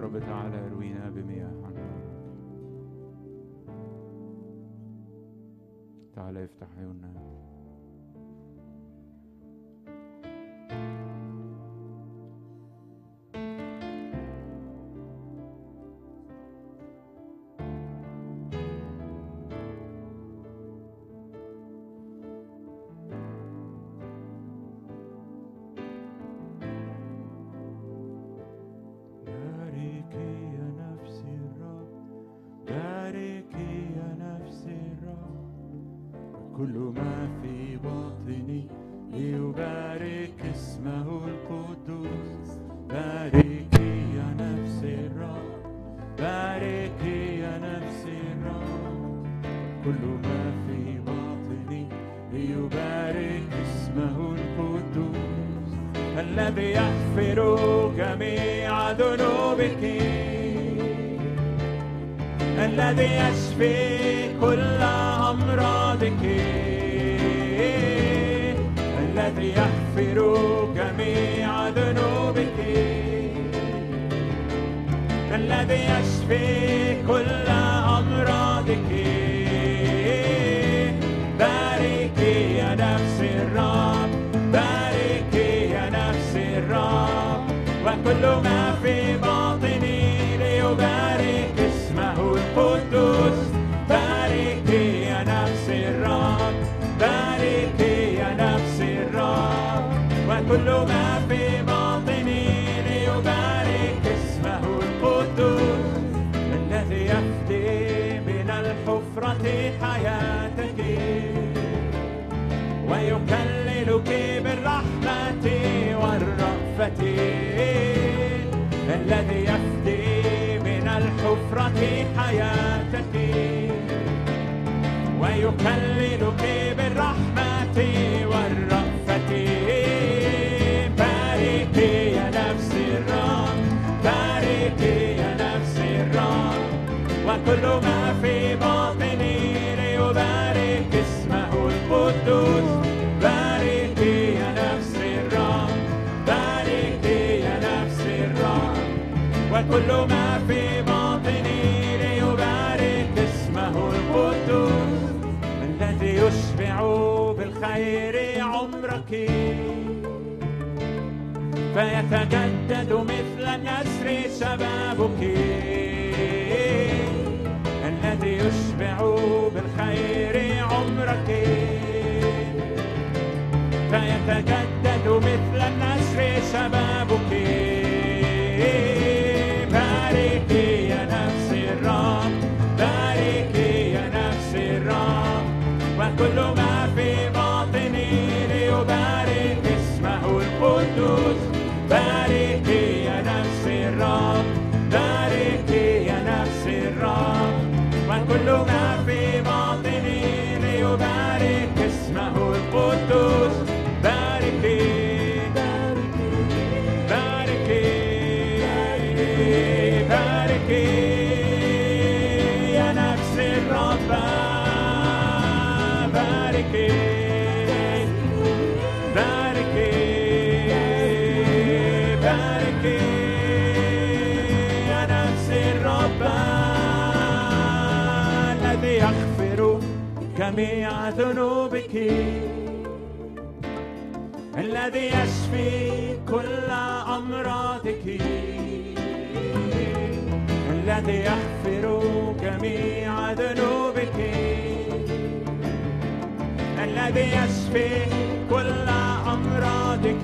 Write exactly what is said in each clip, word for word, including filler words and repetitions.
رب تعالى اروينا بمياه عنك. تعالى افتح عيوننا. كل ما في باطني ليبارك اسمه القدوس. باركي يا نفسي الرب، باركي يا نفسي الرب. كل ما في باطني ليبارك اسمه القدوس. الذي يغفر جميع ذنوبك، الذي يشفي كل أمراضك، الذي يغفر جميع ذنوبك، الذي يشفي كل أمراضك. باركي يا نفسي الرب، باركي يا نفسي الرب. وكل ما في باطني ليبارك اسمه القدوس. باركي يا نفسي الرب، باركي يا نفسي الرب. وكل ما في باطني ليبارك اسمه القدوس. الذي يفدي من الحفرة حياتك ويكللك بالرحمة والرأفة. الذي يفدي من الحفرة حياتك ويكللك بالرحمة والرأفة. باركي يا نفسي الرب، باركي يا نفسي الرب. وكل ما في باطني ليبارك اسمه القدوس. باركي يا نفسي الرب، باركي يا نفسي الرب. وكل ما في باطني ليبارك اسمه القدوس. الذي يشبع بالخير عمرك فيتجدد مثل النسر شبابك. الذي يشبع بالخير عمرك فيتجدد مثل النسر شبابك. باركي يا نفسي الرب، باركي يا نفسي الرب. وكل ما في باطني ليبارك اسمه القدوس. باركي يا نفسي الرب، باركي يا نفسي الرب. وكل ما في باطني ليبارك اسمه القدوس. باركي باركي باركي يا نفسي الرب. باركي باركي باركي يا نفسي الرب. الذي يغفر جميع ذنوبك، الذي يشفي كل أمراضك، الذي يغفر جميع ذنوبك، الذي يشفي كل أمراضك.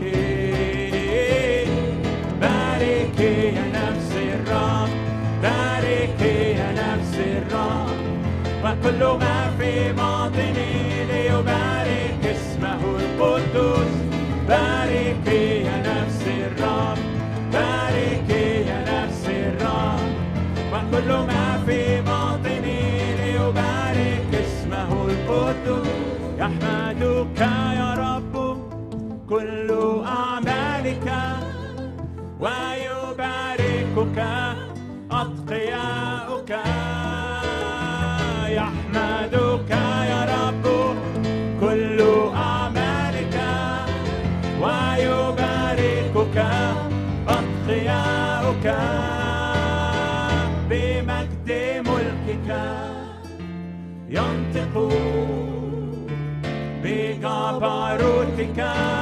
باركي يا نفسي الرب، باركي يا نفسي الرب. وكل ما في باطني ليبارك اسمه القدوس. باركي يا نفسي الرب، باركي يا نفسي الرب. وكل ما في باطني ليبارك اسمه القدوس. يحمدك يا رب كل أعمالك ويباركك أتقياؤك. يحمدك يا رب كل أعمالك ويباركك أتقياؤك. بمجد ملكك ينطقون، بجبروتك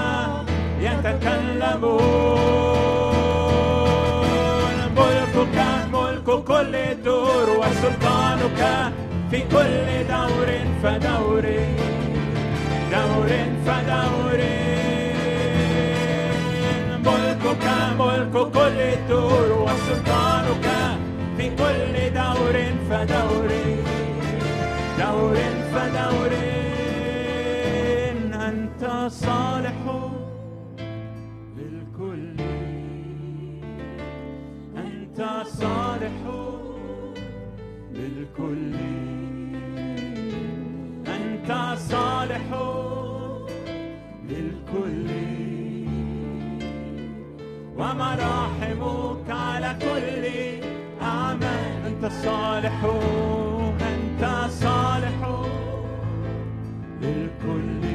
يتكلمون. ملكك ملك كل دور، وسلطانك في كل دور فدور، دور فدور. ملكك ملك كل دور، وسلطانك في كل دور فدور، دور فدور. أنت صالح للكل، أنت صالح للكل، أنت صالح للكل، ومراحمك على كل أعمال. أنت صالح، أنت صالح للكل،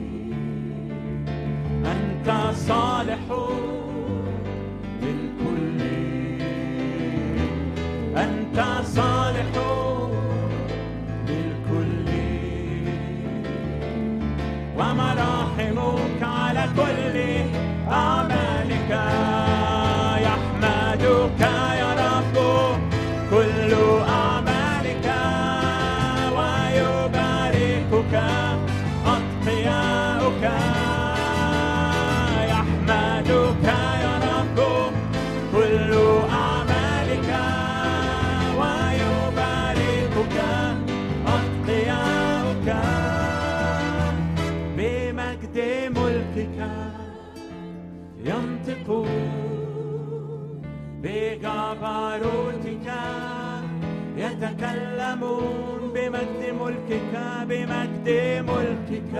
أنت صالح للكل، أنت صالح للكل، ومراحمك على كل أعمالك. يحمدك يا رب كل أعمالك، ويباركك أتقياؤك. يحمدك يا رب كل أعمالك، ويباركك أتقياؤك. بمجد ملكك ينطقون، بجبروتك يتكلمون. بمجد ملكك، بمجد ملكك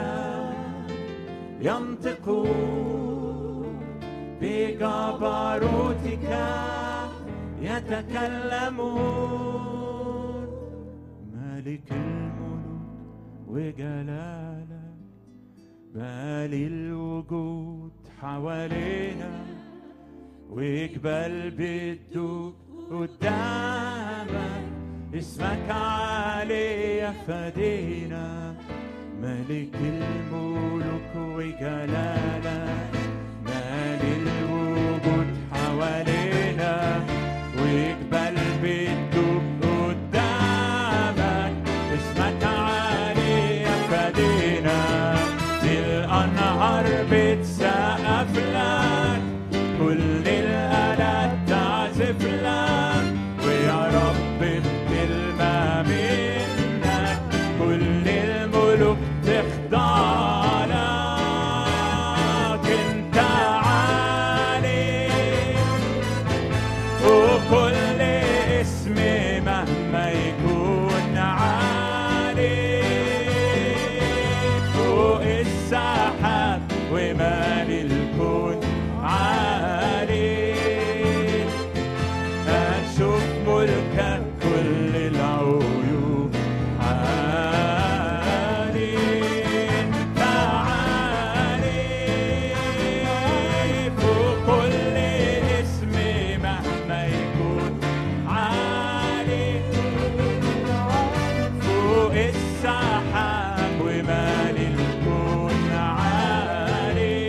ينطقون، بجبروتك يتكلمون. مالك الملوك وجلالك مالي الوجود حوالينا، وجبال بتدوب قدامك، اسمك عالي يا فدينا. ملك الملوك وجلالك مالي الوجود حوالينا، وجبال بتدوب قدامك، اسمك عالي يا فدينا. الأنهار بتسقف لك، كل الآلات تعزف لك، ويا رب بكلمة منك كل الملوك تخضع لك. انت عالي وكل اسم مهما يكون عالي، فوق السحاب ومالي الكون عالي. هنشوف ملكك كل العيون عالي، تعالي فوق كل اسم مهما يكون عالي، فوق السحاب ومالي الكون عالي.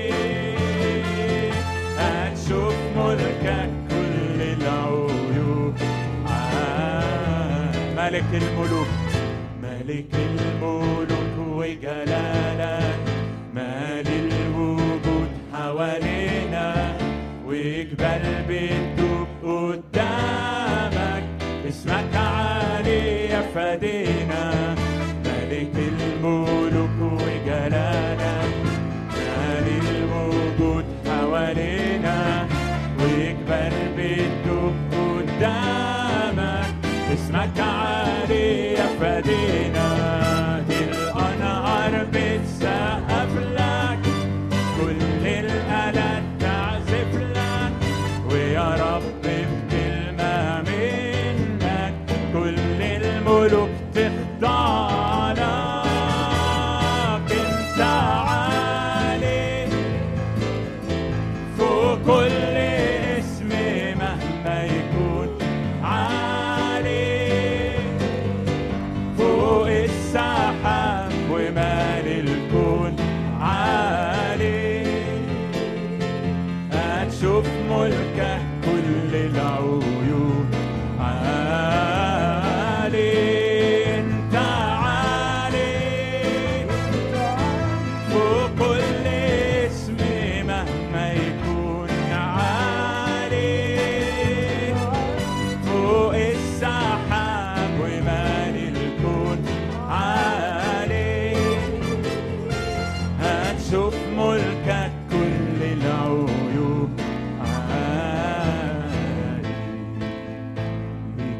هنشوف ملكك كل العيون عالي. ملك الملوك، ملك الملوك وجلالك مالي الوجود حوالينا، وجبال بتدوب قدامك، اسمك عالي يا فدينا. ملك الملوك وجلالك مالي الوجود حوالينا، وجبال بتدوب قدامك، اسمك عالي يا فدينا. الأنهار بتسقف لك، كل الآلات تعزف لك، ويا رب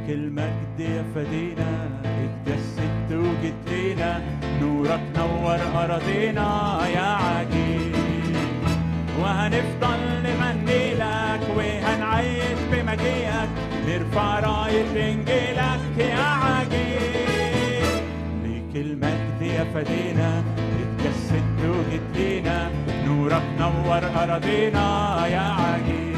ليك المجد يا فدينا، اتجسدت وجيت لينا، نورك نور أراضينا يا عجيب. وهنفضل نغني لك وهنعيد بمجيئك، نرفع راية إنجيلك يا عجيب. ليك المجد يا فدينا، اتجسدت وجيت لينا، نورك نور أراضينا يا عجيب.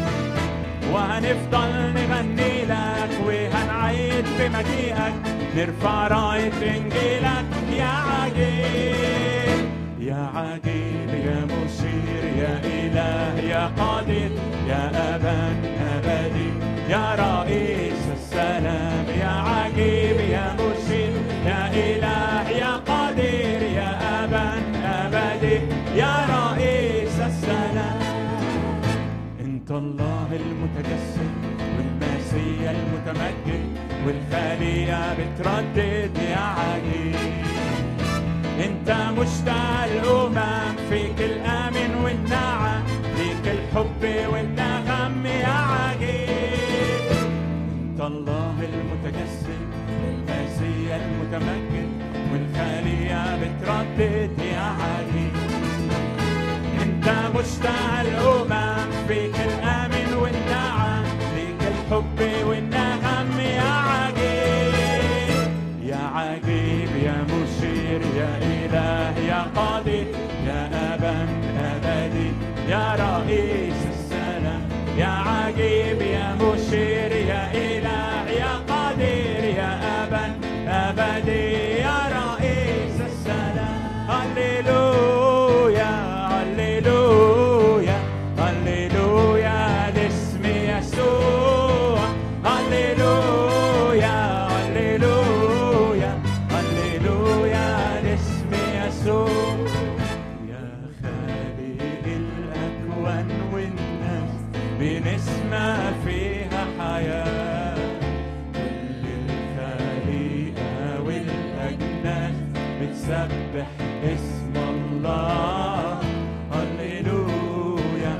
وهنفضل نغني لك وهنعيد بمجيئك، نرفع راية إنجيلك يا عجيب. يا عجيب يا مشير يا إله يا قادر يا أبا أبدي يا رئيس السلام. يا عجيب يا مشير يا إله يا قادر يا أبا أبدي يا رئيس السلام. انت الله المتجسد والمسيح المتمجد، والخليقة بتردد يا عجيب. انت مشتاق الامم، فيك الامن والنعم، فيك الحب والنغم يا عجيب. انت الله المتجسد والمسيح المتمجد، والخليقة بتردد يا عجيب. انت مشتاق الامم، فيك الامن والنعم، فيك الحب والنغم يا عجيب. يا عجيب يا مشير يا إله يا قادر يا أبا أبدي يا رئيس السلام. يا عجيب يا مشير يا إله يا قادر يا أبا أبدي يا رئيس السلام. هللويا هللويا هللويا لاسم يسوع. هللويا هللويا هللويا لاسم يسوع. يا خالق الأكوان والناس، بنسمع فيها حياة. كل الخليقة والأجناس بتسبح اسم الله. هللويا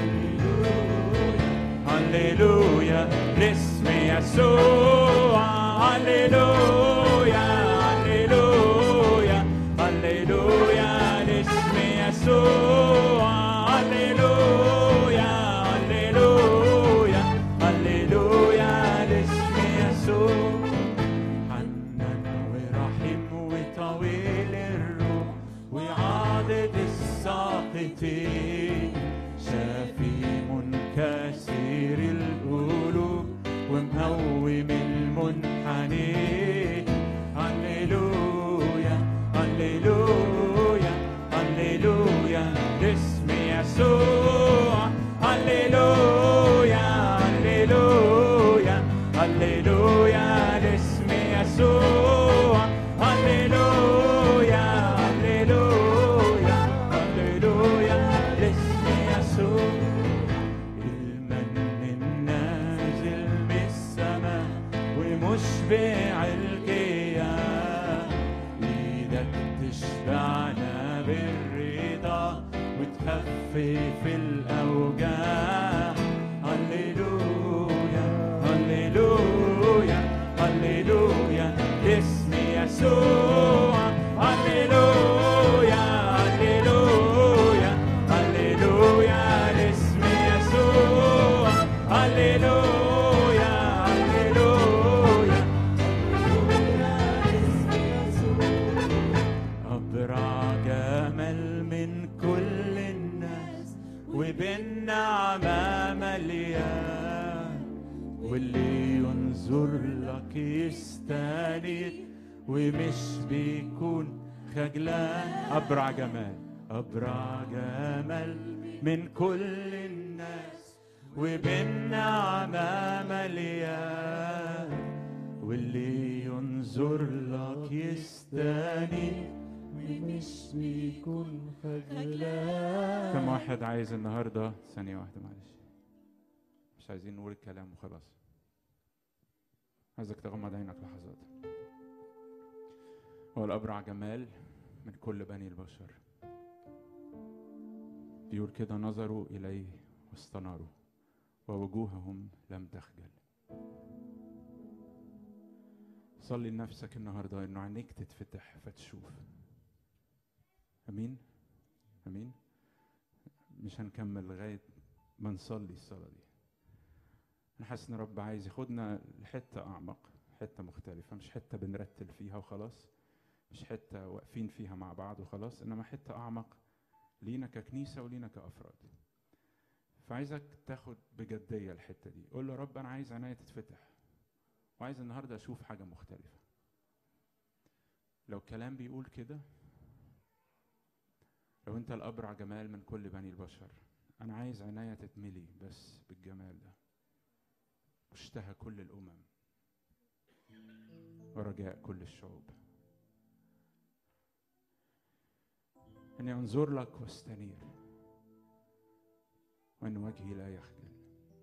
هللويا لاسم يسوع. هللويا هللويا هللويا لاسم يسوع. هللويا هللويا هللويا لاسم يسوع. حنان ورحيم وطويل الروح وعاضد الساقطين، شافي منكسر القلوب ومقوم المنحنين. هللويا هللويا هللويا لاسم يسوع. هللويا هللويا هللويا لاسم يسوع. هللويا هللويا هللويا لاسم يسوع. المن النازل من السماء ومشبع الجياع، ايدك تشبعنا بالرضا وتخفف الاوجاع. هللويا هللويا هللويا لاسم يسوع. هللويا هللويا هللويا لاسم يسوع. هللويا هللويا لاسم يسوع. أبرع جمال من كل الناس وبالنعمة مليان، واللي ينظر لك يستند ومش بيكون خجلان. أبرع جمال أبرع جمال من كل الناس وبالنعمة مليان، واللي ينظر لك يستند ومش بيكون خجلان. كم واحد عايز النهارده؟ ثانية واحدة معلش، مش عايزين نقول الكلام وخلاص. عايزك تغمض عينك لحظات. هو الأبرع جمال من كل بني البشر، بيقول كده: نظروا إليه واستناروا ووجوههم لم تخجل. صلي لنفسك النهارده انه عينيك تتفتح فتشوف. امين امين. مش هنكمل لغايه ما نصلي الصلاه دي. انا حاسس ان رب عايز ياخدنا لحته اعمق، حته مختلفه، مش حته بنرتل فيها وخلاص، مش حته واقفين فيها مع بعض وخلاص، انما حته اعمق لينا ككنيسه ولينا كافراد. فعايزك تاخد بجديه الحته دي. قول له رب انا عايز عينيا تتفتح وعايز النهارده اشوف حاجه مختلفه. لو الكلام بيقول كده، لو انت الابرع جمال من كل بني البشر، انا عايز عينيا تتملي بس بالجمال ده، واشتهى كل الامم ورجاء كل الشعوب اني انظر لك واستنير وان وجهي لا يخجل.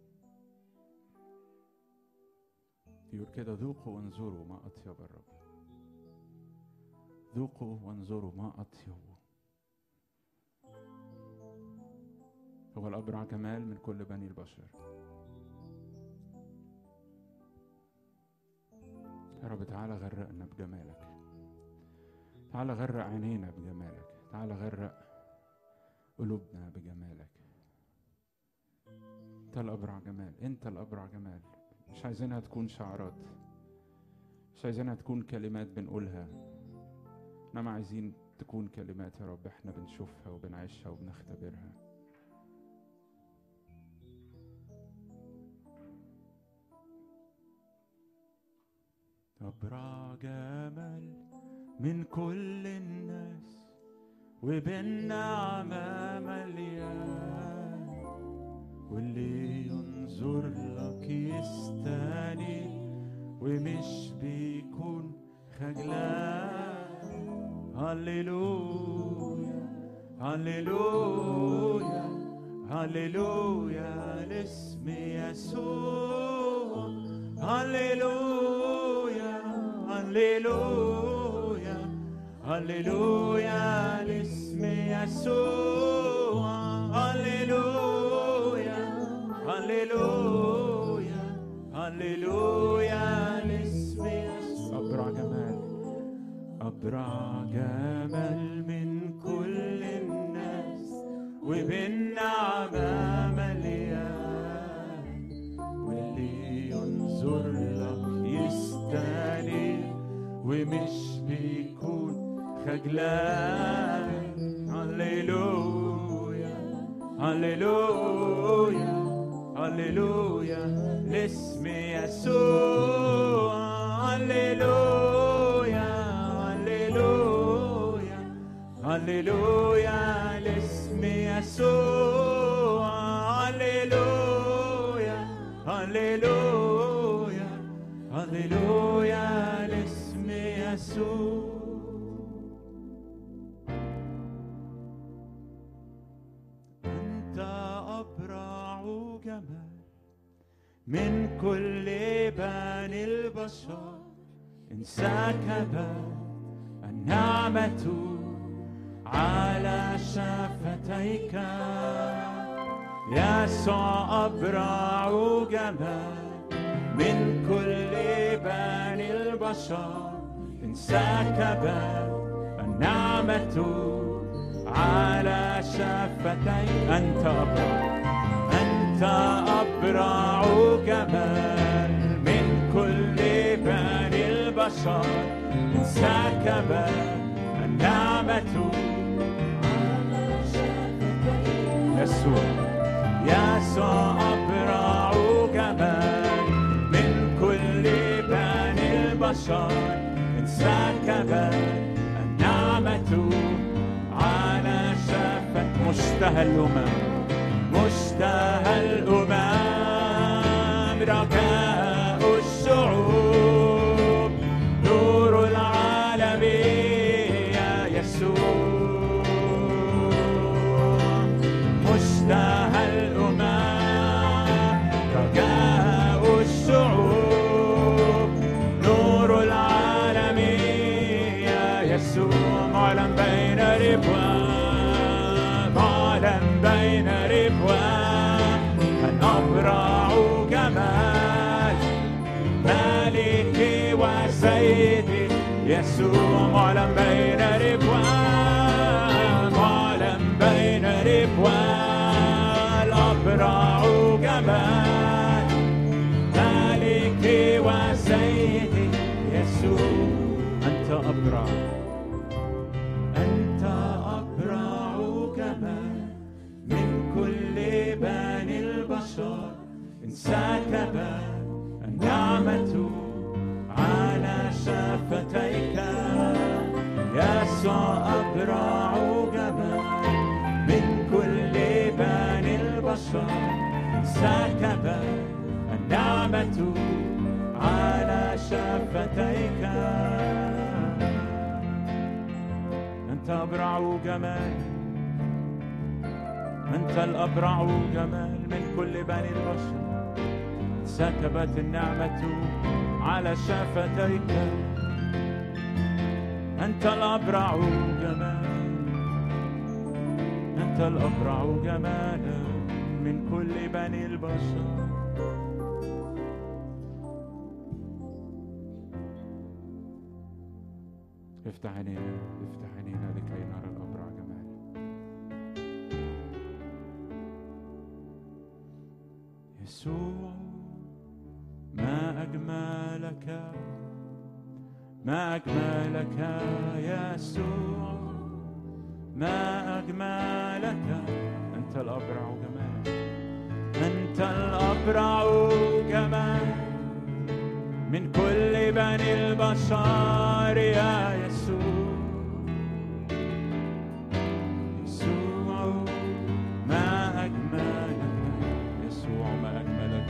يقول كده ذوقوا وانظروا ما اطيب الرب. ذوقوا وانظروا ما اطيبه. هو الابرع جمال من كل بني البشر. يا رب تعالى غرقنا بجمالك، تعالى غرق عينينا بجمالك، تعالى غرق قلوبنا بجمالك. انت الابرع جمال، انت الابرع جمال. مش عايزينها تكون شعارات، مش عايزينها تكون كلمات بنقولها، انما عايزين تكون كلمات يا رب احنا بنشوفها وبنعيشها وبنختبرها. أبرع جمال من كل الناس وبالنعمة مليان، واللي ينظر لك يستني ومش بيكون خجلان. هللويا هللويا هللويا لاسم يسوع. هللويا هللويا هللويا لاسم يسوع. هللويا هللويا هللويا لاسم يسوع. أبرع جمال، أبرع جمال من كل الناس وبالنعمة مليان، واللي ينظر لك يستني ومش بيكون خجلان. هللويا هللويا هللويا لاسم يسوع. هللويا هللويا هللويا لاسم يسوع. هللويا هللويا هللويا لاسم يسوع. أنت أبرع جمال من كل بني البشر، انسكبت النعمة على شفتيك. يسوع أبرع جمال من كل بني البشر، انسكبت النعمة على شفتيك. أنت أبرع، أنت أبرع جمال من كل بني البشر، انسكبت النعمة على شفتيك. يسوع يسوع أبرع جمال من كل بني البشر، انسكبت النعمة على شفتيك. مشتهى الأمم، مشتهى الأمم، رجاء الشعوب، نور العالم يا يسوع. مشتهى الأمم، رجاء الشعوب، نور العالم يا يسوع. معلن بين ربوان، معلن بين ربوان، وسيدي يسوع معلم بين ربوان، معلم بين ربوان، أبرع جمال مالكي وسيدي يسوع. أنت أبرع، أنت أبرع جمال من كل بني البشر، انسكب النعمة على شفتيك. يسوع أبرع جمال من كل بني البشر، انسكب النعمة على شفتيك. أنت أبرع جمال، أنت الأبرع جمال من كل بني البشر، سكبت النعمة على شفتيك. أنت الأبرع جمال، أنت الأبرع جمال من كل بني البشر. افتح عينينا، افتح عينينا لكي نرى الأبرع جمال. يسوع ما أجملك، ما أجملك يسوع، ما أجملك. أنت الأبرع جمال، أنت الأبرع جمال من كل بني البشر يا يسوع. يسوع ما أجملك، يسوع ما أجملك،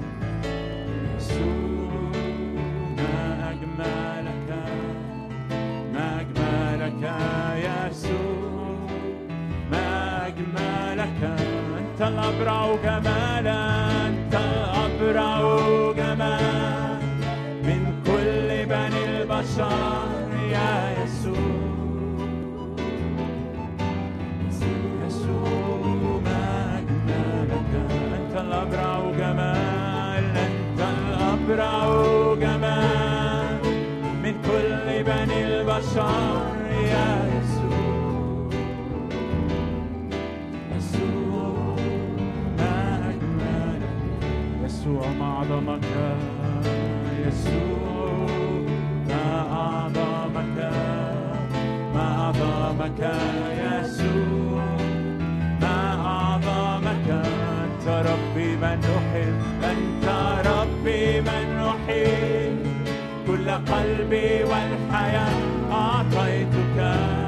يسوع ما أجملك، ما أجملك يسوع، ما أجملك. أنت الأبرع جمالا، أنت الأبرع جمال من كل بني البشر يا يسوع. يسوع ما أجملك، أنت الأبرع جمال، أنت الأبرع جمال من كل بني البشر يا يسوع. يسوع ما أجملك، يسوع ما أعظمك، يسوع ما أعظمك، ما أعظمك يسوع، ما أعظمك. أنت ربي من أحب، أنت ربي من أحب، كل قلبي والحياة أعطيتك.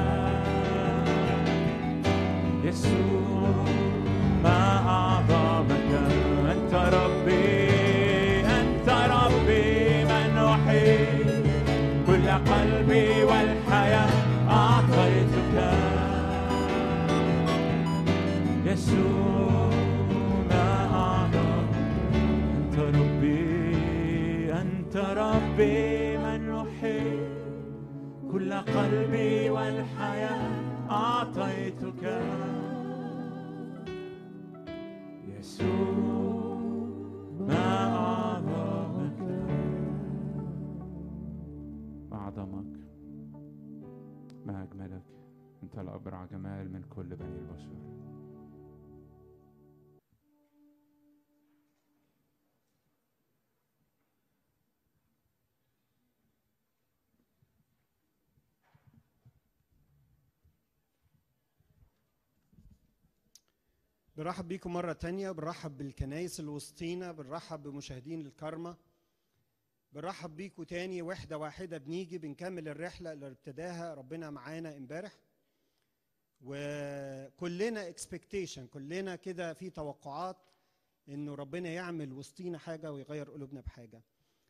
يسوع ما أعظمك، أنت ربي، أنت ربي من أحب، كل قلبي والحياة أعطيتك. يسوع ما أعظمك، أنت ربي، أنت ربي من أحب، كل قلبي والحياة أعطيتك. يسوع ما أعظمك، ما أعظمك، ما أجملك. أنت الأبرع جمال من كل بني البشر. بنرحب بيكم مرة تانية، بنرحب بالكنايس اللي وسطينا، بنرحب بمشاهدين الكرمة، بنرحب بيكم تاني واحدة واحدة. بنيجي بنكمل الرحلة اللي ابتداها ربنا معانا امبارح، وكلنا اكسبكتيشن، كلنا كده في توقعات انه ربنا يعمل وسطينا حاجة ويغير قلوبنا بحاجة.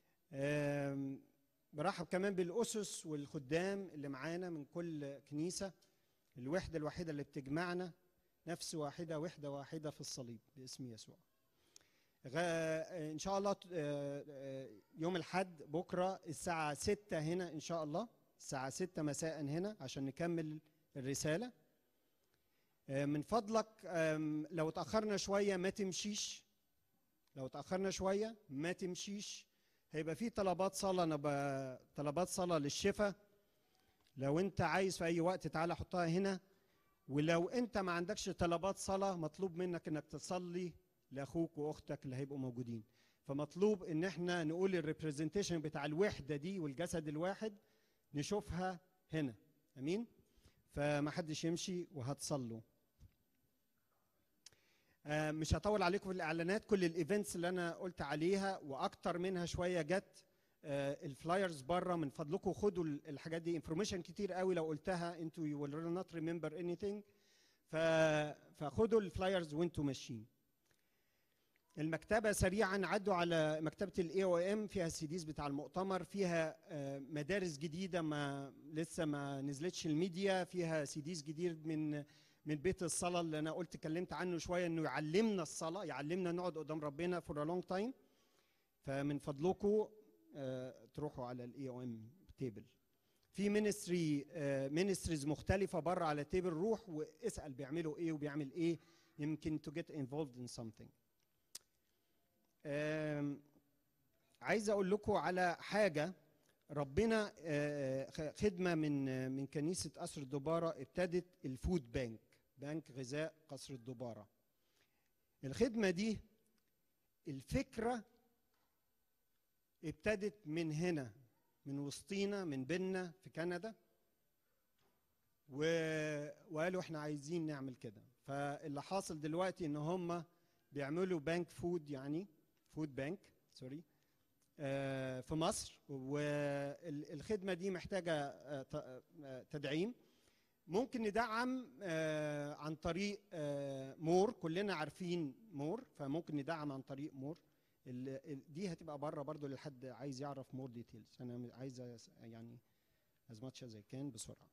برحب كمان بالأسس والخدام اللي معانا من كل كنيسة، الوحدة الوحيدة اللي بتجمعنا، نفس واحدة، وحدة واحدة في الصليب باسم يسوع. إن شاء الله يوم الحد بكرة الساعة ستة هنا إن شاء الله، الساعة ستة مساء هنا عشان نكمل الرسالة. من فضلك لو تأخرنا شوية ما تمشيش، لو تأخرنا شوية ما تمشيش، هيبقى في طلبات صلاه، انا ب... طلبات صلاه للشفاء. لو انت عايز في اي وقت تعالى حطها هنا. ولو انت ما عندكش طلبات صلاه، مطلوب منك انك تصلي لاخوك واختك اللي هيبقوا موجودين. فمطلوب ان احنا نقول الريبريزنتيشن بتاع الوحده دي والجسد الواحد نشوفها هنا. امين. فما حدش يمشي وهتصلوا. آه مش هطول عليكم في الاعلانات. كل الايفنتس اللي انا قلت عليها واكتر منها شويه جت. آه الفلايرز بره، من فضلكم خدوا الحاجات دي. انفورميشن كتير قوي لو قلتها انتوا you will not remember anything. ف فخدوا الفلايرز وانتوا ماشيين. المكتبه سريعا عدوا على مكتبه الاي او ام، فيها السيديز بتاع المؤتمر، فيها آه مدارس جديده ما لسه ما نزلتش الميديا، فيها سيديز جديد من من بيت الصلاه اللي انا قلت اتكلمت عنه شويه، انه يعلمنا الصلاه، يعلمنا نقعد قدام ربنا فور ا لونج تايم. فمن فضلكم آه تروحوا على الاي او ام تيبل. في مينستري مينستريز مختلفه بره على تيبل، روح واسال بيعملوا ايه وبيعمل ايه، يمكن to get involved in something. آه عايز اقول لكم على حاجه. ربنا آه خدمه من من كنيسه قصر الدباره، ابتدت الفود بانك، بنك غذاء قصر الدباره. الخدمه دي الفكره ابتدت من هنا، من وسطينا، من بيننا في كندا، وقالوا احنا عايزين نعمل كده. فاللي حاصل دلوقتي ان هم بيعملوا بنك فود، يعني فود بانك سوري في مصر. والخدمه دي محتاجه تدعيم. ممكن ندعم عن طريق مور، كلنا عارفين مور، فممكن ندعم عن طريق مور. دي هتبقى بره برضو لحد عايز يعرف مور ديتيلز. انا عايز يعني as much as I can بسرعه.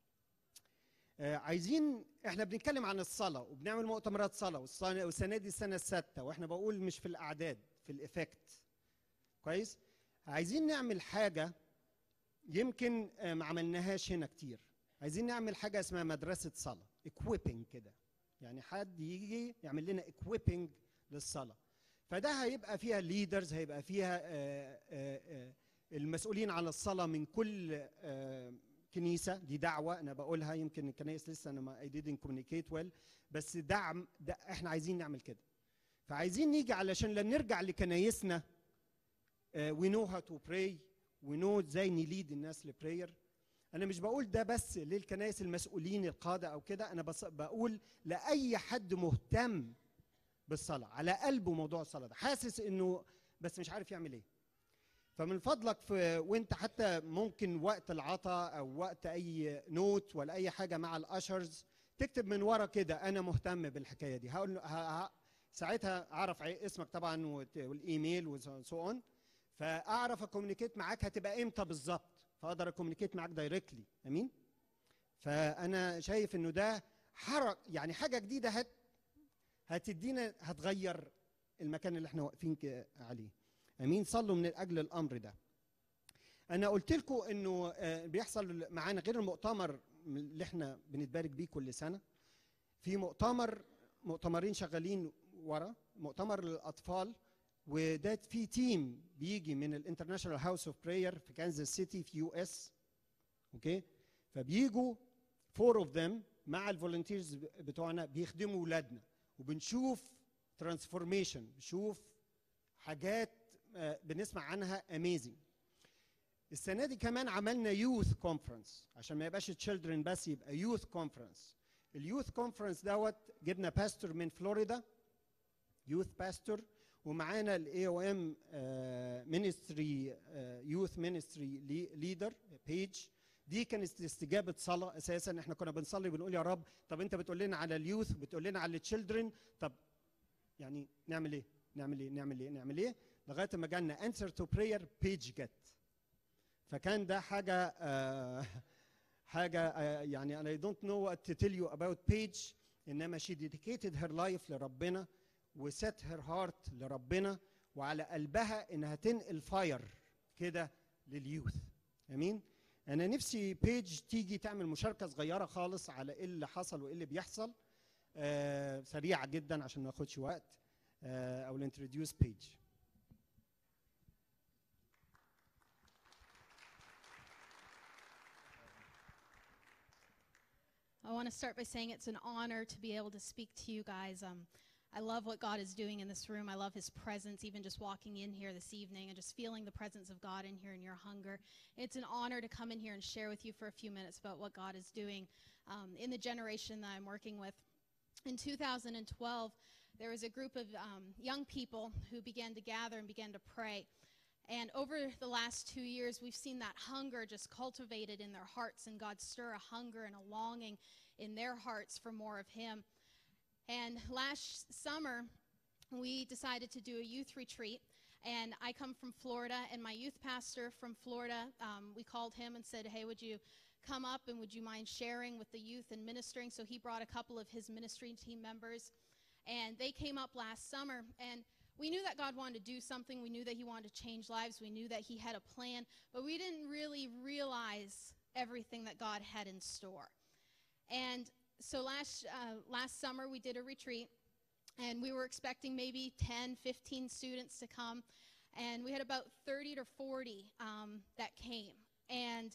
عايزين، احنا بنتكلم عن الصلاه وبنعمل مؤتمرات صلاه، والسنه دي السنه السادسه، واحنا بقول مش في الاعداد، في الافكت. كويس. عايزين نعمل حاجه يمكن ما عملناهاش هنا كتير. عايزين نعمل حاجه اسمها مدرسه صلاه، equipping كده، يعني حد يجي يعمل لنا equipping للصلاه. فده هيبقى فيها ليدرز، هيبقى فيها آآ آآ المسؤولين عن الصلاه من كل كنيسه. دي دعوه انا بقولها، يمكن الكنائس لسه انا ما I didn't communicate well، بس دعم ده احنا عايزين نعمل كده. فعايزين نيجي علشان لما نرجع لكنايسنا we know how to pray، we know ازاي نليد الناس لبراير. انا مش بقول ده بس للكنائس المسؤولين القاده او كده، انا بس بقول لاي حد مهتم بالصلاه، على قلبه موضوع الصلاه ده، حاسس انه بس مش عارف يعمل ايه. فمن فضلك في وانت حتى ممكن وقت العطاء او وقت اي نوت ولا اي حاجه مع الاشرز تكتب من ورا كده انا مهتم بالحكايه دي. هقول ه... ه... ساعتها اعرف اسمك طبعا والايميل وسو اون، فاعرف اكومينيكيت معاك هتبقى امتى بالظبط، فاقدر اكومينيكيت معاك دايركتلي. امين. فانا شايف انه ده حرك، يعني حاجه جديده هت هتدينا، هتغير المكان اللي احنا واقفين عليه. امين. صلوا من اجل الامر ده. انا قلت لكم انه بيحصل معانا غير المؤتمر اللي احنا بنتبارك بيه كل سنه، في مؤتمر مؤتمرين شغالين ورا، مؤتمر للاطفال، وده في تيم بيجي من الانترناشونال هاوس اوف براير في كانزاس سيتي في يو اس. اوكي. فبيجوا فور اوف ذم مع الفولنتيرز بتوعنا، بيخدموا اولادنا، وبنشوف ترانسفورميشن، بنشوف حاجات بنسمع عنها اميزنج. السنه دي كمان عملنا يوث كونفرنس، عشان ما يبقاش تشيلدرن بس، يبقى يوث كونفرنس. اليوث كونفرنس دوت جبنا باستور من فلوريدا، يوث باستور، ومعانا الاي او ام مينستري يوث مينستري ليدر بيج. دي كانت استجابه صلاه اساسا. احنا كنا بنصلي بنقول يا رب، طب انت بتقول لنا على اليوث، بتقول لنا على التشيلدرن، طب يعني نعمل ايه؟ نعمل ايه؟ نعمل ايه؟ نعمل ايه؟ لغايه ما جالنا انسر تو براير بيج جت. فكان ده حاجه آه حاجه آه يعني انا I don't know what to tell you about Paige، انما she dedicated her life لربنا وset her heart لربنا، وعلى قلبها انها تنقل فاير كده لليوث. امين. انا نفسي بيج تيجي تعمل مشاركه صغيره خالص على ايه اللي حصل وايه اللي بيحصل، آه سريعه جدا عشان ما ناخدش وقت. آه او introduce Paige. I want to start by saying it's an honor to be able to speak to you guys. Um, I love what God is doing in this room. I love his presence, even just walking in here this evening and just feeling the presence of God in here and your hunger. It's an honor to come in here and share with you for a few minutes about what God is doing um, in the generation that I'm working with. In two thousand twelve, there was a group of um, young people who began to gather and began to pray. And over the last two years, we've seen that hunger just cultivated in their hearts, and God stir a hunger and a longing in their hearts for more of him. And last summer, we decided to do a youth retreat. And I come from Florida, and my youth pastor from Florida, um, we called him and said, hey, would you come up and would you mind sharing with the youth and ministering? So he brought a couple of his ministry team members, and they came up last summer. And we knew that God wanted to do something. We knew that he wanted to change lives. We knew that he had a plan, but we didn't really realize everything that God had in store. And so last uh, last summer, we did a retreat, and we were expecting maybe ten, fifteen students to come, and we had about thirty to forty um, that came. And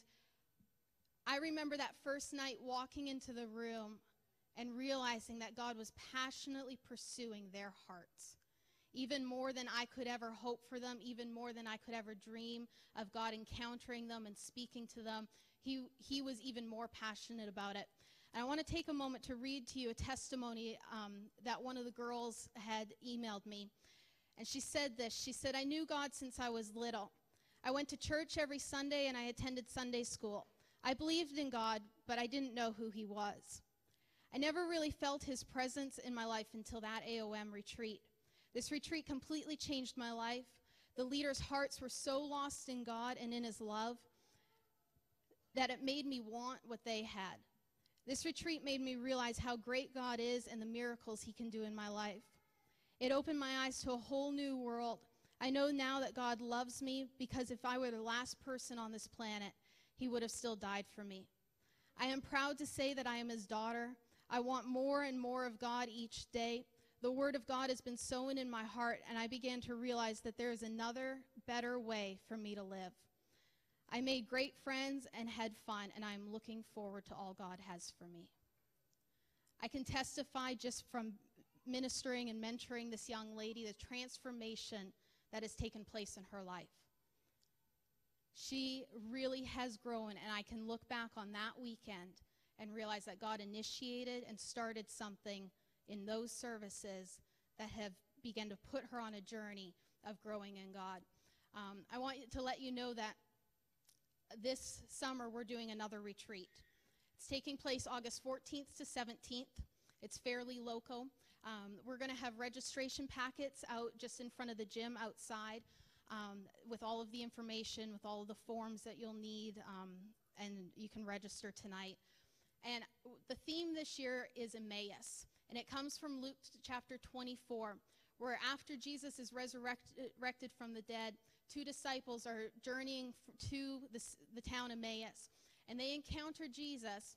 I remember that first night walking into the room and realizing that God was passionately pursuing their hearts, even more than I could ever hope for them, even more than I could ever dream of God encountering them and speaking to them. He, he was even more passionate about it. And I want to take a moment to read to you a testimony um, that one of the girls had emailed me. And she said this. She said, I knew God since I was little. I went to church every Sunday, and I attended Sunday school. I believed in God, but I didn't know who he was. I never really felt his presence in my life until that A O M retreat. This retreat completely changed my life. The leaders' hearts were so lost in God and in his love that it made me want what they had. This retreat made me realize how great God is and the miracles he can do in my life. It opened my eyes to a whole new world. I know now that God loves me because if I were the last person on this planet, he would have still died for me. I am proud to say that I am his daughter. I want more and more of God each day. The word of God has been sown in my heart, and I began to realize that there is another, better way for me to live. I made great friends and had fun, and I am looking forward to all God has for me. I can testify just from ministering and mentoring this young lady the transformation that has taken place in her life. She really has grown, and I can look back on that weekend and realize that God initiated and started something in those services that have begun to put her on a journey of growing in God. Um, I want to let you know that this summer we're doing another retreat. It's taking place August fourteenth to seventeenth. It's fairly local. Um, we're going to have registration packets out just in front of the gym outside um, with all of the information, with all of the forms that you'll need, um, and you can register tonight. And the theme this year is Emmaus, and it comes from Luke chapter twenty-four, where after Jesus is resurrected from the dead, two disciples are journeying to the, the town Emmaus, and they encounter Jesus,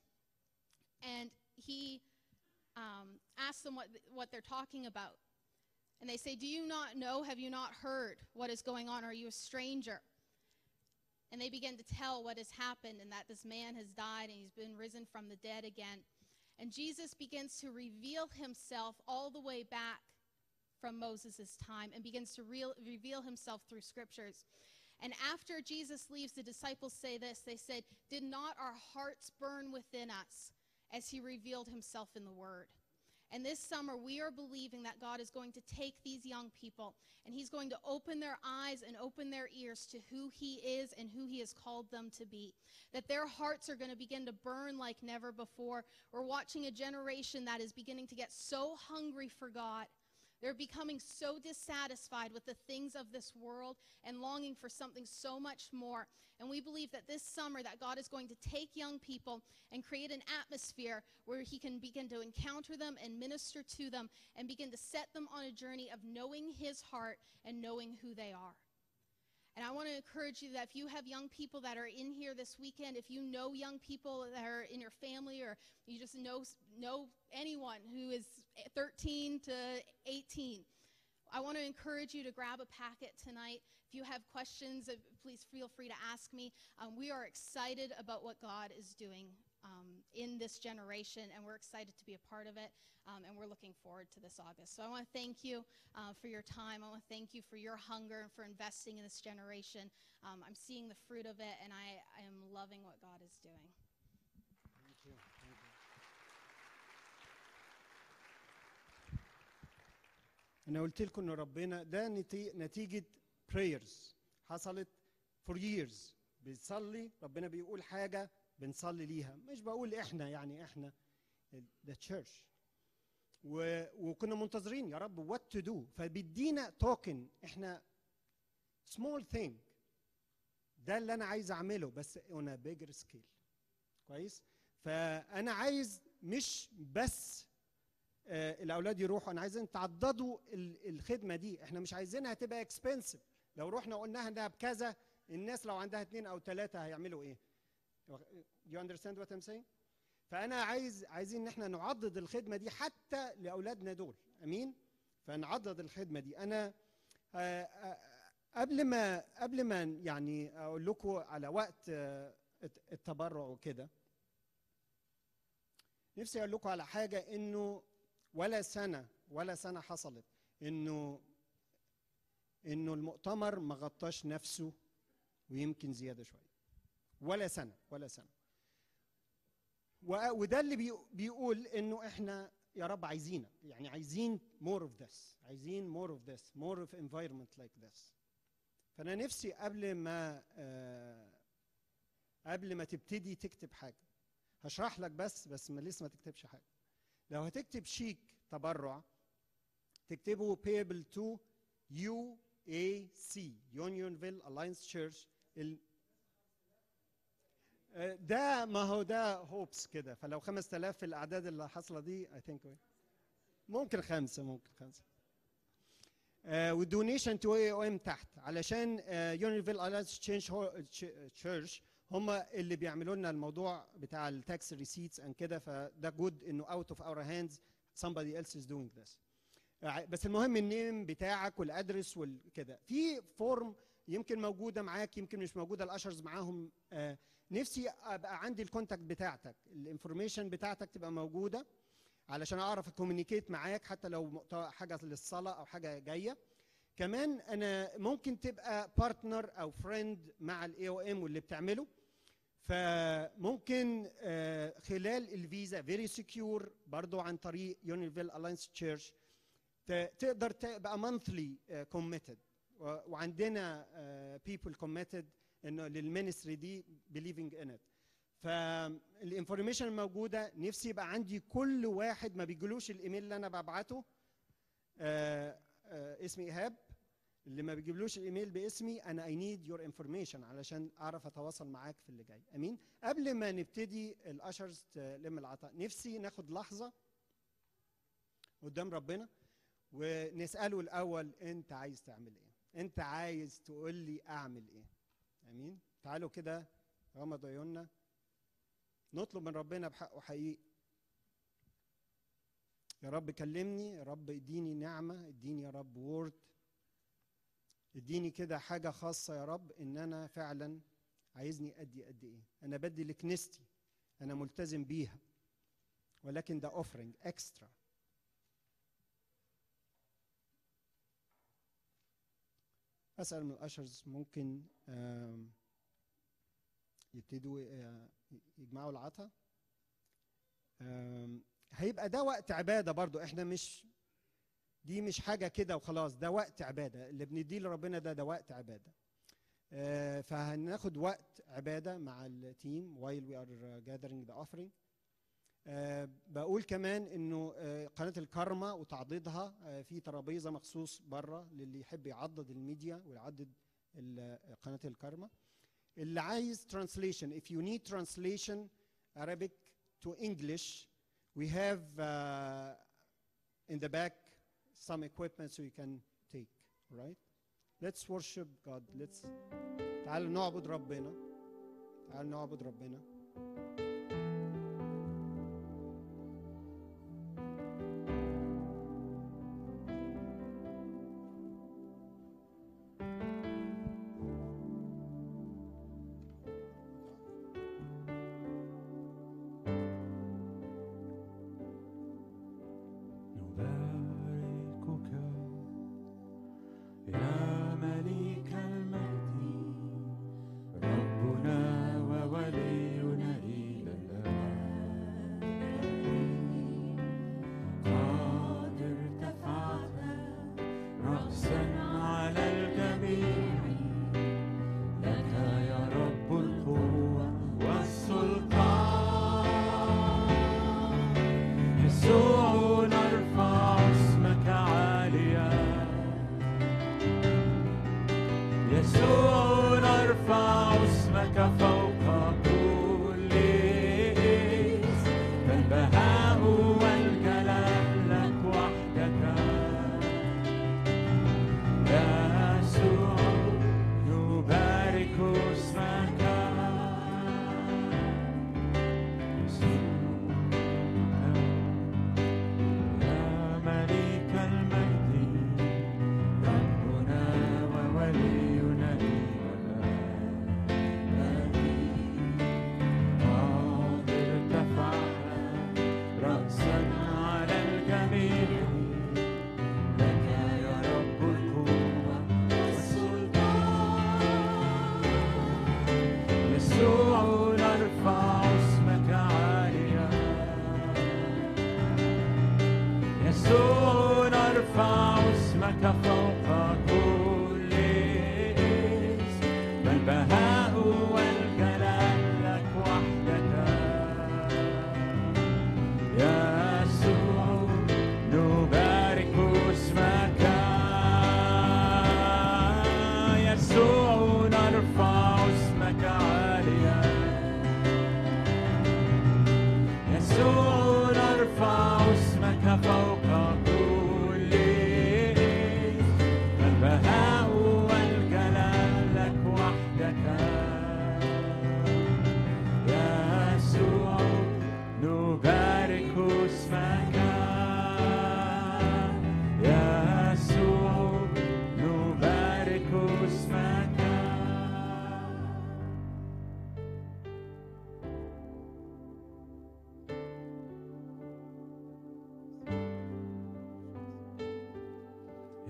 and he um, asks them what, what they're talking about. And they say, do you not know, have you not heard what is going on? Are you a stranger? And they begin to tell what has happened and that this man has died and he's been risen from the dead again. And Jesus begins to reveal himself all the way back from Moses' time and begins to real, reveal himself through scriptures. And after Jesus leaves, the disciples say this. They said, did not our hearts burn within us as he revealed himself in the word? And this summer, we are believing that God is going to take these young people and he's going to open their eyes and open their ears to who he is and who he has called them to be. That their hearts are going to begin to burn like never before. We're watching a generation that is beginning to get so hungry for God. They're becoming so dissatisfied with the things of this world and longing for something so much more. And we believe that this summer that God is going to take young people and create an atmosphere where he can begin to encounter them and minister to them and begin to set them on a journey of knowing his heart and knowing who they are. And I want to encourage you that if you have young people that are in here this weekend, if you know young people that are in your family or you just know, know anyone who is thirteen to eighteen, I want to encourage you to grab a packet tonight. If you have questions, please feel free to ask me. Um, we are excited about what God is doing um, in this generation, and we're excited to be a part of it, um, and we're looking forward to this August. So I want to thank you uh, for your time. I want to thank you for your hunger and for investing in this generation. Um, I'm seeing the fruit of it, and I, I am loving what God is doing. Thank you. Thank you. أنا قلت لكم إن ربنا ده نتي- نتيجة prayers حصلت for years. بنصلي ربنا بيقول حاجة بنصلي ليها، مش بقول إحنا يعني إحنا the church. و... وكنا منتظرين يا رب what to do، فبيدينا token إحنا small thing، ده اللي أنا عايز أعمله بس on a bigger scale. كويس؟ فأنا عايز مش بس آه، الاولاد يروحوا، انا عايزين تعضدوا ال- الخدمه دي. احنا مش عايزينها تبقى اكسبنسيف. لو رحنا قلناها انها بكذا، الناس لو عندها اثنين او ثلاثه هيعملوا ايه؟ you understand what I'm saying؟ فانا عايز عايزين ان احنا نعضد الخدمه دي حتى لاولادنا دول. امين؟ فنعضد الخدمه دي. انا آه، آه، قبل ما قبل ما يعني اقول لكم على وقت آه، الت- التبرع وكده، نفسي اقول لكم على حاجه، انه ولا سنه ولا سنه حصلت انه انه المؤتمر ما غطاش نفسه، ويمكن زياده شويه. ولا سنه ولا سنه. و- وده اللي بيق- بيقول انه احنا يا رب عايزينك، يعني عايزين more of this، عايزين more of this، more of environment like this. فانا نفسي قبل ما آه، قبل ما تبتدي تكتب حاجه، هشرح لك بس بس ما لسه ما تكتبش حاجه. لو هتكتب شيك تبرع، تكتبه payable to يو إيه سي Unionville Alliance Church. ال... آه، ده ما هو ده هوبس كده، فلو خمسة آلاف في الاعداد اللي حاصله دي I think ممكن خمسه ممكن خمسه. والدونيشن تو اي او ام تحت، علشان يونيفيل الاينس تشينج تشيرش هم اللي بيعملوا لنا الموضوع بتاع التاكس ريسيتس ان كده، فده جود انه اوت اوف اور هاندز somebody else is doing this. آه، بس المهم النيم بتاعك والادرس والكده. في فورم يمكن موجوده معاك، يمكن مش موجوده، الاشرز معاهم. آه، نفسي ابقى عندي الكونتاكت بتاعتك، الانفورميشن بتاعتك تبقى موجوده علشان اعرف اكومينيكيت معاك، حتى لو مؤت- حاجه للصلاه او حاجه جايه. كمان انا ممكن تبقى بارتنر او فريند مع الاي او ام واللي بتعمله، فممكن آه، خلال الفيزا فيري سكيور برضو عن طريق يونيفيل الاينس تشيرش تقدر تبقى مانثلي كوميتد، وعندنا بيبل كوميتد انه للمينستري دي بيليفينج ان ات. فالانفورميشن موجوده. نفسي يبقى عندي كل واحد ما بيجيلوش الايميل اللي انا ببعته آه، آه، اسمي ايهاب، اللي ما بيجيبلوش الايميل باسمي انا اي نيد يور انفورميشن علشان اعرف اتواصل معاك في اللي جاي. امين. قبل ما نبتدي الاشرز تلم العطاء، نفسي ناخد لحظه قدام ربنا ونساله الاول انت عايز تعمل ايه؟ انت عايز تقول لي اعمل ايه؟ امين. تعالوا كده غمض عيوننا نطلب من ربنا بحقه حقيقي. يا رب كلمني، يا رب اديني نعمه، اديني يا رب وورد، اديني كده حاجه خاصه يا رب ان انا فعلا عايزني ادي قد ايه. انا بدي لكنيستي، انا ملتزم بيها، ولكن ده اوفرنج اكسترا. اسال من الاشرز ممكن آم، يبتدوا آه، يجمعوا العطا. آم، هيبقى ده وقت عباده برضو. احنا مش دي مش حاجه كده وخلاص، ده وقت عباده اللي بنديه لربنا، ده ده وقت عباده. آه، فهناخد وقت عباده مع التيم while we are gathering the offering. آه، بقول كمان انه آه، قناه الكارما وتعضيدها آه، في ترابيزه مخصوص بره للي يحب يعضد الميديا ويعضد ال- قناه الكارما. اللي عايز translation, if you need translation Arabic to English, we have uh, in the back some equipment so you can take, right? Let's worship God. Let's تعالوا نعبد ربنا. تعالوا نعبد ربنا.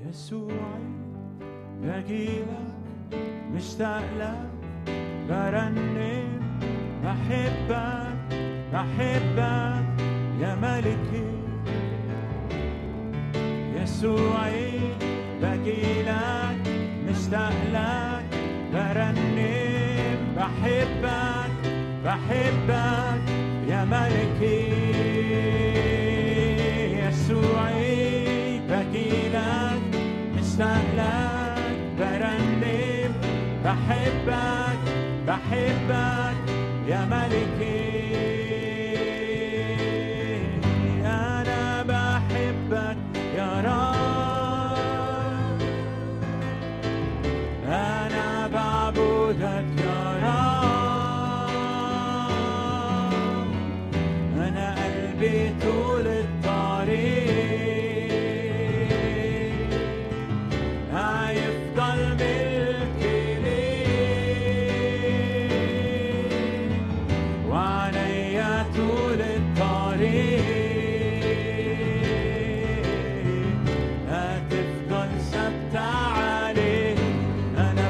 يسوعي بجيلك مشتاق لك برنم بحبك بحبك يا ملكي يسوعي بجيلك مشتاق لك برنم بحبك بحبك يا ملكي يسوعي بجيلك مشتاق لك برنم بحبك بحبك يا ملكي أنا بحبك يا رب أنا بعبدك يا رب أنا قلبي طول الطريق هيفضل ملكي ليك وعليا طول الطريق هتفضل ثابتة عليك أنا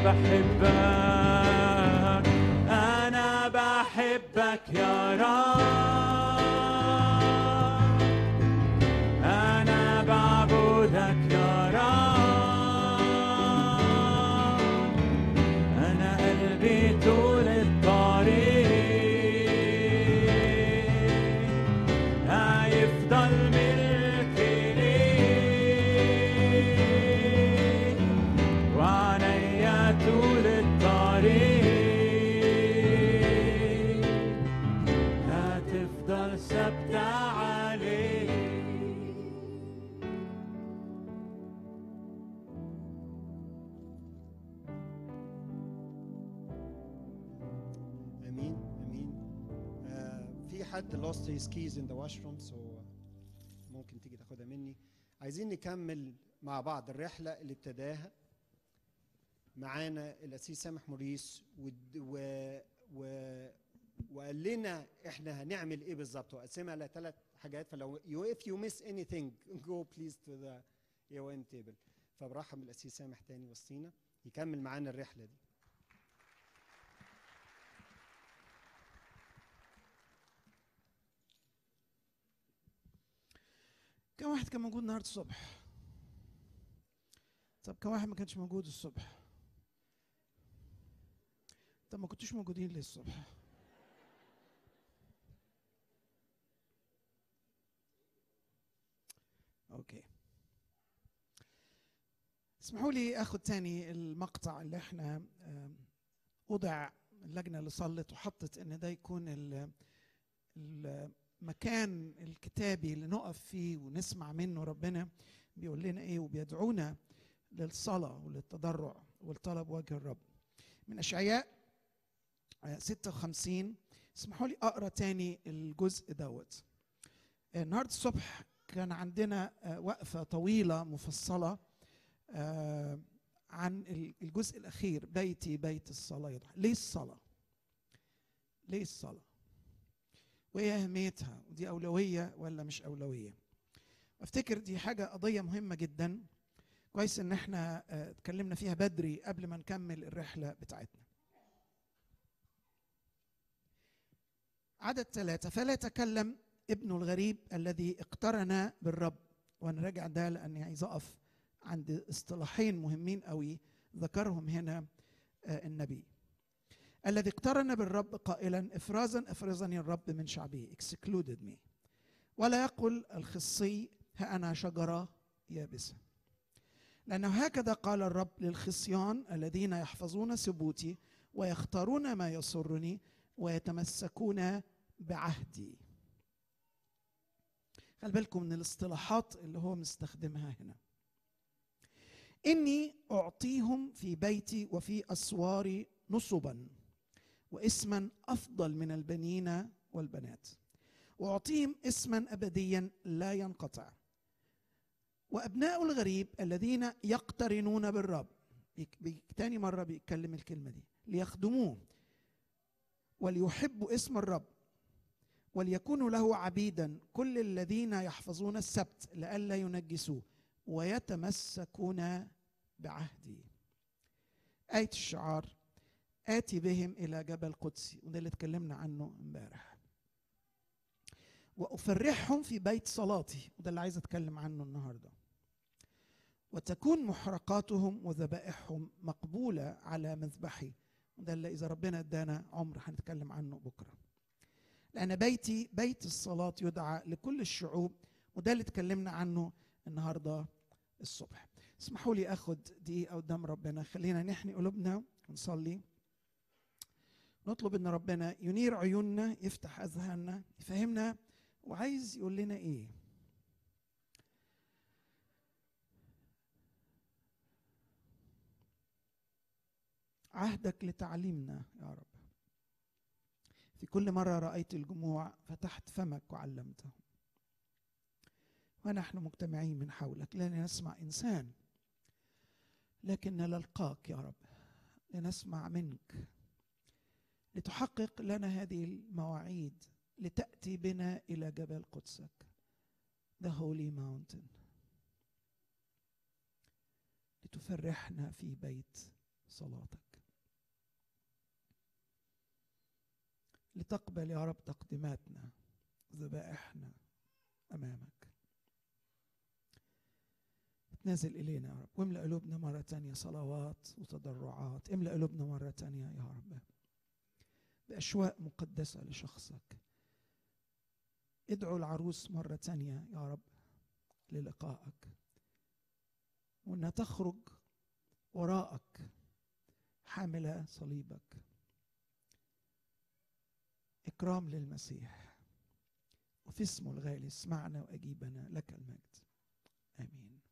بحبك أنا بحبك يا رب أنا بعبدك يا رب أنا قلبي طول الطريق هيفضل ملكي ليك وعليا طول الطريق هتفضل ثابتة عليك امين امين. آه في حد lost his keys in the washroom so ممكن تيجي تاخدها مني. عايزين نكمل مع بعض الرحله اللي ابتداها معانا القسيس سامح موريس ود- و و وقال لنا احنا هنعمل ايه بالظبط وقسمها لثلاث حاجات. فلو you if you miss anything go please to the A O M table. فبرحب القسيس سامح تاني وسطينا يكمل معانا الرحله دي. كم واحد كان موجود النهارده الصبح؟ طب كم واحد ما كانش موجود الصبح؟ طب ما كنتوش موجودين ليه الصبح؟ اوكي. اسمحوا لي اخد تاني المقطع اللي احنا آم، وضع اللجنه اللي صلت وحطت ان ده يكون ال- المكان الكتابي اللي نقف فيه ونسمع منه ربنا بيقول لنا ايه وبيدعونا للصلاه وللتضرع والطلب وجه الرب. من اشعياء آه، ستة وخمسين. اسمحوا لي اقرا تاني الجزء دوت. آه، النهارده الصبح كان عندنا آه، وقفه طويله مفصله آه، عن الجزء الاخير بيتي بيت الصلاه يضحى. ليه الصلاه؟ ليه الصلاه؟ وايه اهميتها؟ ودي اولويه ولا مش اولويه؟ افتكر دي حاجه قضيه مهمه جدا. كويس ان احنا آه، اتكلمنا فيها بدري قبل ما نكمل الرحله بتاعتنا. عدد ثلاثة. فلا يتكلم ابن الغريب الذي اقترن بالرب. وانا راجع ده لاني عايز اقف عند اصطلاحين مهمين قوي ذكرهم هنا آه، النبي. الذي اقترن بالرب قائلا افرازا افرزني الرب من شعبه excluded me. ولا يقل الخصي ها انا شجره يابسه. لانه هكذا قال الرب للخصيان الذين يحفظون ثبوتي ويختارون ما يسرني ويتمسكون بعهدي. خلي بالكم من الاصطلاحات اللي هو مستخدمها هنا. إني أعطيهم في بيتي وفي أسواري نصبا واسما أفضل من البنين والبنات، وأعطيهم اسما أبديا لا ينقطع. وأبناء الغريب الذين يقترنون بالرب، تاني مرة بيتكلم الكلمة دي، ليخدموه وليحبوا اسم الرب وليكونوا له عبيدا، كل الذين يحفظون السبت لئلا ينجسوه ويتمسكون بعهدي. آية الشعار آتي بهم إلى جبل قدسي، وده اللي اتكلمنا عنه امبارح. وأفرحهم في بيت صلاتي، وده اللي عايز أتكلم عنه النهاردة. وتكون محرقاتهم وذبائحهم مقبولة على مذبحي، وده اللي إذا ربنا ادانا عمر هنتكلم عنه بكرة. لأن بيتي بيت الصلاة يدعى لكل الشعوب، وده اللي اتكلمنا عنه النهاردة الصبح. اسمحوا لي أخد دقيقة قدام ربنا، خلينا نحني قلوبنا ونصلي، نطلب ان ربنا ينير عيوننا، يفتح اذهاننا، يفهمنا وعايز يقول لنا ايه. عهدك لتعليمنا يا رب. في كل مرة رأيت الجموع فتحت فمك وعلمتهم، ونحن مجتمعين من حولك لا نسمع إنسان، لكن نلقاك يا رب، لنسمع منك، لتحقق لنا هذه المواعيد، لتأتي بنا إلى جبل قدسك the holy mountain، لتفرحنا في بيت صلاتك، لتقبل يا رب تقديماتنا ذبائحنا أمامك. تنزل إلينا يا رب، واملأ قلوبنا مرة تانية صلوات وتضرعات، املأ قلوبنا مرة تانية يا رب بأشواق مقدسة لشخصك. ادعو العروس مرة تانية يا رب للقائك، وأنها تخرج وراءك حاملة صليبك. إكرام للمسيح، وفي اسمه الغالي اسمعنا وأجيبنا، لك المجد، آمين.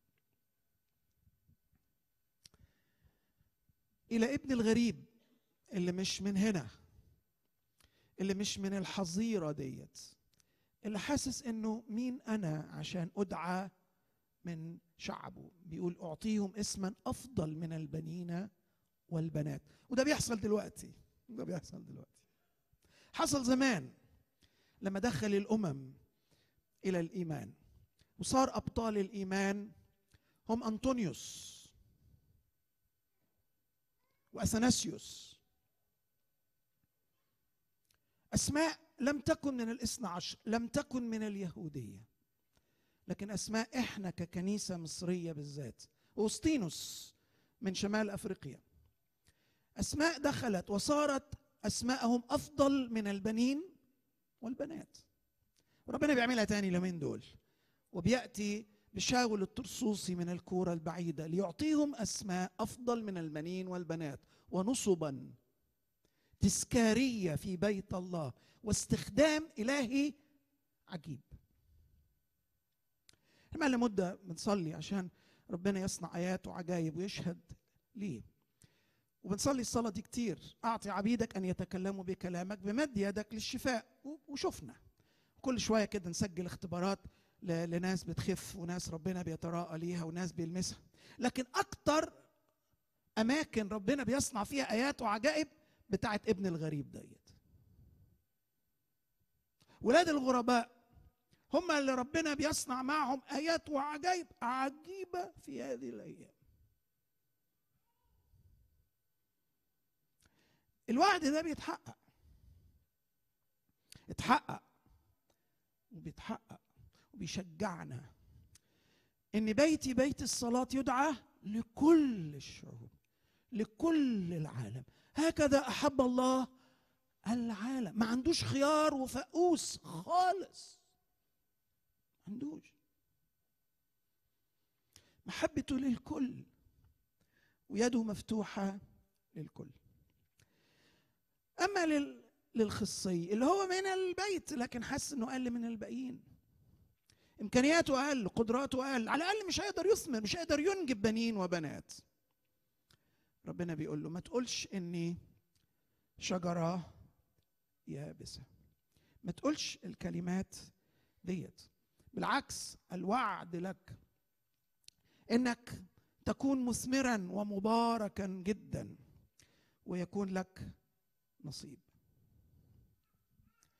إلى ابن الغريب اللي مش من هنا، اللي مش من الحظيرة ديت، اللي حاسس انه مين انا عشان ادعى من شعبه، بيقول اعطيهم اسما افضل من البنين والبنات. وده بيحصل دلوقتي، ده بيحصل دلوقتي، حصل زمان لما دخل الامم الى الايمان، وصار ابطال الايمان هم أنطونيوس وأثناسيوس، أسماء لم تكن من الاثنى عشر، لم تكن من اليهودية، لكن أسماء إحنا ككنيسة مصرية بالذات. أوسطينوس من شمال أفريقيا، أسماء دخلت وصارت أسماءهم أفضل من البنين والبنات. وربنا بيعملها تاني اليومين دول، وبيأتي بشاول الطرسوسي من الكورة البعيدة ليعطيهم أسماء أفضل من البنين والبنات، ونصبا تذكارية في بيت الله، واستخدام إلهي عجيب. احنا لمدة بنصلي عشان ربنا يصنع آيات وعجائب ويشهد ليه، وبنصلي الصلاة دي كتير. أعطي عبيدك أن يتكلموا بكلامك بمد يدك للشفاء، وشفنا كل شوية كده نسجل اختبارات لناس بتخف، وناس ربنا بيتراءى ليها، وناس بيلمسها. لكن أكتر أماكن ربنا بيصنع فيها آيات وعجائب بتاعت ابن الغريب ديت. ولاد الغرباء هم اللي ربنا بيصنع معهم آيات وعجائب عجيبة في هذه الأيام. الوعد ده بيتحقق، اتحقق وبيتحقق، وبيشجعنا إن بيتي بيت الصلاة يدعى لكل الشعوب، لكل العالم. هكذا أحب الله العالم. ما عندوش خيار وفقوس خالص، ما عندوش. محبته للكل ويده مفتوحة للكل. أما لل... للخصي اللي هو من البيت لكن حس إنه أقل من الباقيين، إمكانياته أقل، قدراته أقل، على الأقل مش هيقدر يثمر، مش هيقدر ينجب بنين وبنات. ربنا بيقول له ما تقولش إني شجرة يابسة، ما تقولش الكلمات ديت. بالعكس، الوعد لك إنك تكون مثمرا ومباركا جدا، ويكون لك نصيب.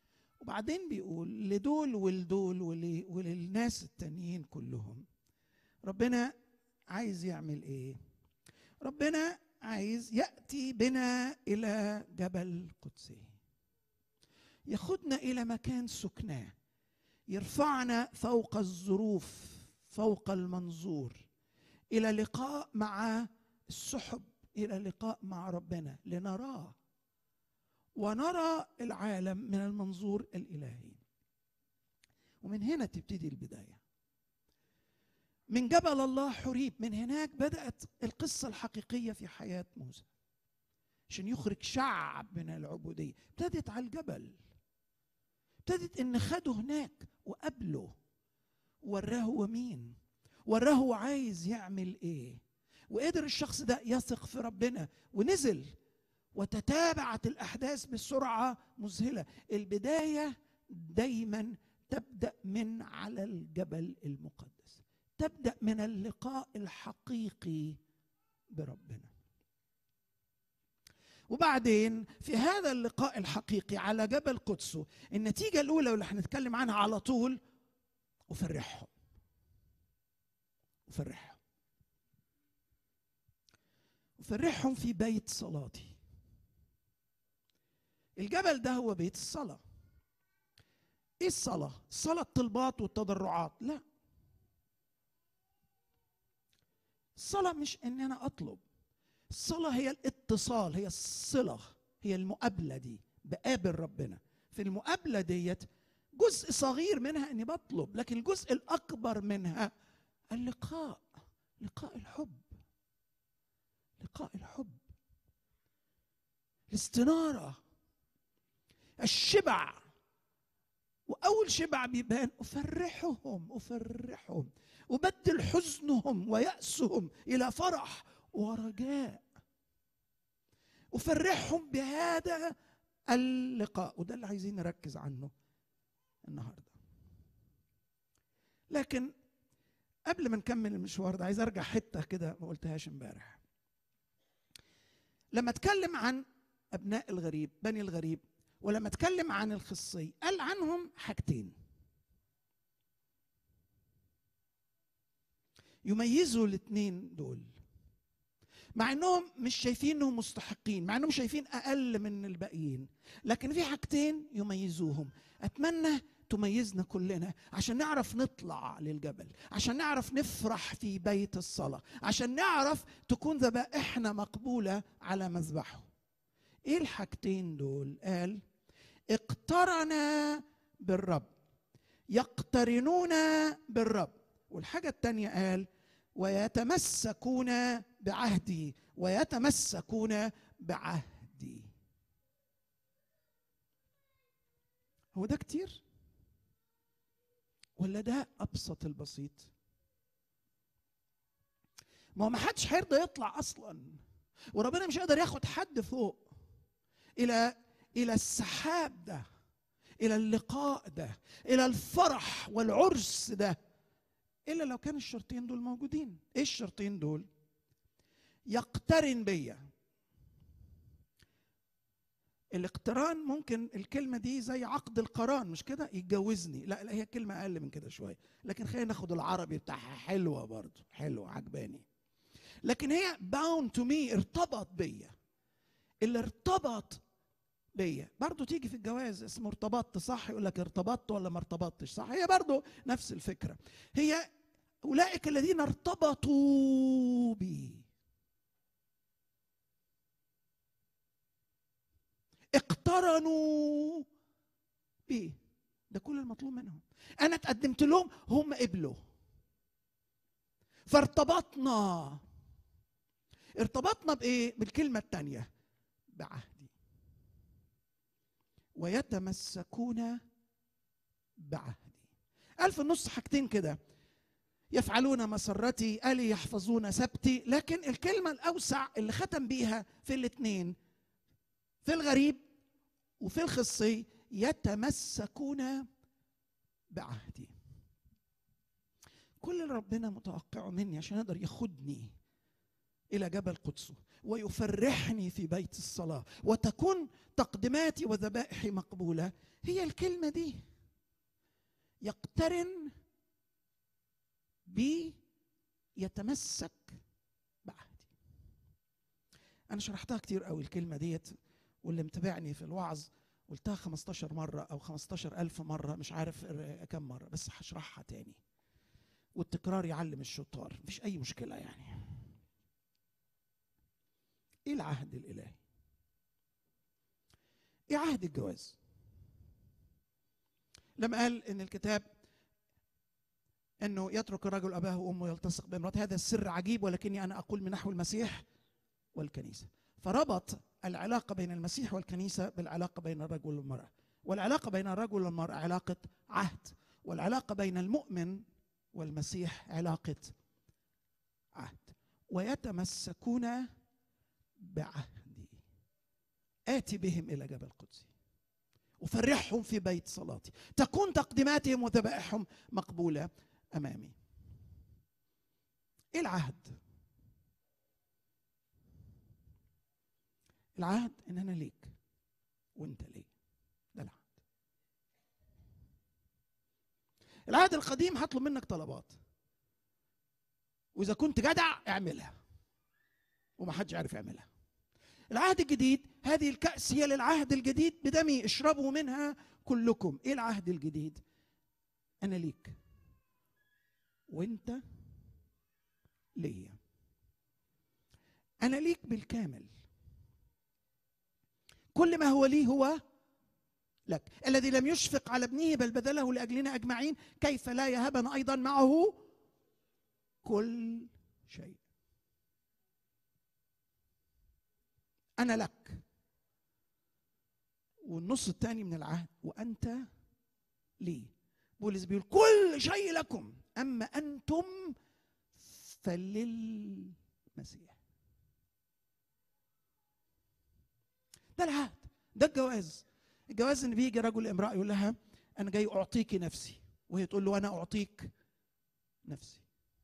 وبعدين بيقول لدول ولدول وللناس التانيين كلهم ربنا عايز يعمل ايه؟ ربنا عايز يأتي بنا إلى جبل قدسي، ياخدنا إلى مكان سكناه، يرفعنا فوق الظروف، فوق المنظور، إلى لقاء مع السحب، إلى لقاء مع ربنا لنراه ونرى العالم من المنظور الإلهي. ومن هنا تبتدي البداية، من جبل الله حريب. من هناك بدأت القصة الحقيقية في حياة موسى عشان يخرج شعب من العبودية. ابتدت على الجبل، ابتدت ان خده هناك وقابله، وراه هو مين، وراه هو عايز يعمل ايه، وقدر الشخص ده يثق في ربنا ونزل، وتتابعت الأحداث بسرعة مذهلة. البداية دايما تبدأ من على الجبل المقدس، تبدأ من اللقاء الحقيقي بربنا. وبعدين في هذا اللقاء الحقيقي على جبل قدسه، النتيجة الأولى واللي هنتكلم عنها على طول، أفرحهم أفرحهم أفرحهم في بيت صلاتي. الجبل ده هو بيت الصلاة. ايه الصلاة؟ الصلاة الطلبات والتضرعات؟ لا، الصلاة مش ان انا اطلب، الصلاة هي الاتصال، هي الصلة، هي المقابلة دي، بقابل ربنا. في المقابلة ديت جزء صغير منها اني بطلب، لكن الجزء الاكبر منها اللقاء، لقاء الحب، لقاء الحب، الاستنارة، الشبع. وأول شبع بيبان أفرحهم أفرحهم وبدل حزنهم ويأسهم إلى فرح ورجاء. أفرحهم بهذا اللقاء، وده اللي عايزين نركز عنه النهارده. لكن قبل ما نكمل المشوار ده عايز أرجع حتة كده ما قلتهاش امبارح. لما اتكلم عن أبناء الغريب، بني الغريب، ولما اتكلم عن الخصي، قال عنهم حاجتين يميزوا الاثنين دول، مع انهم مش شايفين انهم مستحقين، مع انهم شايفين اقل من الباقيين، لكن في حاجتين يميزوهم. اتمنى تميزنا كلنا عشان نعرف نطلع للجبل، عشان نعرف نفرح في بيت الصلاة، عشان نعرف تكون ذبائحنا مقبولة على مذبحه. ايه الحاجتين دول؟ قال اقترن بالرب، يقترنون بالرب. والحاجة التانية قال ويتمسكون بعهدي، ويتمسكون بعهدي. هو ده كتير ولا ده أبسط البسيط؟ ما هو ما حدش هيرضى يطلع أصلا، وربنا مش هيقدر ياخد حد فوق إلى إلى السحاب ده، إلى اللقاء ده، إلى الفرح والعرس ده، إلا لو كان الشرطين دول موجودين. إيه الشرطين دول؟ يقترن بيا. الاقتران ممكن الكلمة دي زي عقد القران، مش كده؟ يتجوزني. لا لا، هي كلمة أقل من كده شوية، لكن خلينا ناخد العربي بتاعها، حلوة برضو، حلوة عجباني. لكن هي bound to me، ارتبط بيا. اللي ارتبط بيا برضو تيجي في الجواز اسمه ارتبطت، صح؟ يقول لك ارتبطت ولا ما ارتبطتش، صح؟ هي برضو نفس الفكرة. هي أولئك الذين ارتبطوا بي، اقترنوا بي. ده كل المطلوب منهم. أنا تقدمت لهم، هم قبلوا، فارتبطنا. ارتبطنا بإيه؟ بالكلمة الثانية، بعهدي. ويتمسكون بعهدي. قال في النص حاجتين كده، يفعلون مسرتي، قال يحفظون سبتي. لكن الكلمة الأوسع اللي ختم بيها في الاثنين، في الغريب وفي الخصي، يتمسكون بعهدي. كل اللي ربنا متوقعه مني عشان يقدر ياخدني إلى جبل قدسه ويفرحني في بيت الصلاة وتكون تقدماتي وذبائحي مقبولة، هي الكلمة دي: يقترن بي يتمسك بعهدي. انا شرحتها كتير قوي الكلمه ديت، واللي متابعني في الوعظ قلتها خمستاشر مرة أو خمستاشر ألف مرة، مش عارف كم مرة، بس هشرحها تاني. والتكرار يعلم الشطار، مفيش أي مشكلة يعني. إيه العهد الإلهي؟ إيه عهد الجواز؟ لما قال إن الكتاب إنه يترك الرجل أباه وأمه يلتصق بامرأته، هذا السر عجيب، ولكني أنا أقول من نحو المسيح والكنيسة. فربط العلاقة بين المسيح والكنيسة بالعلاقة بين الرجل والمرأة، والعلاقة بين الرجل والمرأة علاقة عهد، والعلاقة بين المؤمن والمسيح علاقة عهد. ويتمسكون بعهدي آتي بهم إلى جبل قدسي أفرحهم في بيت صلاتي، تكون تقديماتهم وذبائحهم مقبولة أمامي. إيه العهد؟ العهد إن أنا ليك وأنت ليه، ده العهد. العهد القديم هطلب منك طلبات، وإذا كنت جدع اعملها، ومحدش عارف يعملها. العهد الجديد، هذه الكأس هي للعهد الجديد بدمي، اشربوا منها كلكم. إيه العهد الجديد؟ أنا ليك وأنت ليا. أنا ليك بالكامل، كل ما هو لي هو لك. الذي لم يشفق على ابنه بل بذله لأجلنا أجمعين، كيف لا يهبنا أيضا معه كل شيء. أنا لك. والنص الثاني من العهد وأنت لي. بولس بيقول كل شيء لكم أما أنتم فللمسيح. ده العهد، ده الجواز. الجواز ان بيجي رجل امرأة يقول لها انا جاي اعطيكي نفسي، وهي تقول له انا اعطيك نفسي.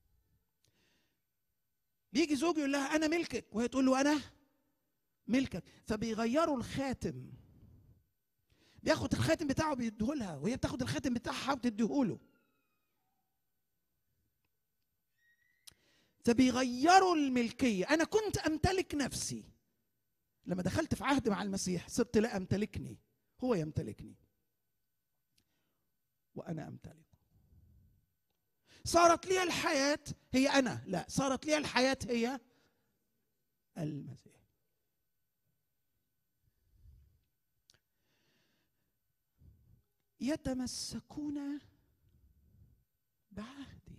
بيجي زوج يقول لها انا ملكك، وهي تقول له انا ملكك. فبيغيروا الخاتم، بياخد الخاتم بتاعه بيديهولها، وهي بتاخد الخاتم بتاعها وتديهوله. فبيغيروا الملكية. انا كنت امتلك نفسي، لما دخلت في عهد مع المسيح صرت لا امتلكني، هو يمتلكني وانا امتلكه. صارت لي الحياة هي انا، لا، صارت لي الحياة هي المسيح. يتمسكون بعهدي.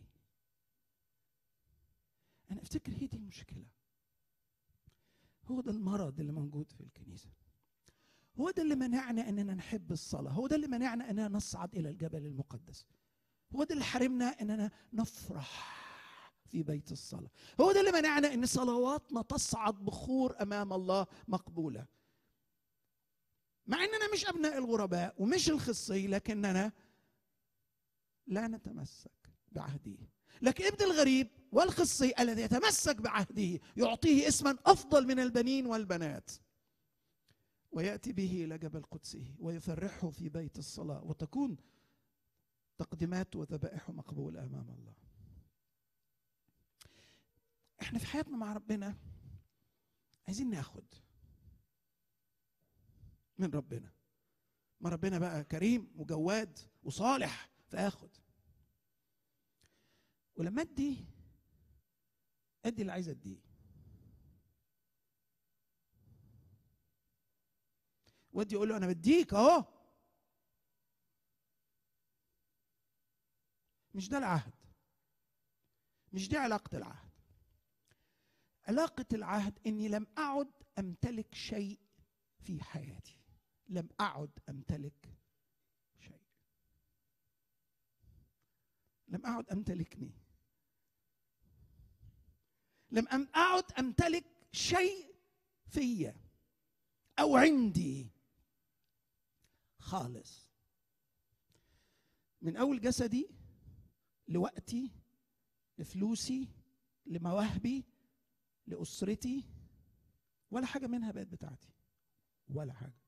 انا افتكر هي دي المشكلة، هو ده المرض اللي موجود في الكنيسة، هو ده اللي منعنا أننا نحب الصلاة، هو ده اللي منعنا أننا نصعد إلى الجبل المقدس، هو ده اللي حرمنا أننا نفرح في بيت الصلاة، هو ده اللي منعنا أن صلواتنا تصعد بخور أمام الله مقبولة. مع أننا مش أبناء الغرباء ومش الخصي، لكننا لا نتمسك بعهده. لكن ابن الغريب والخصي الذي يتمسك بعهده يعطيه اسما أفضل من البنين والبنات، ويأتي به إلى جبل قدسه ويفرحه في بيت الصلاة، وتكون تقديمات وذبائحه مقبولة أمام الله. احنا في حياتنا مع ربنا عايزين ناخد من ربنا، ما ربنا بقى كريم وجواد وصالح فاخد، ولما ادي ادي اللي عايز اديه. ودي يقول له انا بديك اهو. مش ده العهد، مش دي علاقة العهد. علاقة العهد اني لم اعد امتلك شيء في حياتي، لم اعد امتلك شيء، لم اعد امتلكني، لم اعد امتلك شيء فيا او عندي خالص، من اول جسدي لوقتي لفلوسي لمواهبي لأسرتي، ولا حاجة منها بقت بتاعتي، ولا حاجة.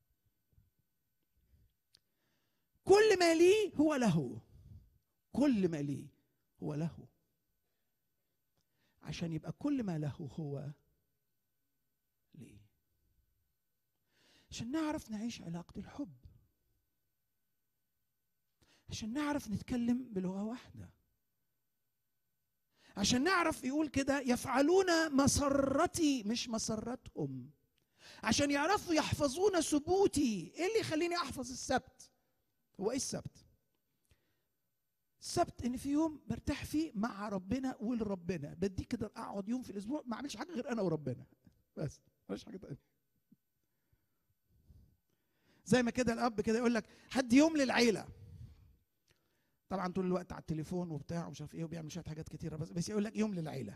كل ما لي هو له، كل ما لي هو له. عشان يبقى كل ما له هو ليه، عشان نعرف نعيش علاقة الحب، عشان نعرف نتكلم بلغة واحدة، عشان نعرف يقول كده يفعلون مسرتي مش مسرتهم، عشان يعرفوا يحفظون ثبوتي. ايه اللي يخليني احفظ السبت؟ هو ايه السبت؟ السبت ان في يوم برتاح فيه مع ربنا ولربنا، بدي كده اقعد يوم في الاسبوع ما اعملش حاجه غير انا وربنا بس، مفيش حاجه تانية. زي ما كده الاب كده يقول لك حد يوم للعيله، طبعا طول الوقت على التليفون وبتاع ومش عارف ايه وبيعمل شويه حاجات كتيره، بس بس يقول لك يوم للعيله.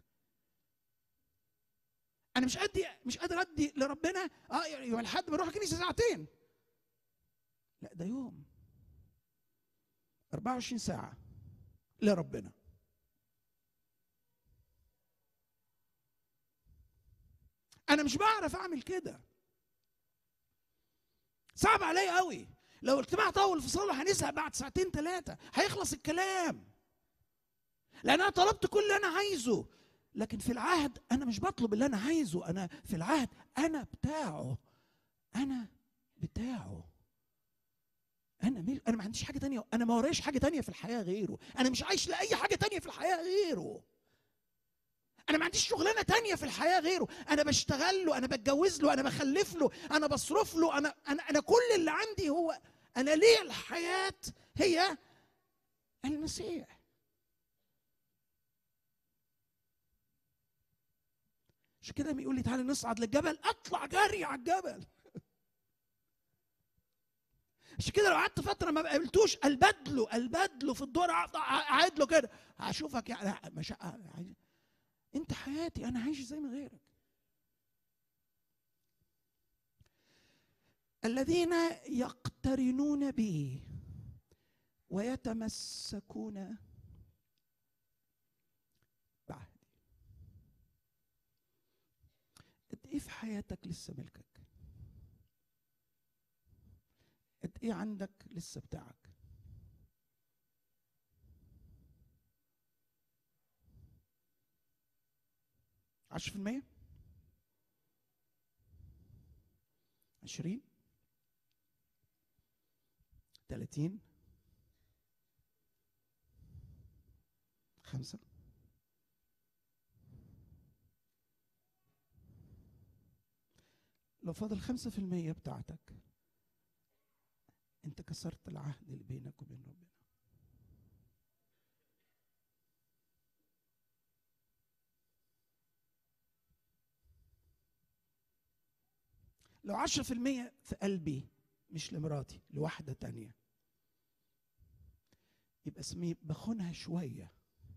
انا مش قادر مش قادر ادي لربنا اه يوم الحد بروح الكنيسه ساعتين، لا ده يوم أربعة وعشرين ساعه لربنا. انا مش بعرف اعمل كده، صعب عليا قوي. لو اجتماع طول في صلاه هنزهق بعد ساعتين ثلاثه، هيخلص الكلام، لان انا طلبت كل اللي انا عايزه. لكن في العهد انا مش بطلب اللي انا عايزه، انا في العهد انا بتاعه، انا بتاعه، انا ميل. انا ما عنديش حاجه تانية، انا ما ورايش حاجه تانية في الحياه غيره، انا مش عايش لاي حاجه تانية في الحياه غيره، انا ما عنديش شغلانه تانية في الحياه غيره، انا بشتغل له، انا بتجوز له، انا بخلف له، انا بصرف له، انا انا انا كل اللي عندي هو انا. ليه الحياه هي المسيح. عشان كده بيقول لي تعالى نصعد للجبل، اطلع جري على الجبل. عشان كده لو قعدت فتره ما قابلتوش البدله البدله في الدور، قاعد له كده هشوفك يعني مش انت حياتي، انا عايش ازاي من غيرك. الذين يقترنون بي ويتمسكون بعهدي. قد ايه في حياتك لسه ملكك؟ قد ايه عندك لسه بتاعك؟ عشرة في المية؟ عشرين؟ ثلاثين؟ خمسة؟ لو فاضل خمسة في المية بتاعتك، انت كسرت العهد اللي بينك وبين ربنا. لو عشرة في المية في قلبي مش لمراتي، لواحدة تانية، يبقى اسمي بخونها شوية.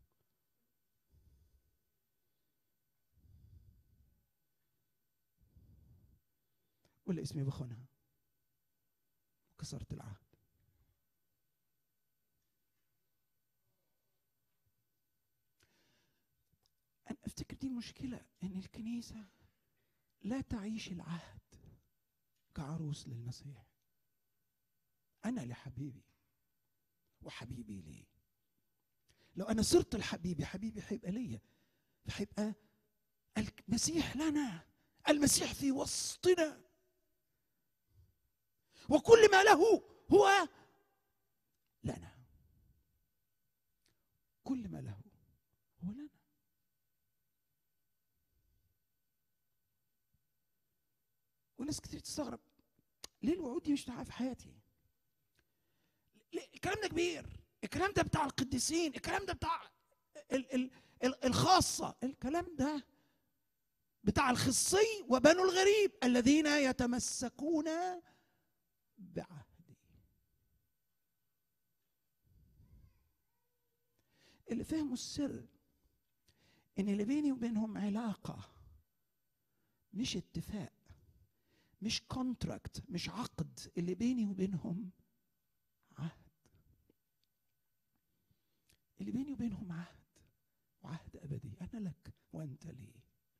ولا اسمي بخونها وكسرت العهد. أنا أفتكر دي المشكلة، إن الكنيسة لا تعيش العهد كعروس للمسيح. أنا لحبيبي وحبيبي ليه. لو أنا صرت لحبيبي، حبيبي هيبقى ليا، هيبقى المسيح لنا، المسيح في وسطنا، وكل ما له هو لنا، كل ما له هو لنا. وناس كتير تستغرب ليه الوعود دي مش بتاعها في حياتي؟ الكلام ده كبير، الكلام ده بتاع القديسين، الكلام ده بتاع ال ال ال الخاصة، الكلام ده بتاع الخصي وبنو الغريب الذين يتمسكون بعهدي. اللي فهموا السر ان اللي بيني وبينهم علاقة، مش اتفاق، مش كونتراكت، مش عقد، اللي بيني وبينهم عهد. اللي بيني وبينهم عهد، وعهد أبدي، أنا لك وأنت لي.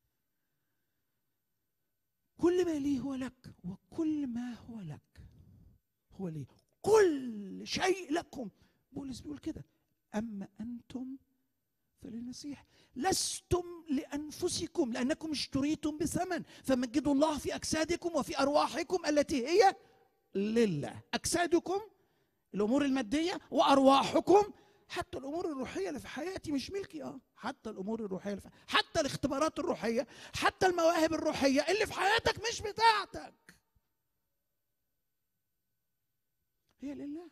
كل ما لي هو لك، وكل ما هو لك هو لي، كل شيء لكم. بولس بيقول كده، أما أنتم فللمسيح. لستم لأنفسكم لأنكم اشتريتم بثمن، فمجدوا الله في أجسادكم وفي أرواحكم التي هي لله. أجسادكم الأمور المادية، وأرواحكم حتى الأمور الروحية اللي في حياتي مش ملكي. اه حتى الأمور الروحية اللي في حياتي، حتى الاختبارات الروحية، حتى المواهب الروحية اللي في حياتك مش بتاعتك، هي لله.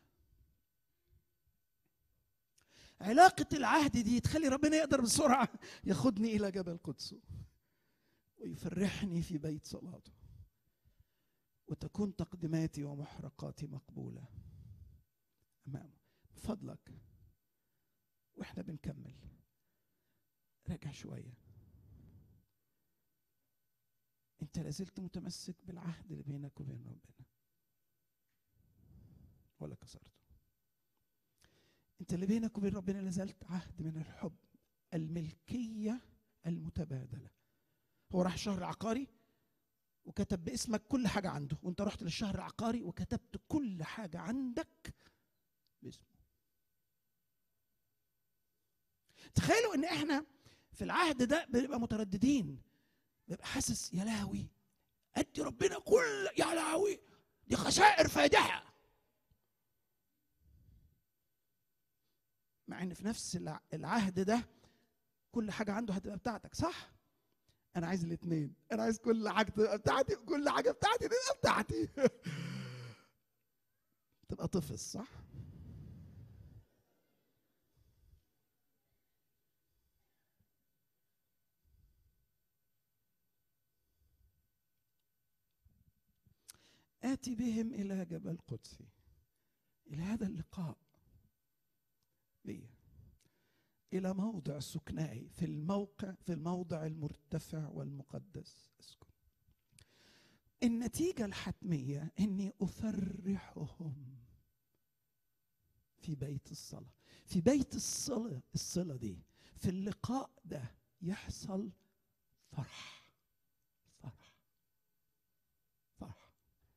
علاقة العهد دي تخلي ربنا يقدر بسرعة ياخدني إلى جبل قدسه ويفرحني في بيت صلاته، وتكون تقدماتي ومحرقاتي مقبولة أمامه. بفضلك وإحنا بنكمل راجع شوية، أنت لازلت متمسك بالعهد اللي بينك وبين ربنا ولا كسرته؟ أنت اللي بينك وبين ربنا لازلت عهد من الحب، الملكية المتبادلة. هو راح الشهر العقاري وكتب باسمك كل حاجة عنده، وأنت رحت للشهر العقاري وكتبت كل حاجة عندك باسمه. تخيلوا إن إحنا في العهد ده بنبقى مترددين، بنبقى حاسس يا لهوي أدي ربنا كل، يا لهوي دي خسائر فادحة، مع ان في نفس العهد ده كل حاجه عنده هتبقى بتاعتك. صح؟ انا عايز الاثنين، انا عايز كل حاجه تبقى بتاعتي، كل حاجه بتاعتي تبقى بتاعتي. تبقى طفل. صح؟ آتي بهم إلى جبل قدسي، إلى هذا اللقاء بي، إلى موضع سكنائي، في الموقع في الموضع المرتفع والمقدس أسكن. النتيجة الحتمية إني أفرحهم في بيت الصلاة. في بيت الصلاة، الصلة دي في اللقاء ده يحصل فرح فرح فرح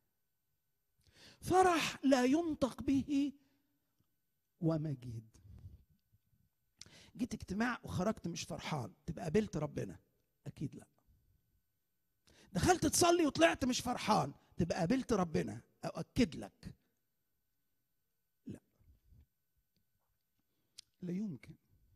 فرح لا ينطق به ومجيد. جيت اجتماع وخرجت مش فرحان، تبقى قابلت ربنا؟ اكيد لا. دخلت تصلي وطلعت مش فرحان، تبقى قابلت ربنا؟ اؤكد لك لا، لا يمكن.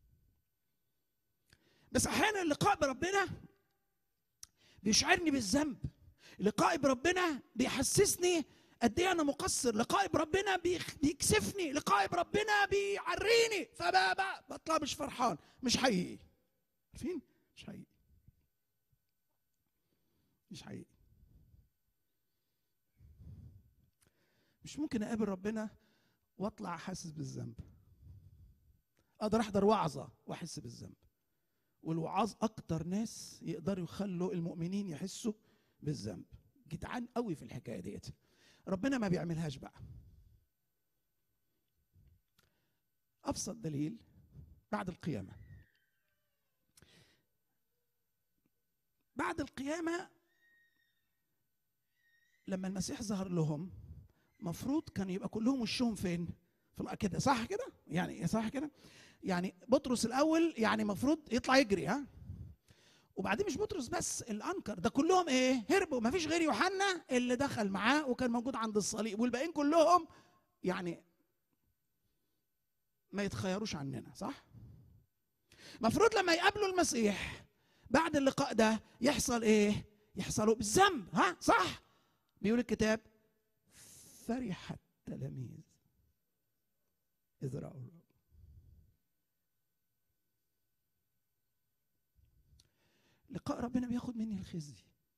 بس احيانا اللقاء بربنا بيشعرني بالذنب، لقائي بربنا بيحسسني قد ايه انا مقصر، لقائي بربنا بيكسفني، لقائي بربنا بيعريني، فبطلع مش فرحان. مش حقيقي. عارفين؟ مش حقيقي، مش حقيقي. مش ممكن اقابل ربنا واطلع حاسس بالذنب. اقدر احضر وعظه واحس بالذنب، والوعاظ اكتر ناس يقدروا يخلوا المؤمنين يحسوا بالذنب، جدعان قوي في الحكايه ديت. ربنا ما بيعملهاش بقى. ابسط دليل بعد القيامه. بعد القيامه لما المسيح ظهر لهم، مفروض كان يبقى كلهم وشهم فين؟ في كده. صح كده؟ يعني صح كده؟ يعني بطرس الاول يعني مفروض يطلع يجري، ها؟ وبعدين مش بطرس بس اللي انكر، ده كلهم ايه؟ هربوا. ما فيش غير يوحنا اللي دخل معاه وكان موجود عند الصليب، والباقيين كلهم يعني ما يتخيروش عننا. صح؟ مفروض لما يقابلوا المسيح بعد اللقاء ده يحصل ايه؟ يحصلوا بالذنب، ها؟ صح؟ بيقول الكتاب فرح التلاميذ إذ رأوا الرب. لقاء ربنا بياخد مني الخزي،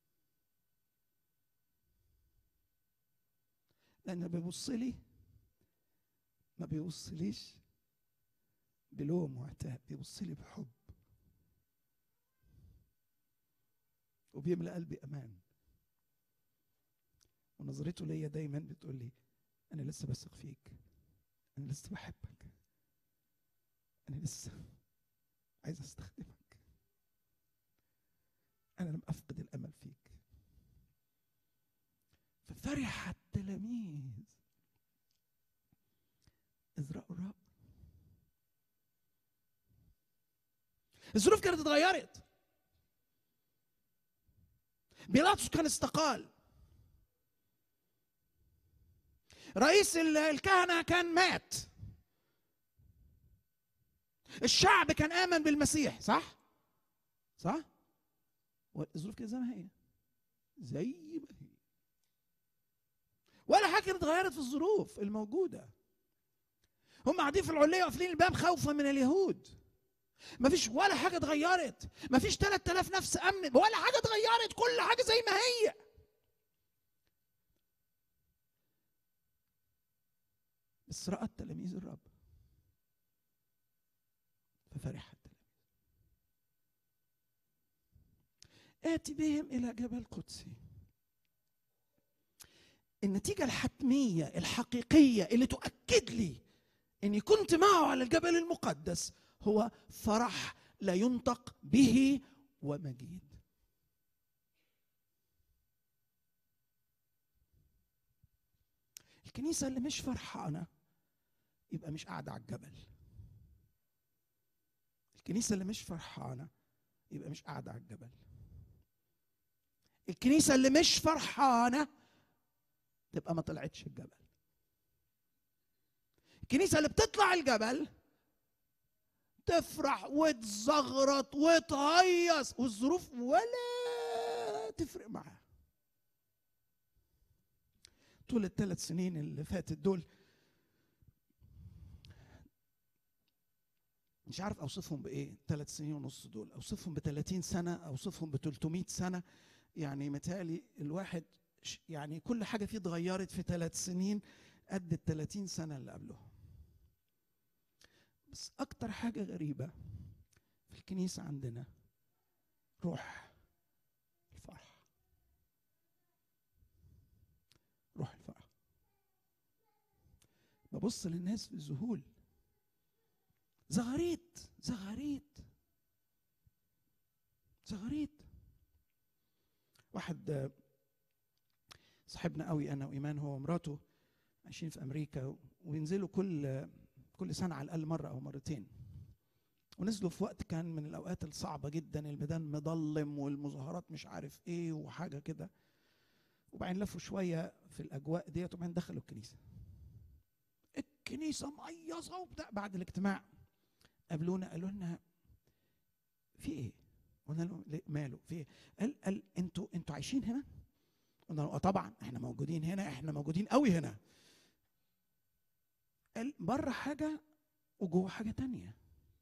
لأنه بيبص لي، ما بيبصليش بلوم وعتاب، بيبص لي بحب وبيملأ قلبي أمان. ونظرته ليا دايما بتقول لي أنا لسه بثق فيك، أنا لسه بحبك، أنا لسه عايز أستخدمك، أنا لم أفقد الأمل فيك. ففرح التلاميذ إذ رأوا الرب. الظروف كانت اتغيرت. بيلاطس كان استقال، رئيس الكهنة كان مات، الشعب كان آمن بالمسيح. صح؟ صح؟ والظروف كده زي ما هي، زي ما هي، ولا حاجة كانت اتغيرت في الظروف الموجودة. هم قاعدين في العلية وقافلين الباب خوفا من اليهود. مفيش ولا حاجة اتغيرت، مفيش ثلاثة آلاف نفس أمن، ولا حاجة اتغيرت، كل حاجة زي ما هي. بس رأت تلاميذ الرب ففرح التلاميذ. آتي بهم إلى جبل قدسي. النتيجة الحتمية الحقيقية اللي تؤكد لي إني كنت معه على الجبل المقدس هو فرح لا ينطق به ومجيد. الكنيسة اللي مش فرحانة يبقى مش قاعدة على الجبل. الكنيسة اللي مش فرحانة يبقى مش قاعدة على الجبل. الكنيسة اللي مش فرحانة تبقى ما طلعتش الجبل. الكنيسة اللي بتطلع الجبل تفرح وتزغرط وتهيص والظروف ولا تفرق معاها. طول الثلاث سنين اللي فاتت دول مش عارف اوصفهم بايه. ثلاث سنين ونص دول اوصفهم بثلاثين سنة، اوصفهم بثلاثمائة سنة. يعني متهيألي الواحد يعني كل حاجة فيه اتغيرت في ثلاث سنين قد الثلاثين سنة اللي قبلهم. بس أكتر حاجة غريبة في الكنيسة عندنا روح الفرح. روح الفرح. ببص للناس في ذهول، زغاريت زغاريت زغاريت. واحد صاحبنا قوي انا وايمان، هو ومراته عايشين في امريكا وينزلوا كل كل سنه على الاقل مره او مرتين. ونزلوا في وقت كان من الاوقات الصعبه جدا، الميدان مظلم والمظاهرات مش عارف ايه وحاجه كده. وبعدين لفوا شويه في الاجواء ديت وبعدين دخلوا الكنيسه. الكنيسه مقيصه وبتاع. بعد الاجتماع قابلونا قالوا لنا في ايه؟ قلنا لهم ماله في ايه؟ قال قال انتوا انتوا عايشين هنا؟ قلنا له اه طبعا احنا موجودين هنا، احنا موجودين قوي هنا. قال بره حاجه وجوه حاجه تانية.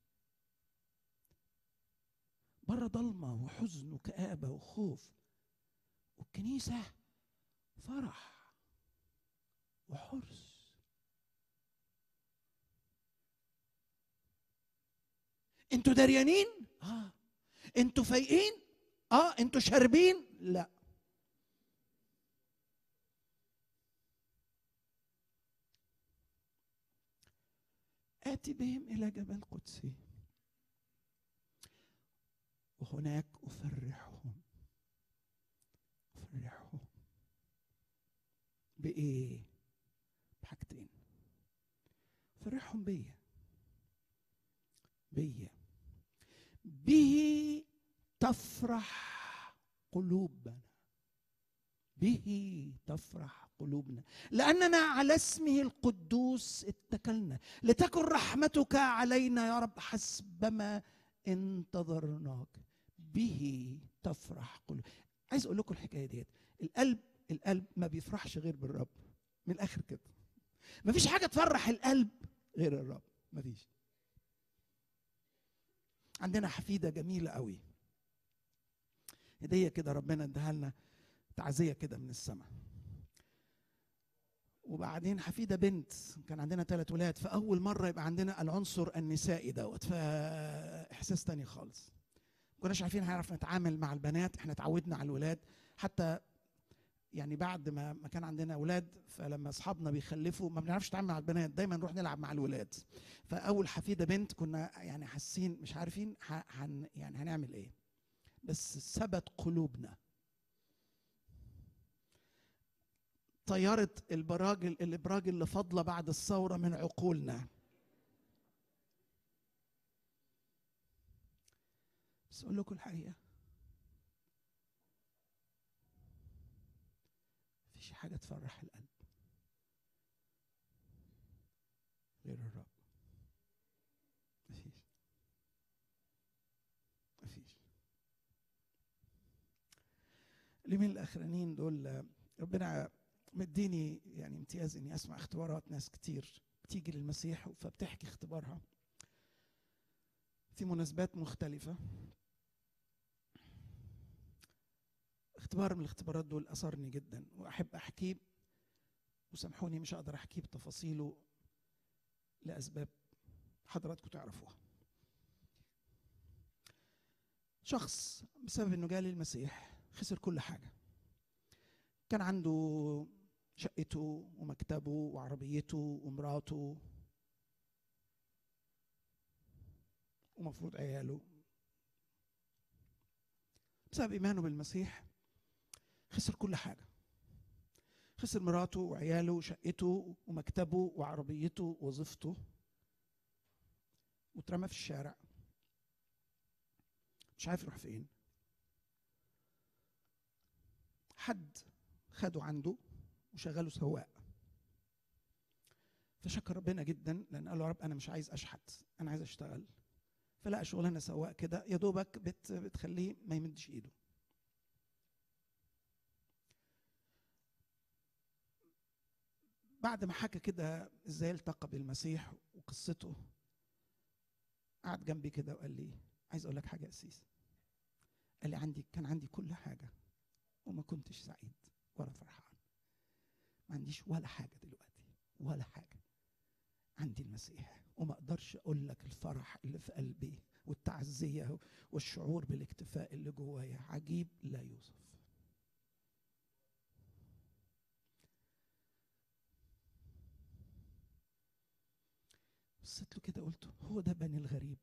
بره ضلمه وحزن وكآبه وخوف، والكنيسه فرح وحرص. انتوا دريانين؟ اه. انتوا فايقين؟ اه. انتوا شاربين؟ لا. آتي بهم إلى جبل قدسي وهناك أفرحهم. أفرحهم بإيه؟ بحاجتين. أفرحهم بيا بيا به تفرح قلوبنا. به تفرح قلوبنا لأننا على اسمه القدوس اتكلنا، لتكن رحمتك علينا يا رب حسبما انتظرناك. به تفرح قلوبنا. عايز اقول لكم الحكايه ديت. القلب القلب ما بيفرحش غير بالرب. من الاخر كده ما فيش حاجه تفرح القلب غير الرب. ما فيش. عندنا حفيده جميله قوي، هديه كده ربنا اداها لنا، تعزيه كده من السماء. وبعدين حفيده بنت، كان عندنا ثلاث ولاد، فاول مره يبقى عندنا العنصر النسائي دوت، فاحساس تاني خالص. ما كناش عارفين هنعرف نتعامل مع البنات، احنا اتعودنا على الولاد. حتى يعني بعد ما ما كان عندنا اولاد، فلما اصحابنا بيخلفوا ما بنعرفش نتعامل مع البنات، دايما نروح نلعب مع الولاد. فاول حفيده بنت كنا يعني حاسين مش عارفين هن يعني هنعمل ايه، بس ثبت قلوبنا. طيرت البراجل الابراج اللي فاضله بعد الثوره من عقولنا. بس اقول لكم الحقيقه، مفيش حاجه تفرح القلب غير الرب. مفيش مفيش اليومين الاخرانيين دول ربنا مديني يعني امتياز اني اسمع اختبارات ناس كتير بتيجي للمسيح فبتحكي اختبارها في مناسبات مختلفة. اختبار من الاختبارات دول أثرني جدا وأحب أحكيه، وسامحوني مش هقدر أحكيه بتفاصيله لأسباب حضراتكم تعرفوها. شخص بسبب إنه جالي المسيح خسر كل حاجة. كان عنده شقته ومكتبه وعربيته ومراته ومفروض عياله. بسبب إيمانه بالمسيح خسر كل حاجة. خسر مراته وعياله وشقته ومكتبه وعربيته ووظيفته، واترمى في الشارع مش عارف يروح فين. حد خده عنده وشغله سواق، فشكر ربنا جدا لأن قال له يا رب أنا مش عايز أشحت، أنا عايز أشتغل. فلقى شغلانه سواق كده يا دوبك بت بتخليه ما يمدش ايده. بعد ما حكى كده ازاي التقى بالمسيح وقصته، قعد جنبي كده وقال لي عايز اقول لك حاجه يا قسيس. قال لي عندي كان عندي كل حاجه وما كنتش سعيد ولا فرحان. ما عنديش ولا حاجه دلوقتي ولا حاجه. عندي المسيح وما اقدرش اقول لك الفرح اللي في قلبي والتعزيه والشعور بالاكتفاء اللي جوايا عجيب لا يوصف. بصيت له كده قلت هو ده بني الغريب.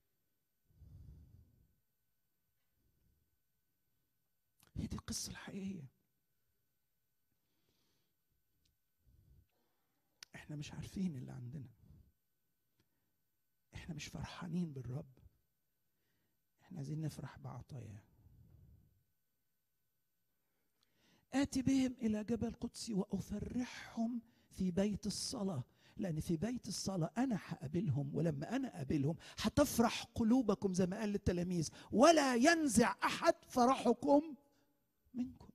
هي دي القصه الحقيقيه. احنا مش عارفين اللي عندنا، احنا مش فرحانين بالرب، احنا عايزين نفرح بعطاياه. آتي بهم إلى جبل قدسي وأفرحهم في بيت الصلاة، لأن في بيت الصلاة أنا هقابلهم، ولما أنا أقابلهم هتفرح قلوبكم زي ما قال للتلاميذ ولا ينزع أحد فرحكم منكم.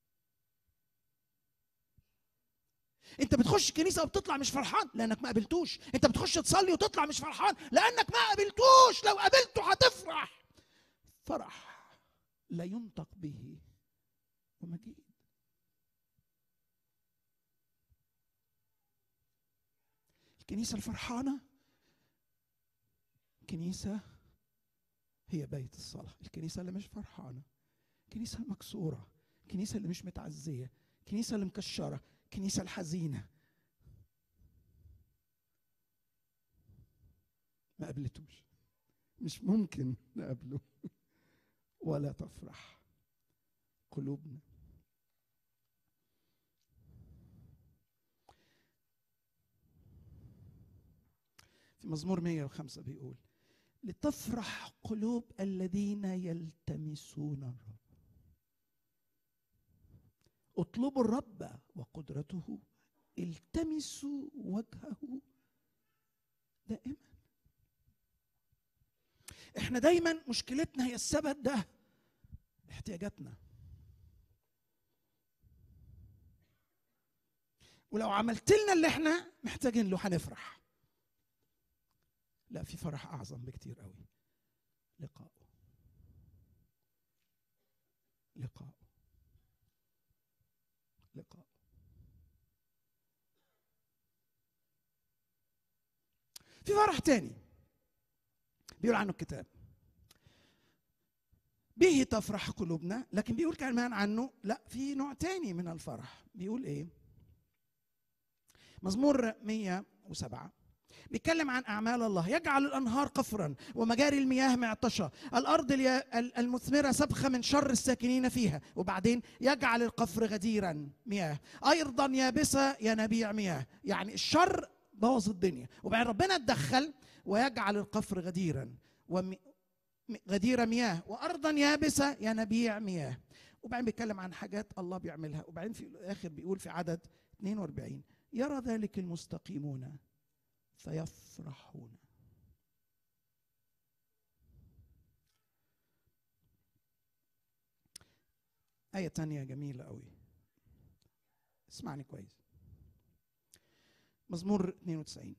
انت بتخش كنيسه وبتطلع مش فرحان لانك ما قابلتوش. انت بتخش تصلي وتطلع مش فرحان لانك ما قابلتوش. لو قابلته هتفرح فرح لا ينطق به ومجيد. الكنيسه الفرحانه كنيسه هي بيت الصلاه. الكنيسه اللي مش فرحانه الكنيسه المكسوره، الكنيسه اللي مش متعزيه، الكنيسه اللي مكشره، الكنيسة الحزينة ما قابلتوش، مش ممكن نقابله ولا تفرح قلوبنا. في مزمور مئة وخمسة بيقول لتفرح قلوب الذين يلتمسون الرب. اطلبوا الرب وقدرته، التمسوا وجهه دائما. احنا دايما مشكلتنا هي السبب ده، احتياجاتنا. ولو عملت لنا اللي احنا محتاجين له هنفرح. لا، في فرح اعظم بكتير قوي. لقاء لقاء لقاء. في فرح تاني بيقول عنه الكتاب به تفرح قلوبنا، لكن بيقول كمان عنه لا في نوع تاني من الفرح. بيقول ايه؟ مزمور مئة وسبعة بيتكلم عن أعمال الله. يجعل الأنهار قفرا ومجاري المياه معطشة، الأرض المثمرة سبخة من شر الساكنين فيها. وبعدين يجعل القفر غديرا مياه، أيضا يابسة ينابيع مياه. يعني الشر بوظ الدنيا، وبعدين ربنا اتدخل ويجعل القفر غديرا ومن غدير مياه، وارضا يابسه ينابيع مياه. وبعدين بيتكلم عن حاجات الله بيعملها، وبعدين في الاخر بيقول في عدد اثنين وأربعين يرى ذلك المستقيمون فيفرحون. آية تانية جميلة قوي، اسمعني كويس. مزمور اثنين وتسعين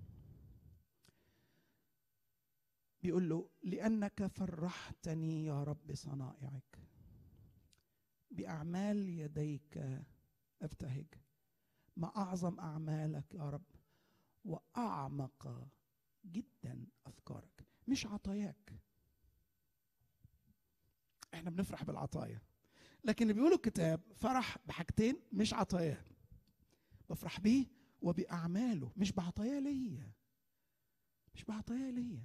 بيقول له لأنك فرحتني يا رب صنائعك، بأعمال يديك أبتهج. ما أعظم أعمالك يا رب وأعمق جدا أفكارك. مش عطاياك، احنا بنفرح بالعطايا، لكن اللي بيقولوا الكتاب فرح بحاجتين، مش عطاياه، بفرح بيه وبأعماله، مش بعطاياه ليا، مش بعطاياه ليا.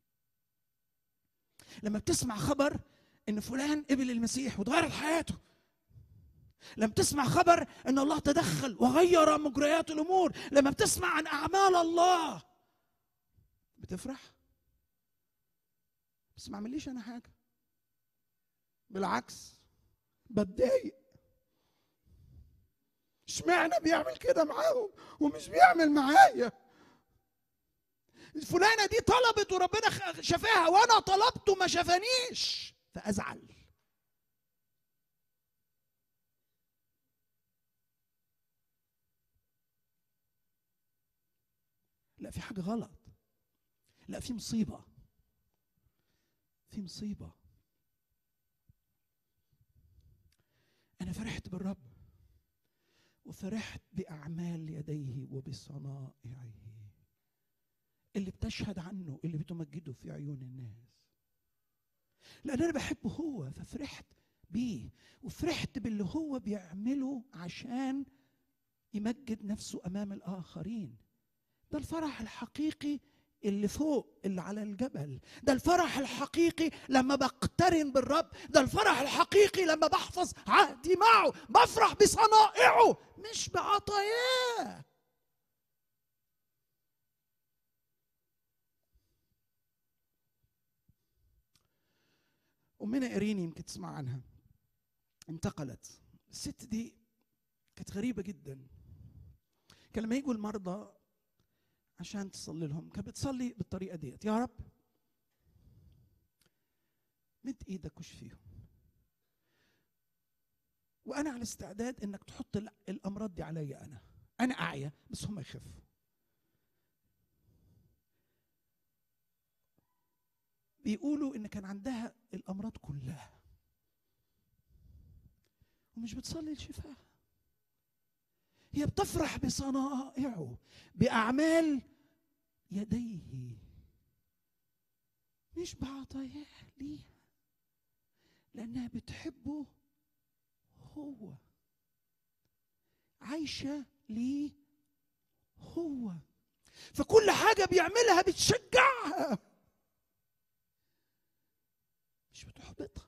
لما بتسمع خبر ان فلان قبل المسيح وتغيرت حياته، لما بتسمع خبر ان الله تدخل وغير مجريات الامور، لما بتسمع عن اعمال الله بتفرح. بس ما عمليش انا حاجه، بالعكس بتضايق. اشمعنى بيعمل كده معاهم ومش بيعمل معايا؟ فلانه دي طلبت وربنا شافاها، وانا طلبت وما شافانيش، فازعل. لا، في حاجه غلط، لا في مصيبه، في مصيبه. انا فرحت بالرب وفرحت باعمال يديه وبصنائعه اللي بتشهد عنه، اللي بتمجده في عيون الناس، لأن أنا بحبه هو، ففرحت بيه وفرحت باللي هو بيعمله عشان يمجد نفسه أمام الآخرين. ده الفرح الحقيقي اللي فوق، اللي على الجبل. ده الفرح الحقيقي لما بقترن بالرب. ده الفرح الحقيقي لما بحفظ عهدي معه، بفرح بصنائعه مش بعطاياه. أمنا إيريني يمكن تسمع عنها، انتقلت. الست دي كانت غريبة جدا. كان لما يجوا المرضى عشان تصلي لهم كانت بتصلي بالطريقة ديت: يا رب مد ايدك واشفيهم، وانا على استعداد انك تحط الامراض دي عليا، انا انا اعيا بس هم يخفوا. بيقولوا ان كان عندها الامراض كلها ومش بتصلي لشفاها. هي بتفرح بصنائعه، باعمال يديه، مش بعطاياه ليها، لانها بتحبه هو، عايشه ليه هو، فكل حاجه بيعملها بتشجعها مش بتحبطها.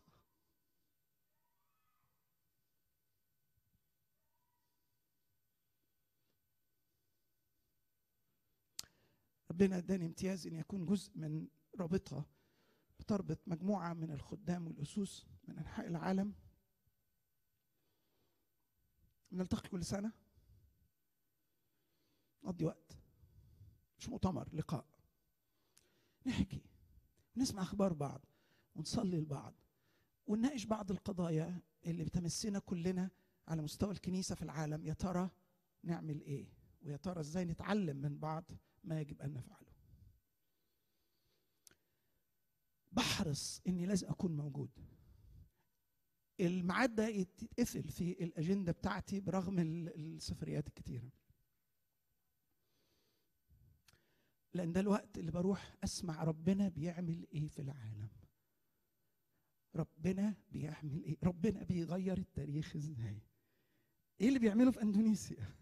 ربنا اداني امتياز ان يكون جزء من رابطه بتربط مجموعه من الخدام والاسوس من انحاء العالم. بنلتقي كل سنه، نقضي وقت، مش مؤتمر، لقاء، نحكي، نسمع اخبار بعض، ونصلي لبعض، ونناقش بعض القضايا اللي بتمسنا كلنا على مستوى الكنيسه في العالم. يا ترى نعمل ايه؟ ويا ترى ازاي نتعلم من بعض ما يجب ان نفعله. بحرص اني لازم اكون موجود. الميعاد ده يتقفل في الاجنده بتاعتي برغم السفريات الكتيره، لان ده الوقت اللي بروح اسمع ربنا بيعمل ايه في العالم، ربنا بيعمل ايه، ربنا بيغير التاريخ ازاي، ايه اللي بيعمله في اندونيسيا.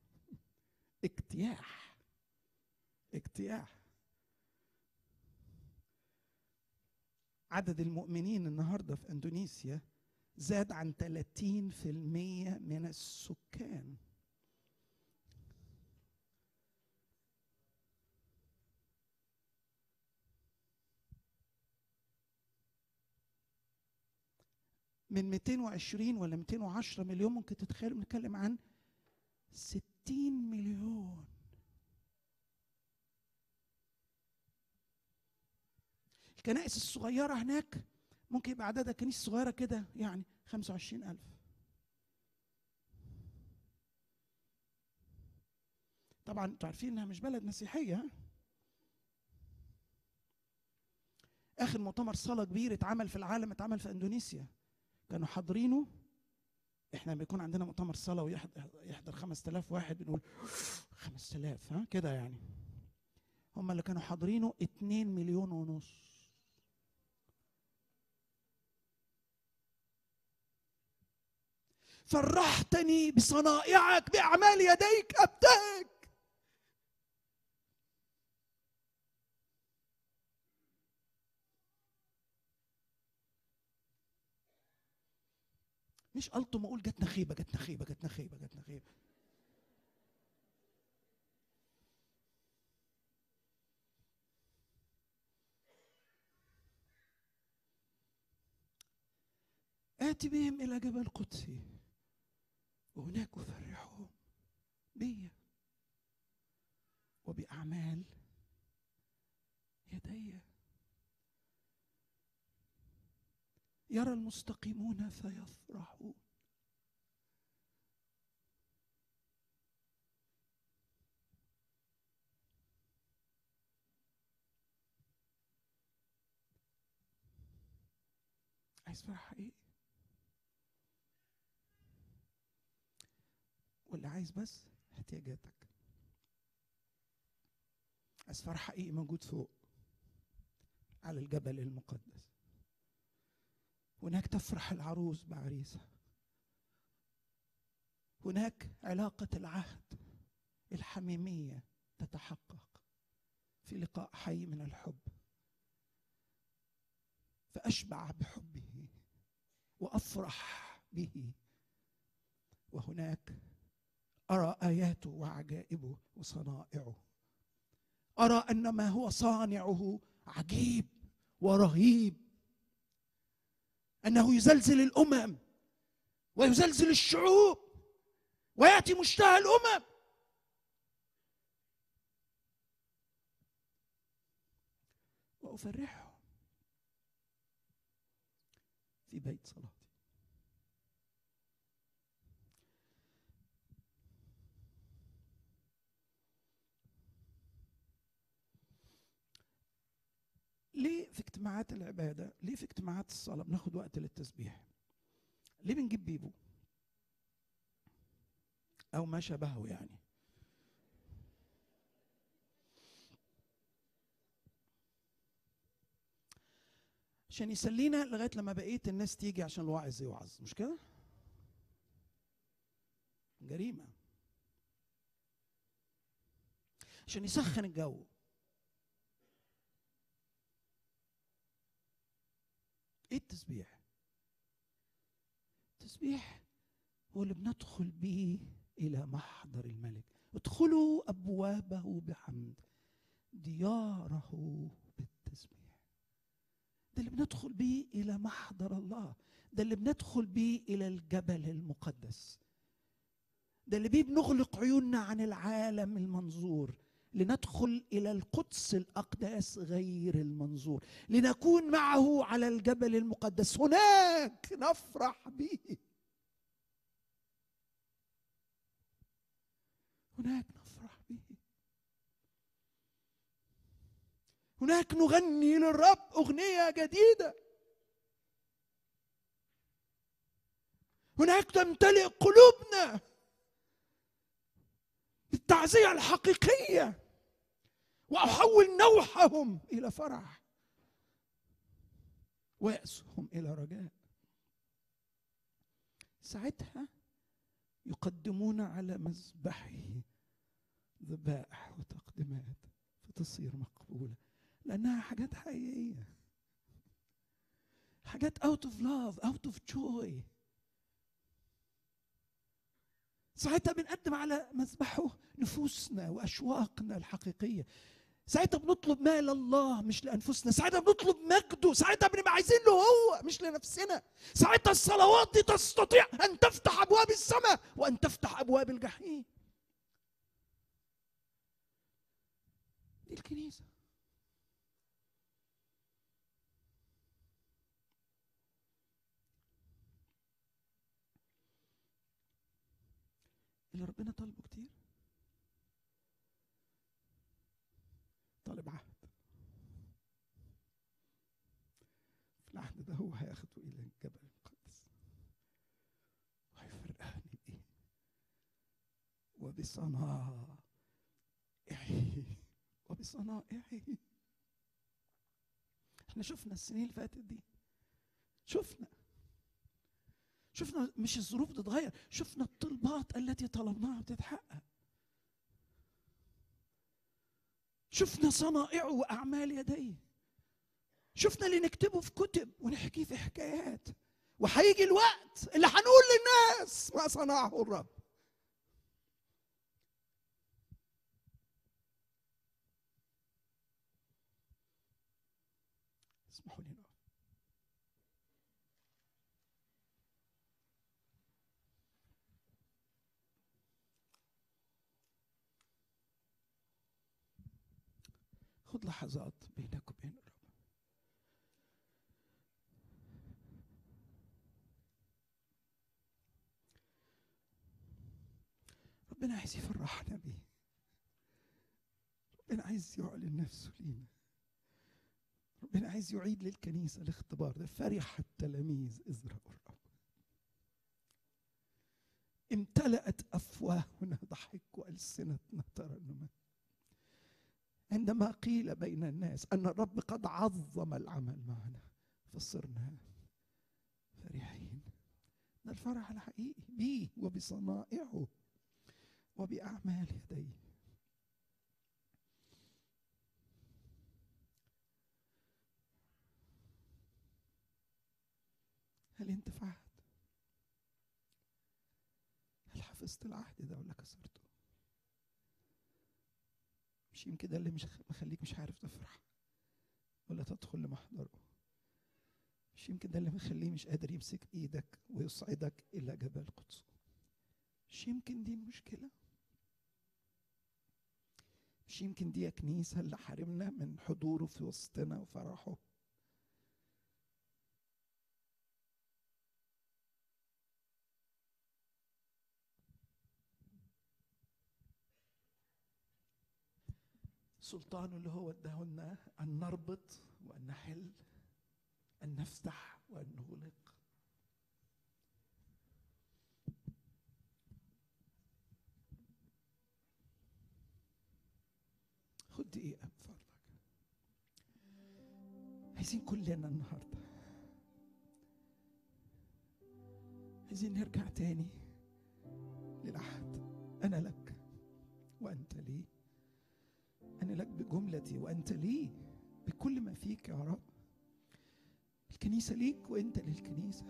اجتياح اجتياح. عدد المؤمنين النهارده في اندونيسيا زاد عن ثلاثين بالمئة من السكان. من مئتين وعشرين ولا مئتين وعشرة مليون ممكن تتخيلوا بنتكلم عن ستين مليون. الكنائس الصغيرة هناك ممكن يبقى عددها كنيسة صغيرة كده يعني خمسة وعشرين ألف. طبعا انتوا عارفين انها مش بلد مسيحية. آخر مؤتمر صلاة كبير اتعمل في العالم اتعمل في إندونيسيا، كانوا حاضرينه. احنا لما يكون عندنا مؤتمر صلاة ويحضر خمسة آلاف واحد بنقول خمسة آلاف ها كده يعني. هم اللي كانوا حاضرينه اتنين مليون ونص. فرحتني بصنائعك بأعمال يديك أبتهج. مش ألطم أقول جاتنا خيبة جاتنا خيبة جاتنا خيبة جاتنا خيبة. آتي بهم إلى جبل قدسي وهناك أفرحهم بي وبأعمال يدي. يرى المستقيمون فيفرحون. عايز فرح حقيقي، واللي عايز بس احتياجاتك. عايز فرح حقيقي موجود فوق على الجبل المقدس. هناك تفرح العروس بعريسها. هناك علاقة العهد الحميمية تتحقق في لقاء حي من الحب، فأشبع بحبه وأفرح به. وهناك أرى آياته وعجائبه وصنائعه. أرى أن ما هو صانعه عجيب ورهيب، أنه يزلزل الأمم ويزلزل الشعوب ويأتي مشتهى الأمم. وأفرحهم في بيت صلاتي. ليه في اجتماعات العبادة، ليه في اجتماعات الصلاة بناخد وقت للتسبيح؟ ليه بنجيب بيبو أو ما شابهه يعني؟ عشان يسلينا لغاية لما بقية الناس تيجي عشان الواعظ يوعظ، مش كده؟ جريمة. عشان يسخن الجو. ايه التسبيح؟ التسبيح هو اللي بندخل به الى محضر الملك. ادخلوا ابوابه بحمد، دياره بالتسبيح. ده اللي بندخل به الى محضر الله، ده اللي بندخل به الى الجبل المقدس، ده اللي بيه بنغلق عيوننا عن العالم المنظور لندخل إلى القدس الأقداس غير المنظور، لنكون معه على الجبل المقدس. هناك نفرح به، هناك نفرح به، هناك نغني للرب أغنية جديدة، هناك تمتلئ قلوبنا بالتعزية الحقيقية، وأحول نوحهم إلى فرح ويأسهم إلى رجاء. ساعتها يقدمون على مذبحه ذبائح وتقديمات فتصير مقبولة، لأنها حاجات حقيقية، حاجات out of love, out of joy. ساعتها بنقدم على مذبحه نفوسنا وأشواقنا الحقيقية. ساعتها بنطلب مال الله مش لأنفسنا، ساعتها بنطلب مجده، ساعتها بنبقى عايزين له هو مش لنفسنا. ساعتها الصلوات دي تستطيع أن تفتح أبواب السماء وأن تفتح أبواب الجحيم. دي الكنيسة. اللي ربنا طالبه كتير، طالب عهد. في العهد ده هو هياخده إلى الجبل المقدس وهيفرقني بإيه؟ وبصنائعه وبصنائعه. احنا شفنا السنين اللي فاتت دي، شفنا شفنا مش الظروف بتتغير، شفنا الطلبات التي طلبناها بتتحقق، شفنا صنائعه وأعمال يديه، شفنا اللي نكتبه في كتب ونحكيه في حكايات، وهيجي الوقت اللي هنقول للناس ما صنعه الرب. اسمحوا لي. خذ لحظات بينك وبين الرب. ربنا عايز يفرحنا بيه، ربنا عايز يعلن نفسه لينا، ربنا عايز يعيد للكنيسة الاختبار ده. فرح التلاميذ إذ رأوا الرب، امتلأت أفواهنا ضحك وألسنتنا ترنما عندما قيل بين الناس أن الرب قد عظم العمل معنا فصرنا فرحين. ده الفرح الحقيقي بيه وبصنائعه وبأعمال يديه. هل انت في عهد؟ هل حفظت العهد ده ولا كسرته؟ مش يمكن ده اللي مش مخليك مش عارف تفرح ولا تدخل لمحضره؟ مش يمكن ده اللي مخليه مش قادر يمسك ايدك ويصعدك الى جبل قدس؟ مش يمكن دي المشكلة؟ مش يمكن دي يا كنيسة اللي حرمنا من حضوره في وسطنا وفرحه؟ سلطانه اللي هو اداهن أن نربط وأن نحل، أن نفتح وأن نغلق. خد دقيقة من فضلك. عايزين كلنا النهاردة، عايزين نرجع تاني للعهد. أنا لك وأنت لي، أنا لك بجملتي وأنت لي بكل ما فيك يا رب. الكنيسة ليك وأنت للكنيسة.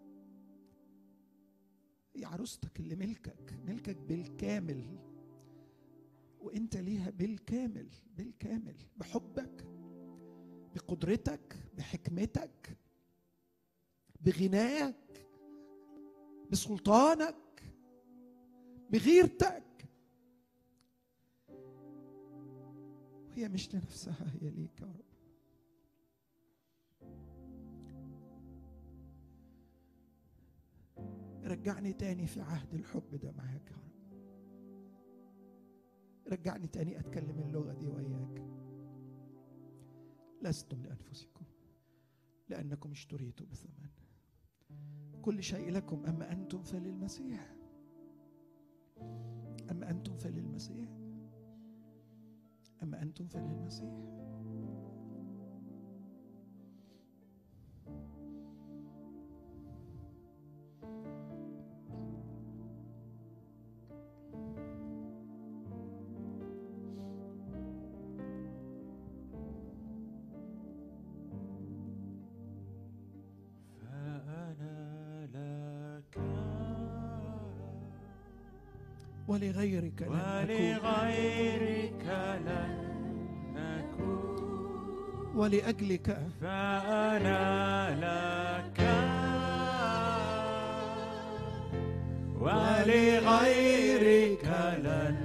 هي عروستك اللي ملكك، ملكك بالكامل، وأنت ليها بالكامل بالكامل، بحبك، بقدرتك، بحكمتك، بغناك، بسلطانك، بغيرتك. هي مش لنفسها، هي ليك يا رب. رجعني تاني في عهد الحب ده معاك يا رب. رجعني تاني أتكلم اللغة دي وإياك. لستم لأنفسكم لأنكم اشتريتوا بثمن، كل شيء لكم، أما أنتم فللمسيح، أما أنتم فللمسيح، أما أنتم فللمسيح. ولغيرك لن ولغيرك لن أكون ولأجلك فأنا لك ولغيرك لن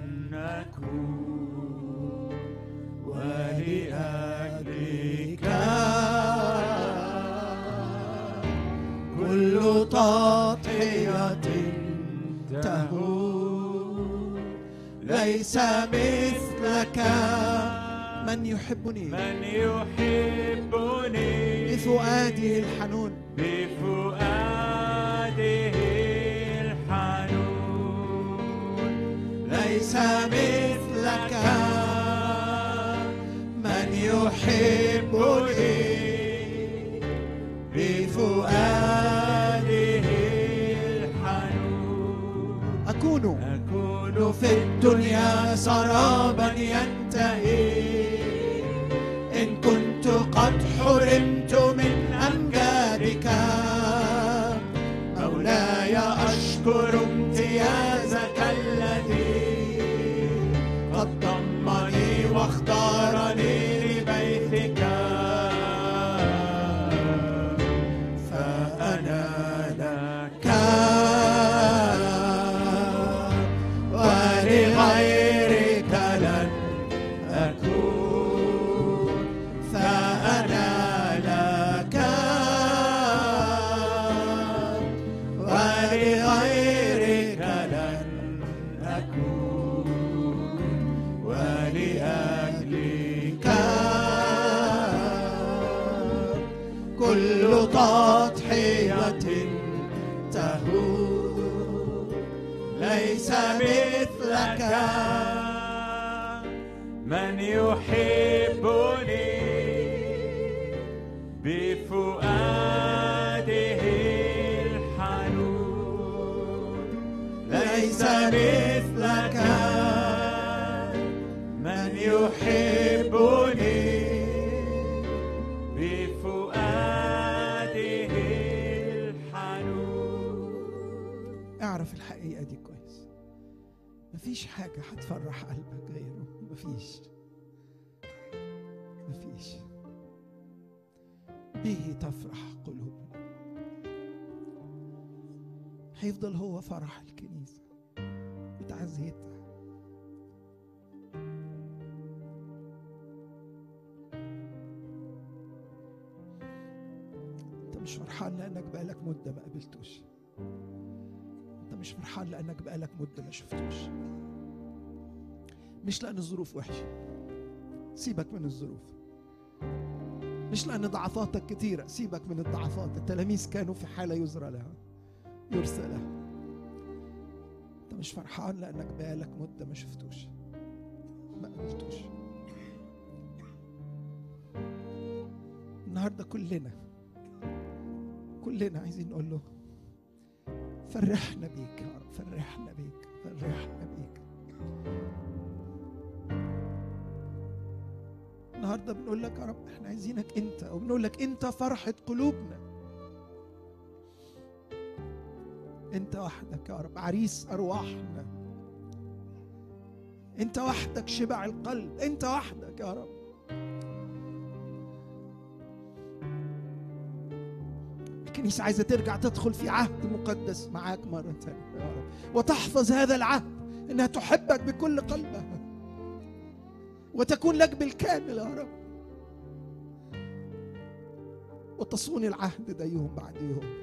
نكون ولأجلك كل تضحية تهون ليس مثلك من يحبني من يحبني بفؤاده الحنون بفؤاده الحنون ليس مثلك من يحبني بفؤاده الحنون أكون أكون في الدنيا سرابا ينتهي إن كنت قد حرمت من أمجادك مولاي أشكر امتيازك الذي قد ضمني واختارني لبيتك فأنا لك ولغيرك لن أكون فأنا لك ولغيرك لن أكون ولأجلك كل تضحية تهون ليس مثلك من يحبني بفؤاده الحنون ليس مثلك من يحبني بفؤاده الحنون. اعرف الحقيقة دي كويس. مفيش حاجة هتفرح قلبك غيره. مفيش مفيش به تفرح قلوبنا. هيفضل هو فرح الكنيسة وتعزيتها. انت مش فرحان لانك بقالك مدة ما قابلتوش. انت مش فرحان لانك بقالك مدة ما شفتوش. مش لان الظروف وحشة، سيبك من الظروف. مش لان ضعفاتك كتيرة، سيبك من الضعفات. التلاميذ كانوا في حالة يزرى لها يرسى لها. انت مش فرحان لانك بقالك مدة ما شفتوش ما قابلتوش. النهاردة كلنا كلنا عايزين نقول له فرحنا بيك يا رب، فرحنا بيك، فرحنا بيك. النهارده بنقول لك يا رب احنا عايزينك انت، او بنقول لك انت فرحة قلوبنا. انت وحدك يا رب عريس ارواحنا. انت وحدك شبع القلب. انت وحدك يا رب. الكنيسة عايزة ترجع تدخل في عهد مقدس معاك مرة ثانية يا رب، وتحفظ هذا العهد انها تحبك بكل قلبها وتكون لك بالكامل يا رب، وتصون العهد ده يوم بعد يوم.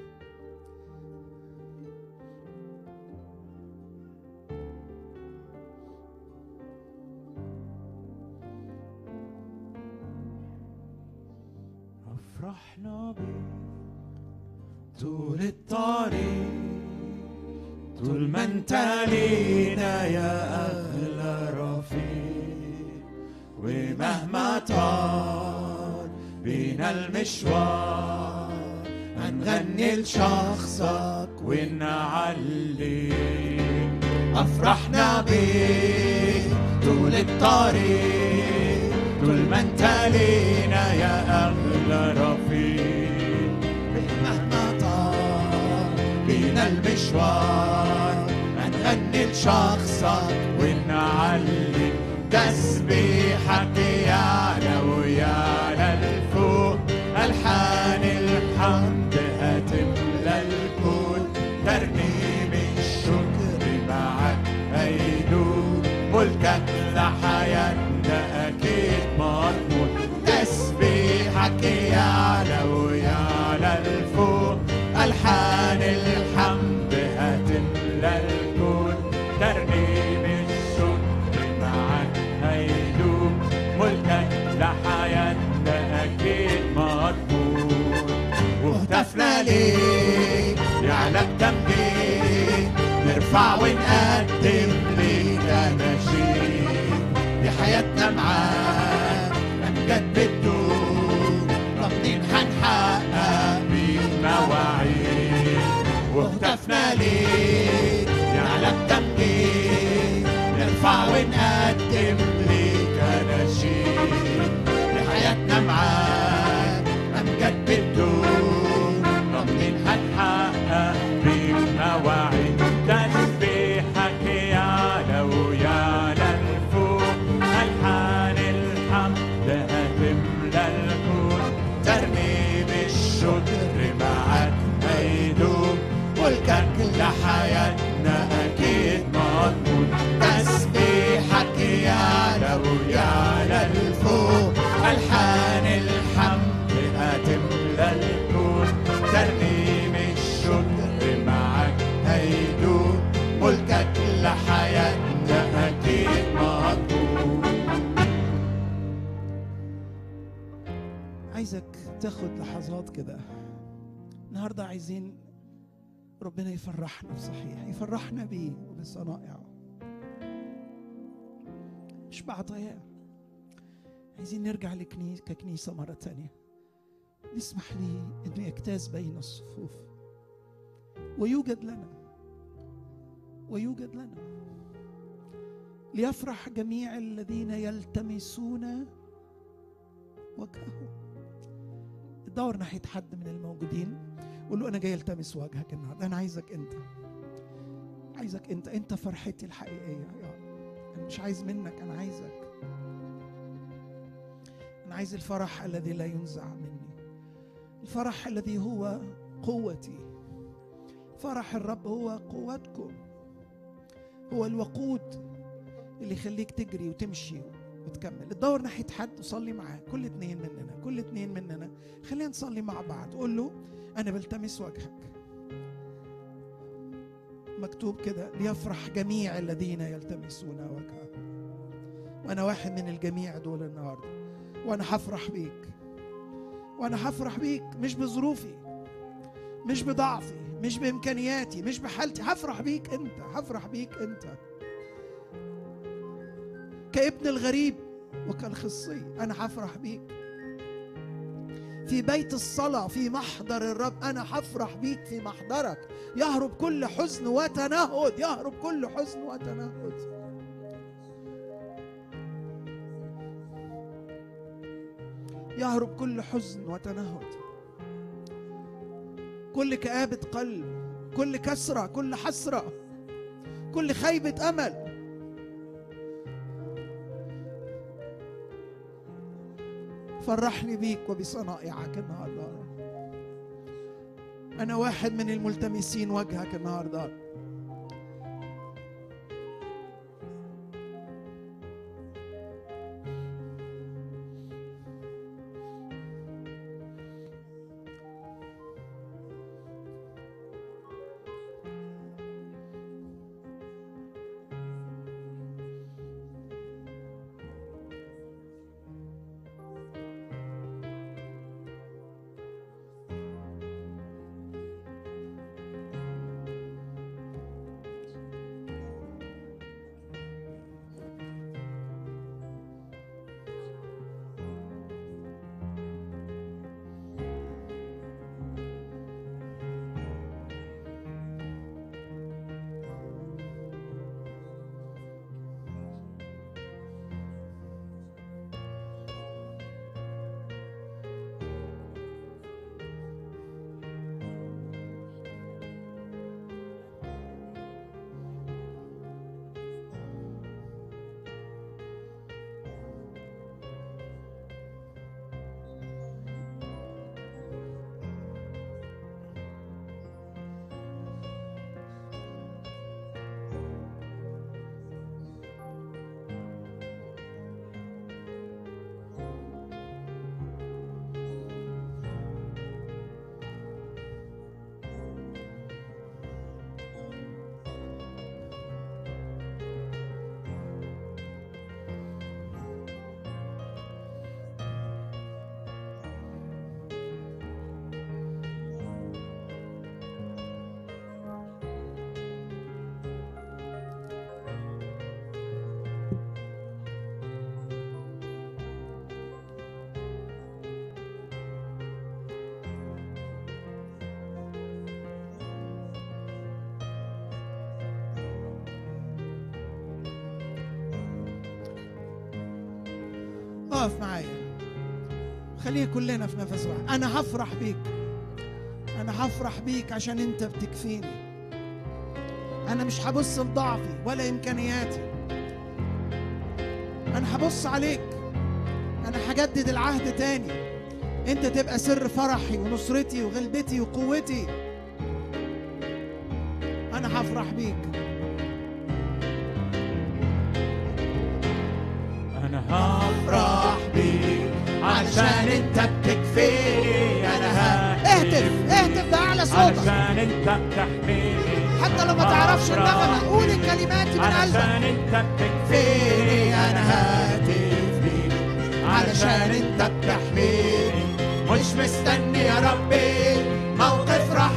أفرحنا بيك طول الطريق، طول ما انت لينا يا أغلى رفيق، ومهما طال بينا المشوار هنغني لشخصك ونعليك. أفرحنا بيك طول الطريق، طول ما انت لينا يا أغلى رفيق، مهما طال بينا المشوار هنغني لشخصك ونعلي تسبيحك يا ملكك لحياتنا أكيد مضمون. تسبيحك يعلى ويعلى الفوق، ألحان الحمد هتملى الكون. ترنيم الشكر معاك هيدوم، ملكك لحياتنا أكيد مضمون. وهتفنا ليك يعلى التمجيد، نرفع ونقدم ليك أناشيد. دي حياتنا معاك أمجاد بتدوم، ضامنين هنحقق بيك مواعيد. وهتفنا ليك يعلى التمجيد، نرفع ونقدم ليك أناشيد. دي حياتنا معاك أمجاد بتدوم، ضامنين هنحقق بيك مواعيد. تسبيحك يعلى ويعلى الفوق، ألحان الحمد هتملى الكون. ترنيم الشكر معاك هيدوم، ملكك لحياتنا أكيد مضمون. تسبيحك يعلى ويعلى الفوق، ألحان الحمد هتملى الكون. ترنيم الشكر معاك هيدوم، ملكك لحياتنا أكيد مضمون. عايزك تاخد لحظات كده النهارده. عايزين ربنا يفرحنا بصحيح، يفرحنا بيه وبصنائعه مش بعطاياه. عايزين نرجع لكنيسة ككنيسة مرة تانية، نسمح ليه انه يجتاز بين الصفوف ويوجد لنا ويوجد لنا. ليفرح جميع الذين يلتمسون وجهه. دور ناحية حد من الموجودين قول له أنا جاي التمس وجهك النهارده. أنا عايزك أنت، عايزك أنت، أنت فرحتي الحقيقية يا رب. أنا مش عايز منك، أنا عايزك. أنا عايز الفرح الذي لا ينزع مني، الفرح الذي هو قوتي. فرح الرب هو قوتكم، هو الوقود اللي يخليك تجري وتمشي وتكمل. تدور ناحية حد وصلي معاه، كل اتنين مننا كل اتنين مننا خلينا نصلي مع بعض. قول له أنا بلتمس وجهك. مكتوب كده ليفرح جميع الذين يلتمسون وجهك، وأنا واحد من الجميع دول النهاردة. وأنا هفرح بيك، وأنا هفرح بيك مش بظروفي، مش بضعفي، مش بإمكانياتي، مش بحالتي. هفرح بيك أنت، هفرح بيك أنت كابن الغريب وكالخصي. أنا هفرح بيك في بيت الصلاة، في محضر الرب. أنا هفرح بيك في محضرك. يهرب كل حزن وتنهد، يهرب كل حزن وتنهد. يهرب كل حزن وتنهد، كل كآبة قلب، كل كسرة، كل حسرة، كل خيبة أمل. فرحني بيك وبصنائعك النهارده. أنا واحد من الملتمسين وجهك النهارده. اقف معايا، خليه كلنا في نفس واحد. انا هفرح بيك، انا هفرح بيك عشان انت بتكفيني. انا مش هبص لضعفي ولا امكانياتي، انا هبص عليك. انا هجدد العهد تاني، انت تبقى سر فرحي ونصرتي وغلبتي وقوتي. انا هفرح بيك. أنا هفرح بيك علشان أنت بتكفيني. أنا اهتف اهتف بأعلى صوتك علشان أنت بتحميني. حتى لو ما تعرفش النغمة، قول الكلمات من قلبك. علشان أنت بتكفيني أنا هاتف ليك. علشان أنت بتحميني مش مستني يا ربي موقف راح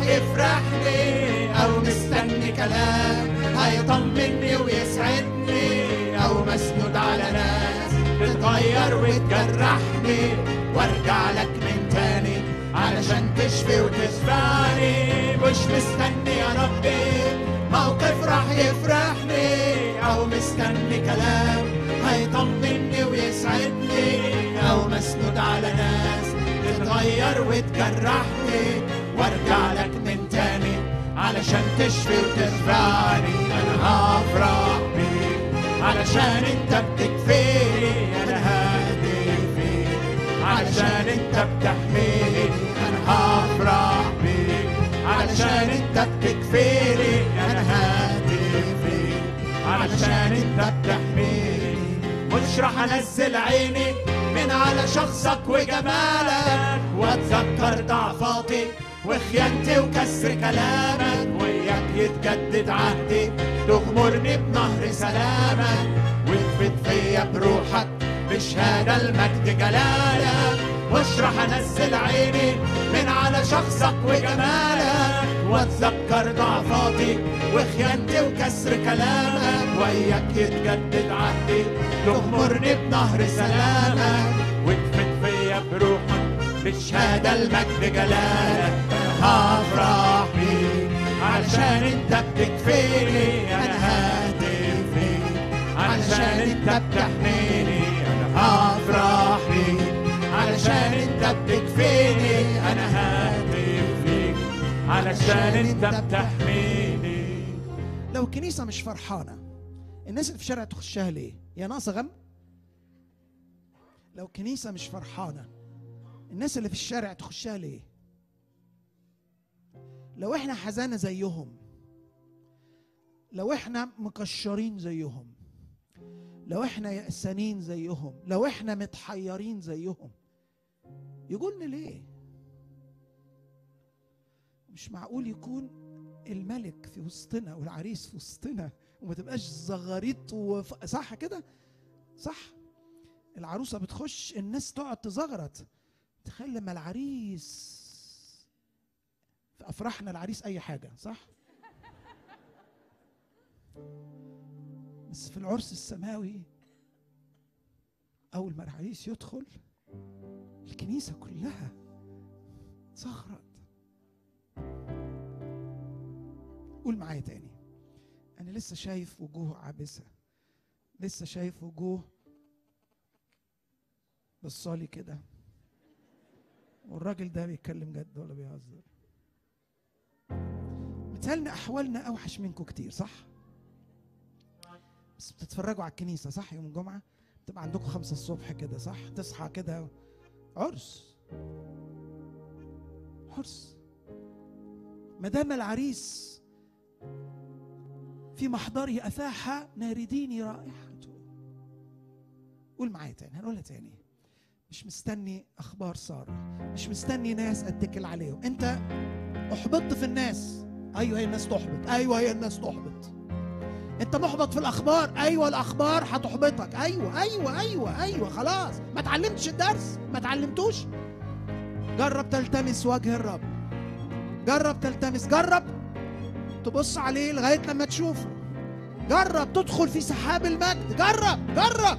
يفرحني، أو مستني كلام هيطمني ويسعدني، أو مسنود على ناس تتغير وتجرحني وارجع لك من تاني علشان تشفي وتشفعني. مش مستني يا ربي موقف راح يفرحني، أو مستني كلام هيطمني ويسعدني، أو مسنود على ناس تتغير وتجرحني وارجع لك من تاني علشان تشفي وتشفعني. أنا هفرح بيك علشان أنت بتكفيني. أنا ههتف فيك علشان أنت بتحميني. أنا هفرح بيك علشان أنت بتكفيني. أنا ههتف فيك علشان أنت بتحميني. مش راح أنزل عيني من على شخصك وجمالك، واتذكر ضعفاتي وخيانتي وكسر كلامك، وياك يتجدد عهدي تغمرني بنهر سلامك، وتفيد فيا بروحك بشهادة المجد جلالك. مش راح انزل عيني من على شخصك وجمالك، واتذكر ضعفاتي وخيانتي وكسر كلامك، وياك يتجدد عهدي تغمرني بنهر سلامك، وتفيد فيا بروحك بشهادة المجد جلالك. أنا هفرح بيك علشان أنت بتكفيني. أنا ههتف فيك علشان أنت بتحميني. أنا هفرح بيك علشان أنت بتكفيني. أنا ههتف فيك علشان أنت بتحميني. لو الكنيسة مش فرحانة، الناس اللي في الشارع تخشها ليه؟ يا ناقصة غم؟ لو الكنيسة مش فرحانة، الناس اللي في الشارع تخشها ليه؟ لو احنا حزانة زيهم، لو احنا مكشرين زيهم، لو احنا يأسانين زيهم، لو احنا متحيرين زيهم، يقولنا ليه؟ مش معقول يكون الملك في وسطنا والعريس في وسطنا وما تبقاش زغاريط وف... صح كده؟ صح؟ العروسة بتخش الناس تقعد تزغرط. تخيل لما العريس في أفراحنا، العريس أي حاجة، صح؟ بس في العرس السماوي أول ما العريس يدخل الكنيسة كلها تزغرط. قول معايا تاني. أنا لسه شايف وجوه عابسة، لسه شايف وجوه بصالي كده، والراجل ده بيتكلم جد ولا بيهزر؟ متهيألنا أحوالنا أوحش منكم كتير، صح؟ بس بتتفرجوا على الكنيسة، صح؟ يوم الجمعة بتبقى عندكم خمسة الصبح كده، صح؟ تصحى كده عرس عرس. ما دام العريس في محضره أفاح نارديني رائحته. قول معايا تاني، هنقولها تاني. مش مستني أخبار سارة، مش مستني ناس أتكل عليهم. أنت أحبطت في الناس، أيوة هي الناس تحبط، أيوة هي الناس تحبط. أنت محبط في الأخبار، أيوة الأخبار هتحبطك، أيوة أيوة أيوة أيوة. خلاص ما تعلمتش الدرس، ما تعلمتوش. جرب تلتمس وجه الرب، جرب تلتمس، جرب تبص عليه لغاية لما تشوفه، جرب تدخل في سحاب المجد، جرب جرب.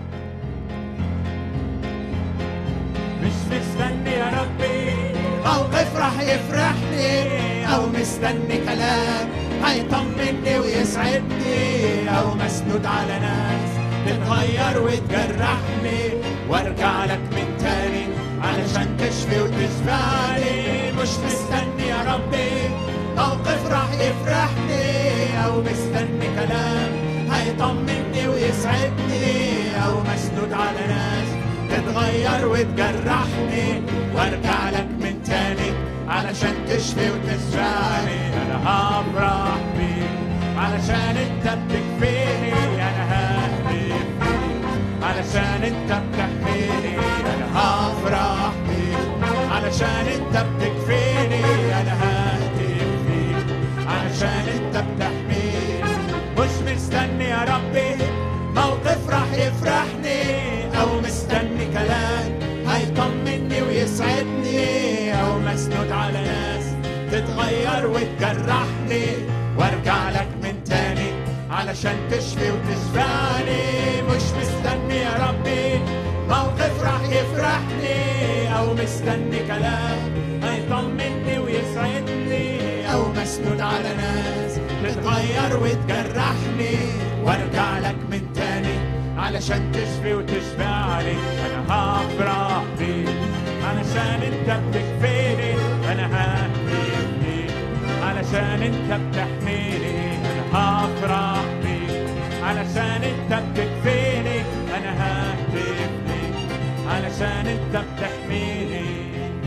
مش مستني يا ربي موقف راح يفرحني، أو مستني كلام هيطمني ويسعدني، أو مسنود على ناس تتغير وتجرحني وارجع لك من تاني علشان تشفي وتشفعني. مش مستني يا ربي موقف راح يفرحني، او مستني كلام هيطمني ويسعدني، او مسنود على ناس تتغير وتجرحني. وارجع لك من تاني علشان تشفي وتشفعني. انا هفرح بيك علشان انت بتكفيني، انا ههتف بيك علشان انت بتحميني. انا هفرح بيك علشان انت بتكفيني، انا ههتف بيك علشان انت بتحميني. مش مستني يا ربي موقف راح يفرحني، او مستني كلام هيطمني ويسعدني، او مسنود على ناس تتغير وتجرحني. وارجع لك من تاني علشان تشفي وتشفعني. مش مستني يا ربي موقف راح يفرحني، او مستني كلام هيطمني ويسعدني، او مسنود على ناس تتغير وتجرحني. وارجع لك من تاني علشان تشفي وتشفعني. انا هفرح بيك علشان انت بتكفيني، انا ههتف بيك علشان انت بتحميني. انا هفرح بيك علشان انت بتكفيني، انا ههتف بيك علشان انت بتحميني.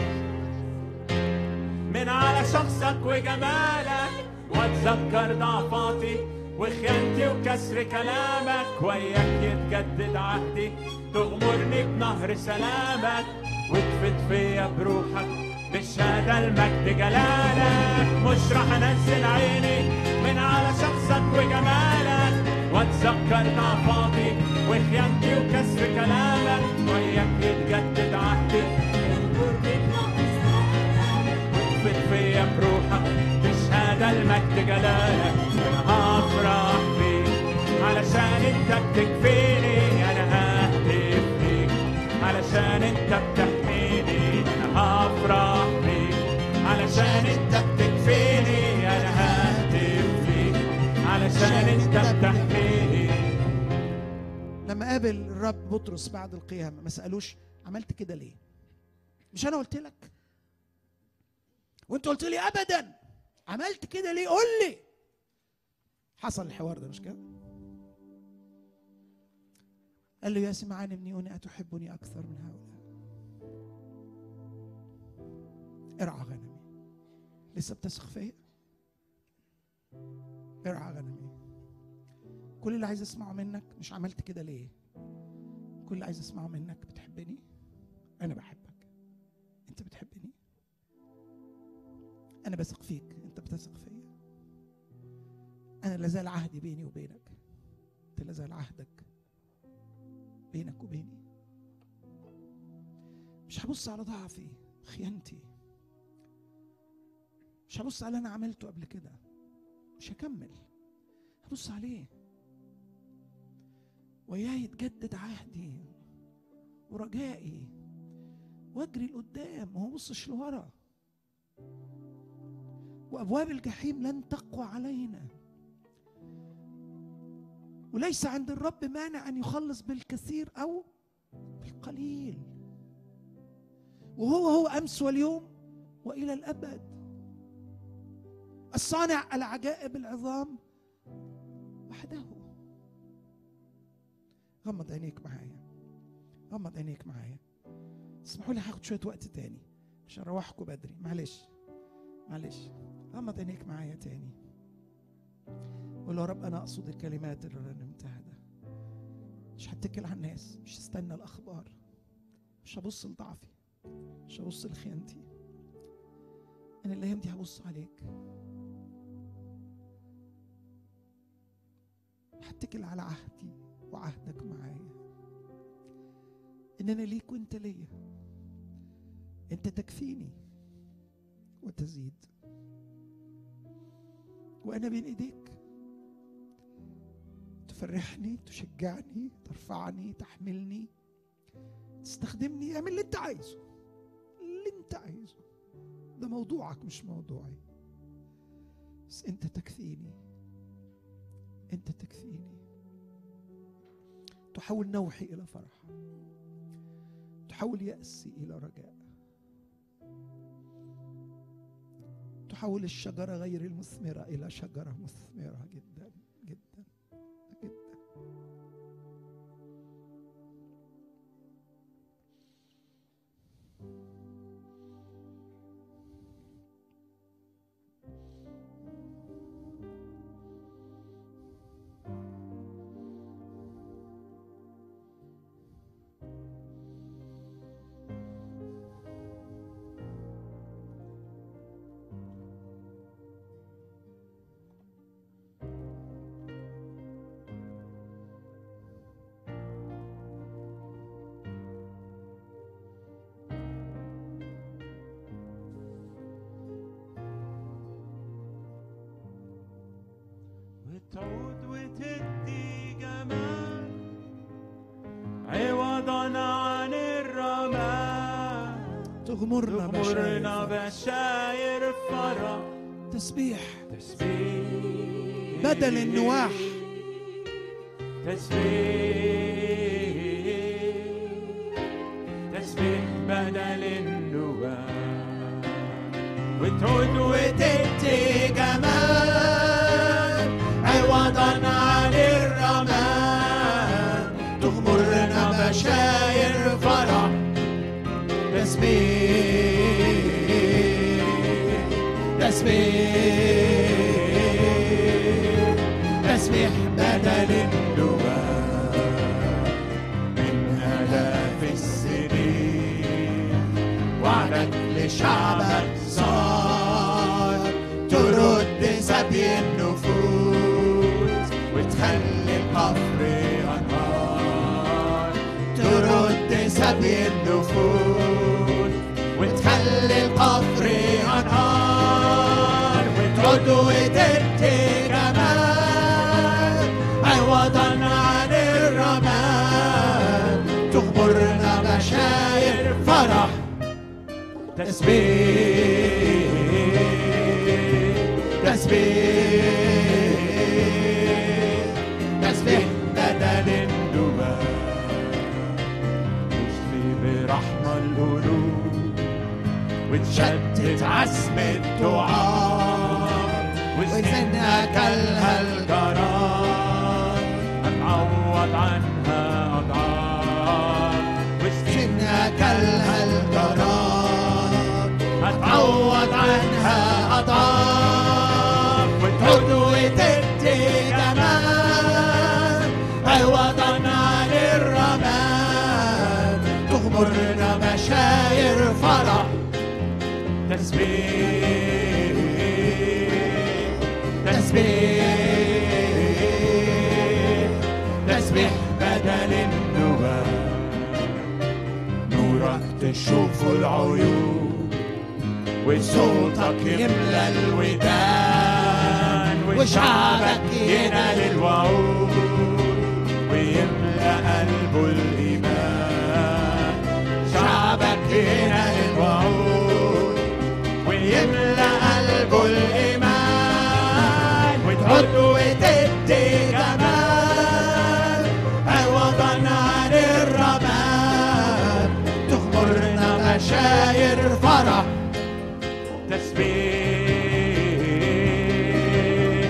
من على شخصك وجمالك واتذكر ضعفاتي وخيانتي وكسر كلامك، وياك يتجدد عهدي تغمرني بنهر سلامك، وتفت فيا بروحك بالشهادة المجد جلالك. مش راح انزل عيني من على شخصك وجمالك واتذكر ضعفاتي وخيانتي وكسر كلامك، وياك يتجدد عهدي تغمرني بنهر سلامك، وتفت فيا بروحك بالشهادة المجد جلالك. انا هفرح بيك علشان انت بتكفيني، انا ههتف بيك علشان انت بتحميني. انا هفرح بيك علشان انت بتكفيني، انا ههتف بيك علشان انت بتحميني. لما قابل الرب بطرس بعد القيامة ما سألوش عملت كده ليه؟ مش أنا قلت لك؟ وأنت قلت لي أبدا. عملت كده ليه؟ قول لي. حصل الحوار ده مش كده؟ قال له يا سمعان ابني أتحبني أكثر من هؤلاء؟ ارعى غنمي. لسه بتثق فيا؟ ارعى غنمي. كل اللي عايز اسمعه منك مش عملت كده ليه؟ كل اللي عايز اسمعه منك بتحبني؟ انا بحبك. انت بتحبني؟ انا بثق فيك. انت بتثق فيا؟ انا لازال عهدي بيني وبينك. انت لازال عهدك بينك وبيني. مش هبص على ضعفي خيانتي، مش هبص على اللي انا عملته قبل كده، مش هكمل. هبص عليه وياه يتجدد عهدي ورجائي، واجري لقدام وما ابصش لورا. وابواب الجحيم لن تقوى علينا، وليس عند الرب مانع ان يخلص بالكثير او بالقليل، وهو هو امس واليوم والى الابد. الصانع العجائب العظام وحده. غمض عينيك معايا، غمض عينيك معايا. اسمحوا لي هاخد شويه وقت تاني عشان اروحكم بدري. معلش معلش. غمض عينيك معايا تاني. قول يا رب انا اقصد الكلمات اللي رنمتها ده. مش هتكل على الناس، مش هستنى الاخبار، مش هبص لضعفي، مش هبص لخيانتي. انا الايام دي هبص عليك، هتكل على عهدي وعهدك معايا، ان انا ليك وانت ليا. انت تكفيني وتزيد، وانا بين ايديك. تفرحني، تشجعني، ترفعني، تحملني، تستخدمني. اعمل اللي انت عايزه، اللي انت عايزه. ده موضوعك مش موضوعي، بس انت تكفيني، انت تكفيني. تحول نوحي الى فرح، تحول يأسي إلى رجاء، تحول الشجرة غير المثمرة إلى شجرة مثمرة جدا جدا جدا. تعود وتدي جمال عوضا عن الرماد، تغمرنا تغمرنا بشاير بشاير فرح، تسبيح تسبيح بدل النواح، تسبيح تسبيح بدل النواح، وتعود وتدي جمال عوضا عن الرماد، تغمرنا بشاير فرح، تسبيح تسبيح تسبيح بدل النواة، من آلاف السنين وعدك لشعبك صار، ترد سبي النفوس وتخلي القفر أنهار، ترد سبي النفوس وتخلي القفر أنهار، وتعود وتدي جمال عوضا عن الرماد، تغمرنا بشاير فرح، تسبيح تسبيح تسبيح بدل النواة، تشفي برحمة القلوب وتشتت عزم الدعاء، وسنها كلها الجرار هتعوض عنها أضعاف، وسنها كلها الجرار هتعوض عنها أضعاف، وتعود وتدي جمال عوضا عن الرماد، تغمرنا بشاير فرح، تسبيح تسبيح تسبيح بدل النواة، نورك تشوف العيون وصوتك يملى الودان، وشعبك ينال الوعود ويملى قلبه الإيمان، شعبك ينال الوعود ويملى قلبه الإيمان، وتعود وتدي جمال عوضا عن الرماد، تغمرنا بشاير فرح، تسبيح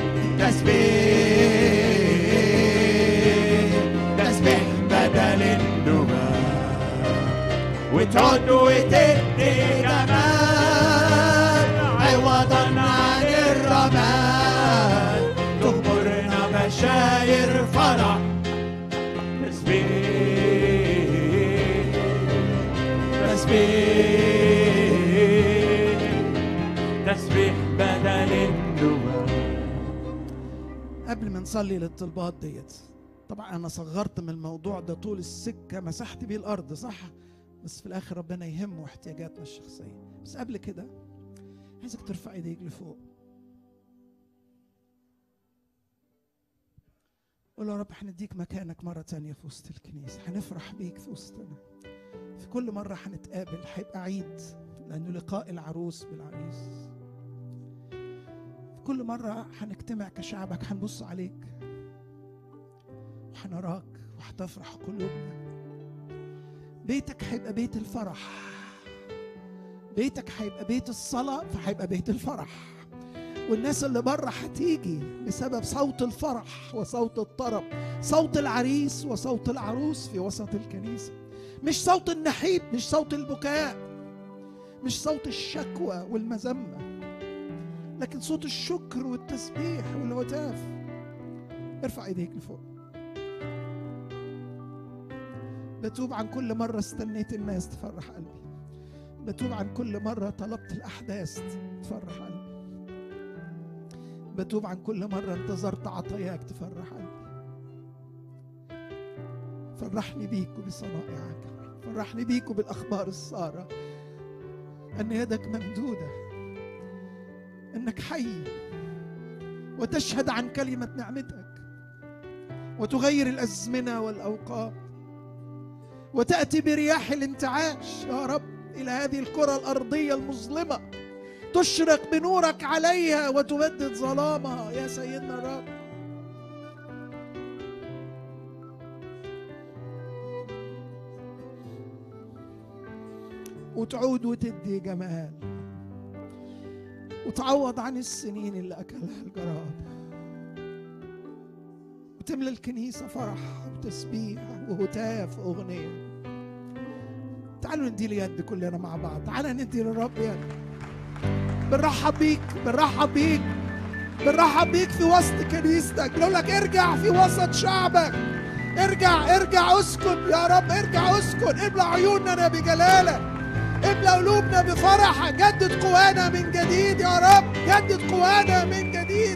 تسبيح تسبيح بدل النواة، وتعود وتدي جمال عوضا عن الرماد، تغمرنا بشاير فرح، تسبيح تسبيح تسبيح بدل النواة. قبل ما نصلي للطلبات ديت، طبعا انا صغرت من الموضوع ده طول السكه، مسحت بيه الارض صح، بس في الاخر ربنا يهمه احتياجاتنا الشخصيه. بس قبل كده عايزك ترفع ايديك لفوق، قول يا رب هنديك مكانك مره تانية في وسط الكنيسه، هنفرح بيك في وسطنا، في كل مره هنتقابل هيبقى عيد، لانه لقاء العروس بالعريس. كل مرة هنجتمع كشعبك هنبص عليك وهنراك وهتفرح قلوبنا بيتك هيبقى بيت الفرح، بيتك هيبقى بيت الصلاة فهيبقى بيت الفرح، والناس اللي بره هتيجي بسبب صوت الفرح وصوت الطرب، صوت العريس وصوت العروس في وسط الكنيسة. مش صوت النحيب، مش صوت البكاء، مش صوت الشكوى والمذمة، لكن صوت الشكر والتسبيح والهتاف. ارفع ايديك لفوق. بتوب عن كل مرة استنيت الناس تفرح قلبي، بتوب عن كل مرة طلبت الأحداث تفرح قلبي، بتوب عن كل مرة انتظرت عطاياك تفرح قلبي. فرحني بيك وبصنائعك، فرحني بيك وبالأخبار السارة، أن يدك ممدودة، أنك حي وتشهد عن كلمة نعمتك وتغير الأزمنة والأوقات، وتأتي برياح الانتعاش يا رب إلى هذه الكرة الأرضية المظلمة، تشرق بنورك عليها وتبدد ظلامها يا سيدنا الرب. وتعود وتدي جمال وتعوض عن السنين اللي أكلها الجراد، وتملى الكنيسة فرح وتسبيح وهتاف وأغنية. تعالوا ندي لي يد كلنا مع بعض، تعالوا ندي للرب يد. بنرحب بيك، بنرحب بيك، بنرحب بيك في وسط كنيستك. بنقول لك ارجع في وسط شعبك، ارجع ارجع اسكن يا رب، ارجع اسكن، ابلع عيوننا بجلالك، ابلع قلوبنا بفرحك، جدد قوانا من جديد يا رب، جدد قوانا من جديد.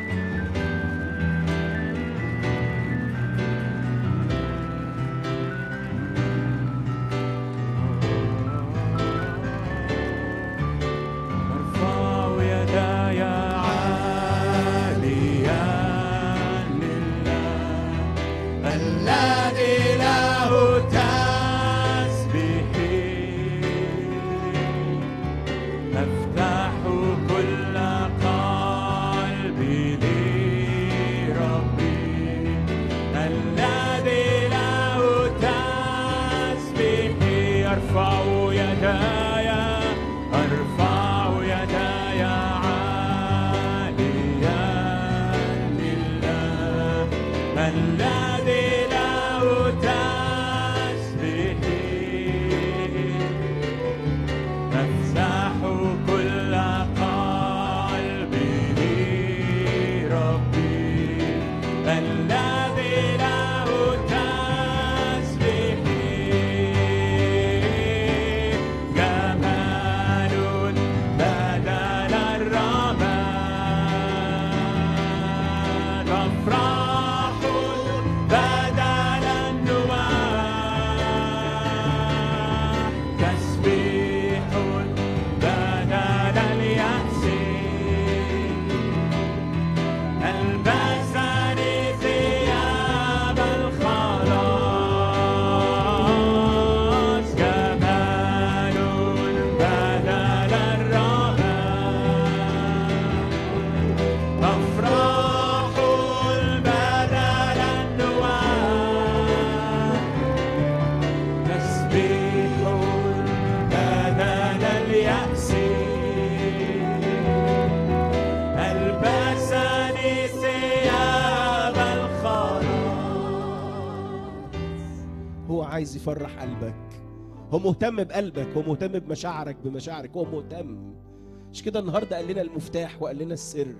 عايز يفرح قلبك، هو مهتم بقلبك، هو مهتم بمشاعرك بمشاعرك، هو مهتم. مش كده النهارده قال لنا المفتاح وقال لنا السر،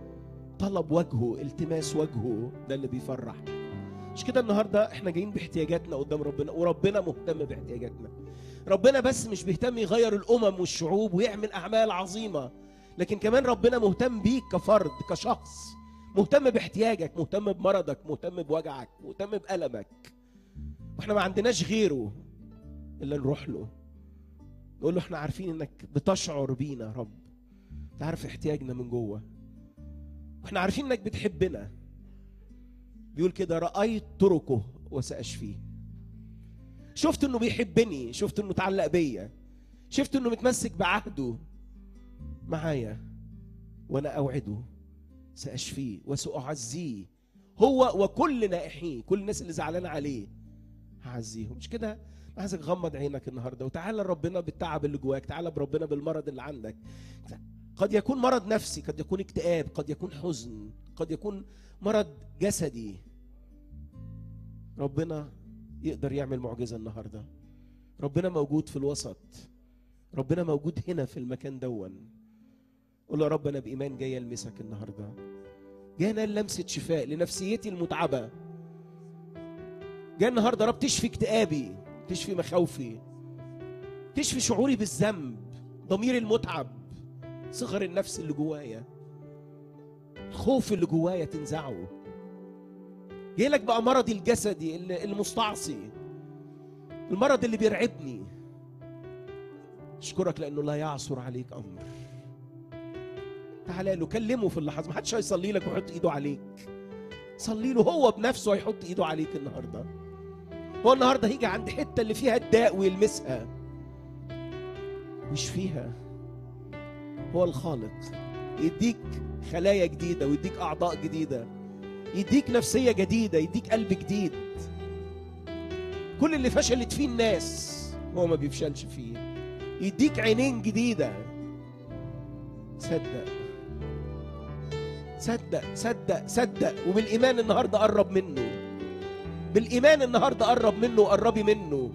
طلب وجهه، التماس وجهه، ده اللي بيفرح. مش كده النهارده احنا جايين باحتياجاتنا قدام ربنا، وربنا مهتم باحتياجاتنا. ربنا بس مش بيهتم يغير الامم والشعوب ويعمل اعمال عظيمه، لكن كمان ربنا مهتم بيك كفرد كشخص، مهتم باحتياجك، مهتم بمرضك، مهتم بوجعك، مهتم بألمك. واحنا ما عندناش غيره الا نروح له نقول له احنا عارفين انك بتشعر بينا يا رب، تعرف احتياجنا من جوه، واحنا عارفين انك بتحبنا. بيقول كده رأيت طرقه وسأشفيه. شفت انه بيحبني، شفت انه تعلق بيا، شفت انه متمسك بعهده معايا، وانا اوعده سأشفيه وسأعزيه، هو وكل نائحيه، كل الناس اللي زعلانه عليه هعزيهم. مش كده عايزك غمض عينك النهارده وتعالى لربنا بالتعب اللي جواك، تعالى بربنا بالمرض اللي عندك. قد يكون مرض نفسي، قد يكون اكتئاب، قد يكون حزن، قد يكون مرض جسدي. ربنا يقدر يعمل معجزة النهارده. ربنا موجود في الوسط، ربنا موجود هنا في المكان دون. قول يا رب انا بايمان جاي المسك النهارده، جاي انال لمسه شفاء لنفسيتي المتعبه. جاي النهارده يا رب تشفي اكتئابي، تشفي مخاوفي، تشفي شعوري بالذنب، ضميري المتعب، صغر النفس اللي جوايا، الخوف اللي جوايا تنزعه. جاي لك بقى مرضي الجسدي المستعصي، المرض اللي بيرعبني. اشكرك لانه لا يعثر عليك امر. تعالى له، كلمه في اللحظه، ما حدش هيصلي لك ويحط ايده عليك. صلي له هو بنفسه، هيحط ايده عليك النهارده. هو النهارده هيجي عند حته اللي فيها الداء ويلمسها ويشفيها. هو الخالق، يديك خلايا جديده ويديك اعضاء جديده، يديك نفسيه جديده، يديك قلب جديد. كل اللي فشلت فيه الناس هو ما بيفشلش فيه. يديك عينين جديده. صدق صدق صدق صدق، وبالايمان النهارده قرب منه. بالايمان النهارده قرب منه وقربي منه.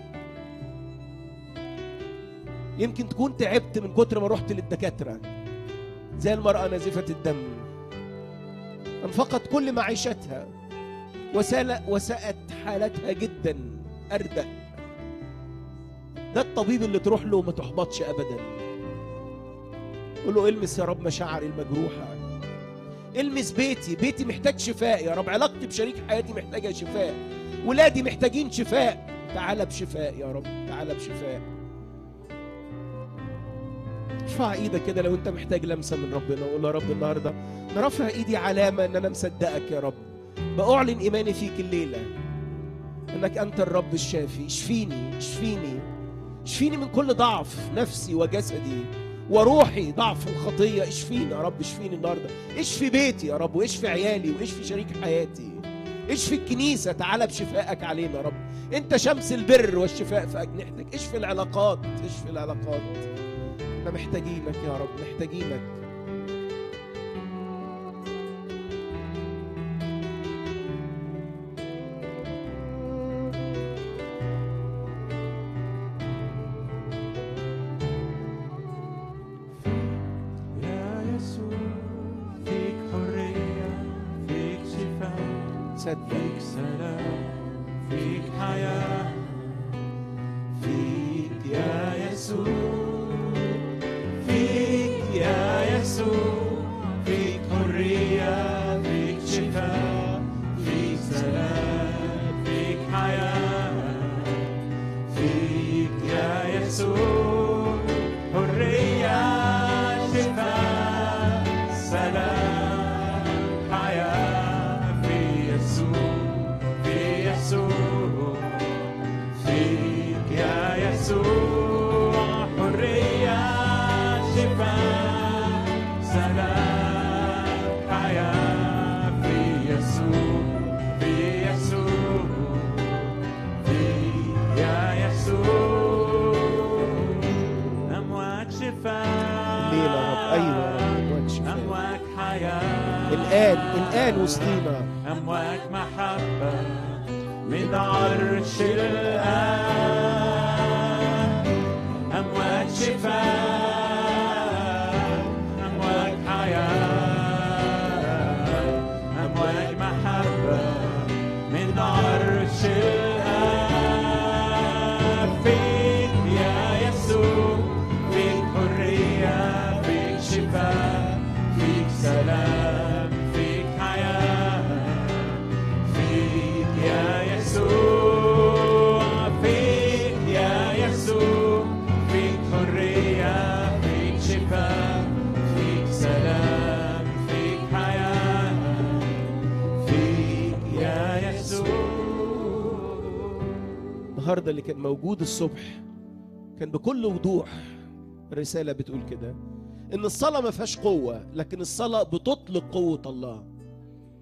يمكن تكون تعبت من كتر ما رحت للدكاتره زي المراه نازفه الدم، انفقت كل معيشتها وساءت حالتها جدا، اردأ. ده الطبيب اللي تروح له وما تحبطش ابدا. قول له المس يا رب مشاعري المجروحه، المس بيتي، بيتي محتاج شفاء يا رب، علاقتي بشريك حياتي محتاجه شفاء، ولادي محتاجين شفاء. تعالى بشفاء يا رب، تعالى بشفاء. ارفع ايدك كده لو انت محتاج لمسه من ربنا، وقول يا رب النهارده انا رافع ايدي علامه ان انا مصدقك يا رب، باعلن ايماني فيك الليله انك انت الرب الشافي. اشفيني اشفيني اشفيني من كل ضعف نفسي وجسدي وروحي، ضعف الخطيه. اشفيني يا رب، اشفيني النهارده. اشفي بيتي يا رب، واشفي عيالي، واشفي شريك حياتي، اشفي الكنيسه. تعالى بشفائك علينا يا رب، انت شمس البر والشفاء في اجنحتك. اشفي العلاقات، اشفي العلاقات. احنا محتاجينك يا رب، محتاجينك. فيك سلام، فيك حياة، فيك يا يسوع، فيك يا يسوع، فيك حرية، فيك شفاء، فيك سلام، فيك حياة، فيك يا يسوع، حرية، شفاء، سلام، فيك يا يسوع، حرية، شفاء، سلام، حياة. في يسوع، في يسوع، فيك يا يسوع، أمواج شفاء. ليلة رب، أيوة أمواج شفاء، أمواج حياة، الآن الآن وسطينا. أمواج محبة من عرش الآن، أمواج شفاء، أمواج حياة، أمواج محبة من عرش الآن. فيك يا يسوع، فيك حرية، فيك شفاء، فيك سلام، فيك حياة. فيك يا يسوع، فيك يا يسوع، فيك حرية، فيك شفاء، فيك سلام، فيك حياة. فيك يا يسوع. النهارده اللي كان موجود الصبح كان بكل وضوح الرسالة بتقول كده، إن الصلاة ما فيهاش قوة، لكن الصلاة بتطلق قوة الله.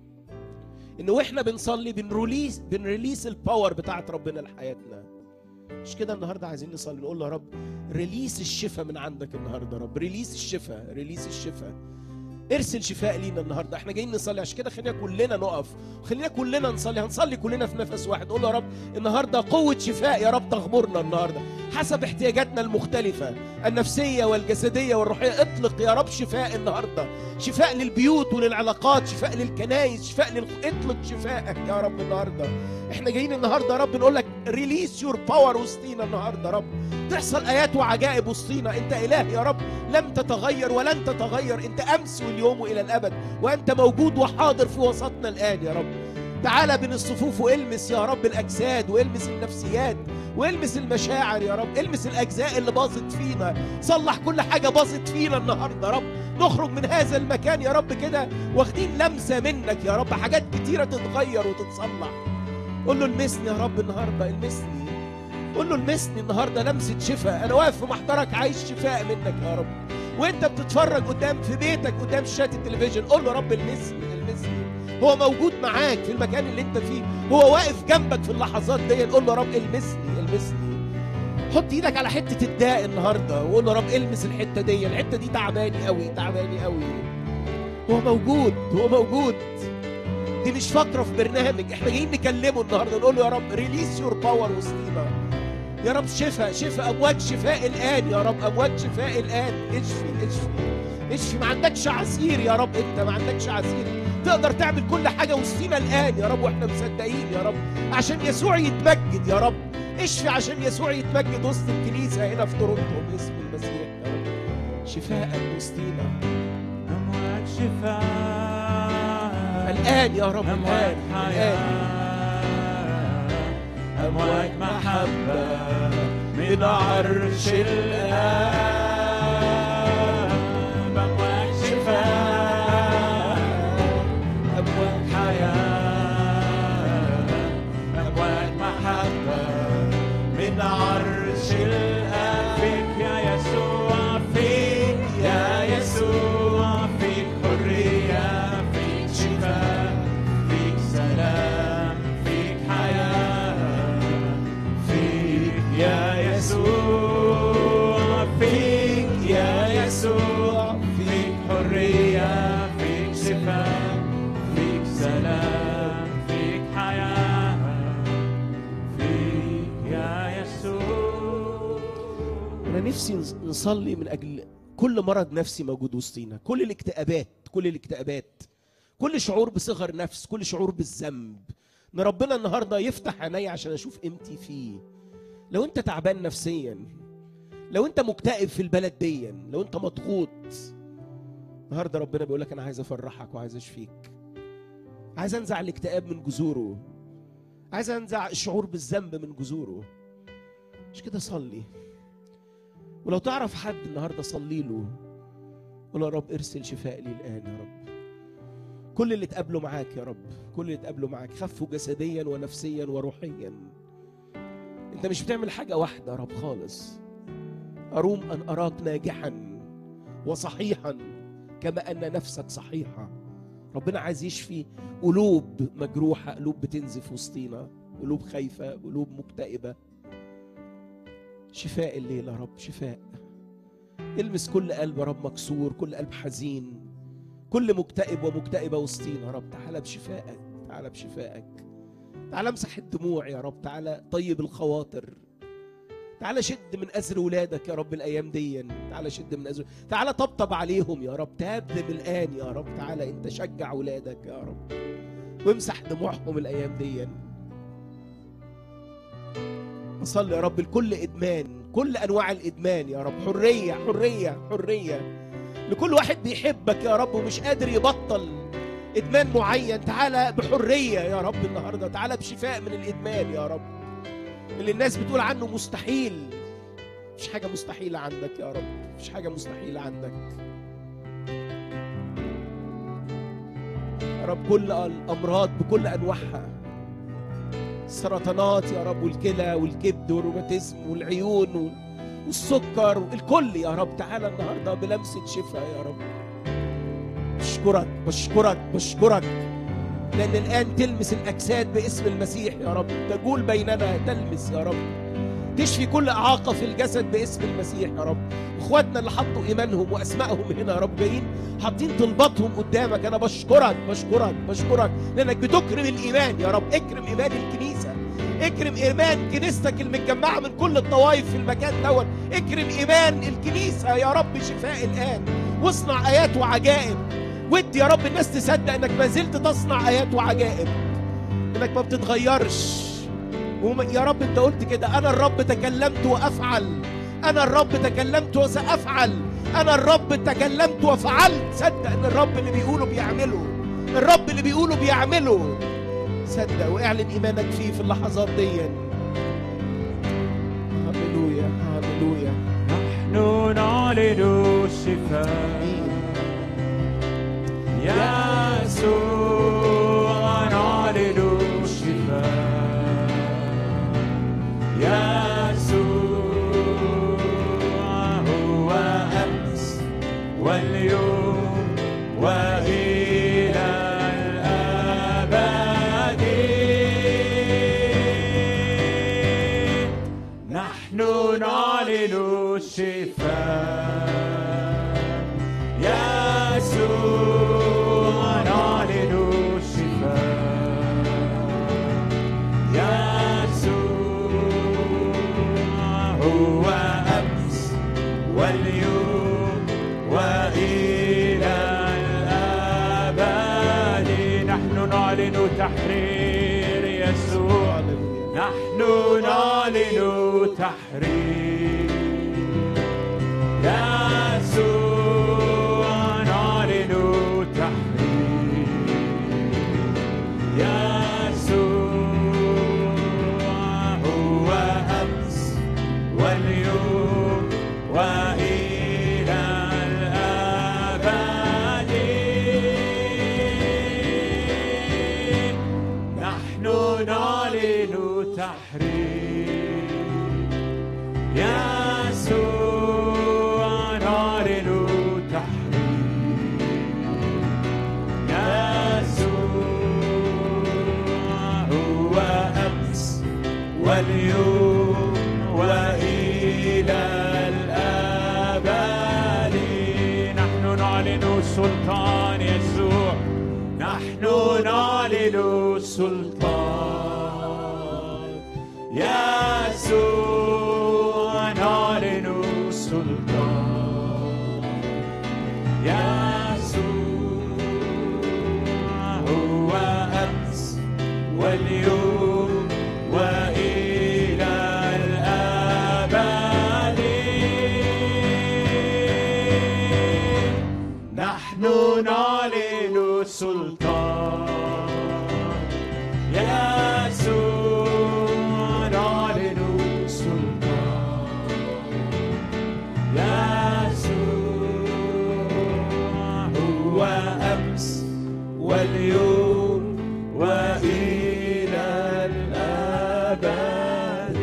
إن وإحنا بنصلي بنريليس بنريليس الباور بتاعت ربنا لحياتنا. مش كده النهارده عايزين نصلي نقول له يا رب ريليس الشفاء من عندك النهارده يا رب، ريليس الشفاء، ريليس الشفاء، ارسل شفاء لينا النهارده. احنا جايين نصلي، عشان كده خلينا كلنا نقف، خلينا كلنا نصلي، هنصلي كلنا في نفس واحد. نقول له يا رب النهارده قوة شفاء يا رب تغمرنا النهارده حسب احتياجاتنا المختلفة النفسية والجسدية والروحية. اطلق يا رب شفاء النهارده، شفاء للبيوت وللعلاقات، شفاء للكنايس، شفاء لل... اطلق شفائك يا رب النهارده. احنا جايين النهارده يا رب نقول لك ريليس يور باور وسطينا النهارده يا رب، تحصل ايات وعجائب وسطينا. انت اله يا رب لم تتغير ولن تتغير، انت امس واليوم والى الابد، وانت موجود وحاضر في وسطنا الان يا رب. تعالى بين الصفوف والمس يا رب الاجساد، والمس النفسيات، والمس المشاعر يا رب، المس الاجزاء اللي باظت فينا، صلح كل حاجه باظت فينا النهارده يا رب. نخرج من هذا المكان يا رب كده واخدين لمسه منك يا رب، حاجات كتيره تتغير وتتصلح. قول له المسني يا رب النهارده، المسني، قول له المسني النهارده لمسه شفاء. انا واقف في محضرك عايز شفاء منك يا رب، وانت بتتفرج قدام في بيتك قدام شاشة التلفزيون قول له رب المسني، المسني. هو موجود معاك في المكان اللي انت فيه، هو واقف جنبك في اللحظات دي. قول له رب المسني، المسني. حط ايدك على حته الداء النهارده وقول له رب المس الحته دي، الحته دي تعباني قوي، تعباني قوي. هو موجود، هو موجود. دي مش فقره في برنامج، احنا جايين نكلمه النهارده نقول له يا رب ريليس يور باور وسطينا يا رب. شفاء، شفاء، امواج شفاء الان يا رب، امواج شفاء الان. اشفي، اشفي، اشفي. ما عندكش عسير يا رب، انت ما عندكش عسير، تقدر تعمل كل حاجه وسطينا الان يا رب، واحنا مصدقين يا رب عشان يسوع يتمجد يا رب. اشفي عشان يسوع يتمجد وسط الكنيسه هنا في تورونتو باسم المسيح يا رب. شفاء وسطينا، أمواج شفاء الان يا رب، أمواج الان، حياة الان. أمواج محبة من عرش الآب، أمواج شفاء أمواج حياة أمواج محبة من عرش الآب. فيك يا يسوع، فيك يا يسوع، فيك حرية، فيك شفاء، فيك سلام، فيك حياة، فيك يا يسوع، فيك يا يسوع، فيك حرية، فيك شفاء، فيك سلام، فيك حياة، فيك يا يسوع. أنا نفسي نصلي من أجل كل مرض نفسي موجود وسطينا، كل الاكتئابات، كل الاكتئابات، كل شعور بصغر نفس، كل شعور بالذنب. إن ربنا النهارده يفتح عيني عشان أشوف قيمتي فيه. لو أنت تعبان نفسيا، لو أنت مكتئب في البلد دي، لو أنت مضغوط، النهارده ربنا بيقول لك أنا عايز أفرحك وعايز أشفيك، عايز أنزع الاكتئاب من جذوره، عايز أنزع الشعور بالذنب من جذوره. مش كده صلي، ولو تعرف حد النهارده صلي له، قول يا رب ارسل شفاء لي الان يا رب. كل اللي تقابله معاك يا رب، كل اللي تقابله معاك خفوا جسديا ونفسيا وروحيا. انت مش بتعمل حاجه واحده يا رب خالص. اروم ان اراك ناجحا وصحيحا كما ان نفسك صحيحه. ربنا عايز يشفي قلوب مجروحه، قلوب بتنزف وسطينا، قلوب خايفه، قلوب مكتئبه. شفاء الليل يا رب، شفاء. المس كل قلب يا رب مكسور، كل قلب حزين، كل مكتئب ومكتئبة وسطينا يا رب. تعالى بشفائك، تعالى بشفائك، تعالى امسح الدموع يا رب، تعالى طيب الخواطر، تعالى شد من أزر ولادك يا رب الأيام دي، تعالى شد من أزر، تعالى طبطب عليهم يا رب، تهذب الآن يا رب، تعالى أنت شجع ولادك يا رب وامسح دموعهم الأيام دي. أصلي يا رب لكل إدمان، كل أنواع الإدمان يا رب، حرية حرية حرية لكل واحد بيحبك يا رب ومش قادر يبطل إدمان معين. تعالى بحرية يا رب النهاردة، تعالى بشفاء من الإدمان يا رب اللي الناس بتقول عنه مستحيل. مفيش حاجة مستحيلة عندك يا رب، مفيش حاجة مستحيلة عندك يا رب. كل الأمراض بكل أنواعها، السرطانات يا رب والكلى والكبد والروماتيزم والعيون والسكر والكل يا رب، تعالى النهارده بلمسة شفاء يا رب. بشكرك بشكرك بشكرك لأن الآن تلمس الأجساد باسم المسيح يا رب، تجول بيننا، تلمس يا رب تشفي كل إعاقة في الجسد باسم المسيح يا رب. اخواتنا اللي حطوا ايمانهم واسمائهم هنا يا رب جايين حاطين طلباتهم قدامك، انا بشكرك بشكرك بشكرك لانك بتكرم الايمان يا رب. اكرم ايمان الكنيسه، اكرم ايمان كنيستك المتجمعه من كل الطوائف في المكان دوت. اكرم ايمان الكنيسه يا رب شفاء الان، واصنع ايات وعجائب، ودي يا رب الناس تصدق انك ما زلت تصنع ايات وعجائب، انك ما بتتغيرش. يا رب انت قلت كده، انا الرب تكلمت وافعل، انا الرب تكلمت وسافعل، انا الرب تكلمت وفعلت. صدق ان الرب اللي بيقوله بيعمله، الرب اللي بيقوله بيعمله. صدق واعلن ايمانك فيه في اللحظات دي. هللويا هللويا. نحن نعلن الشفاء يسوع، نعلن الشفاء يسوع، هو أمس واليوم وإلى الأبد. نحن نعلن الشفاء يسوع، نعلن الشفاء يسوع، هو أمس واليوم وإلى الأبد. نحن نعلن تحرير يسوع، نحن نعلن تحرير يسوع، نعلن تحرير يسوع، هو أمس واليوم وإلى الأبد. نحن نعلن تحرير يسوع، نعلن تحرير يسوع، هو أمس واليوم وإلى الأبد. نحن نعلن سلطان يسوع، نحن نعلن سلطان يسوع، نعلن سلطان يسوع، هو أمس واليوم وإلى الأبد. نحن نعلن سلطان يسوع، نعلن سلطان يسوع، هو أمس واليوم وإلى الأبد.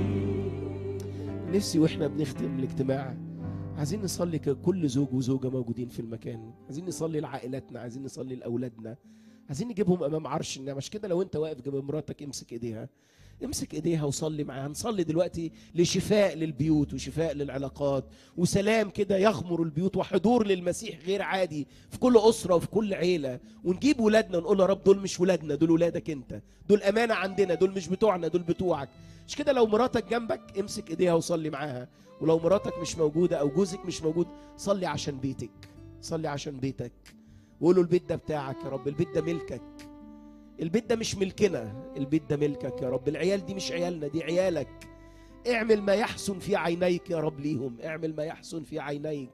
نفسي واحنا بنختم الاجتماع عايزين نصلي ككل زوج وزوجة موجودين في المكان، عايزين نصلي لعائلاتنا، عايزين نصلي لأولادنا، عايزين نجيبهم أمام عرش النعمة. مش كده لو أنت واقف جنب مراتك امسك إيديها، امسك إيديها وصلي معاها. هنصلي دلوقتي لشفاء للبيوت وشفاء للعلاقات وسلام كده يغمر البيوت وحضور للمسيح غير عادي في كل أسرة وفي كل عيلة. ونجيب ولادنا ونقول يا رب دول مش ولادنا، دول ولادك أنت، دول أمانة عندنا، دول مش بتوعنا، دول بتوعك. مش كده لو مراتك جنبك امسك إيديها وصلي معاها، ولو مراتك مش موجودة أو جوزك مش موجود صلي عشان بيتك، صلي عشان بيتك، وقولوا البيت ده بتاعك يا رب، البيت ده ملكك، البيت ده مش ملكنا، البيت ده ملكك يا رب. العيال دي مش عيالنا، دي عيالك. اعمل ما يحسن في عينيك يا رب ليهم، اعمل ما يحسن في عينيك.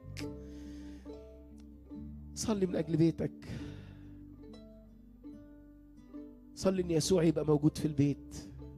صلي من أجل بيتك، صلي إن يسوع يبقى موجود في البيت،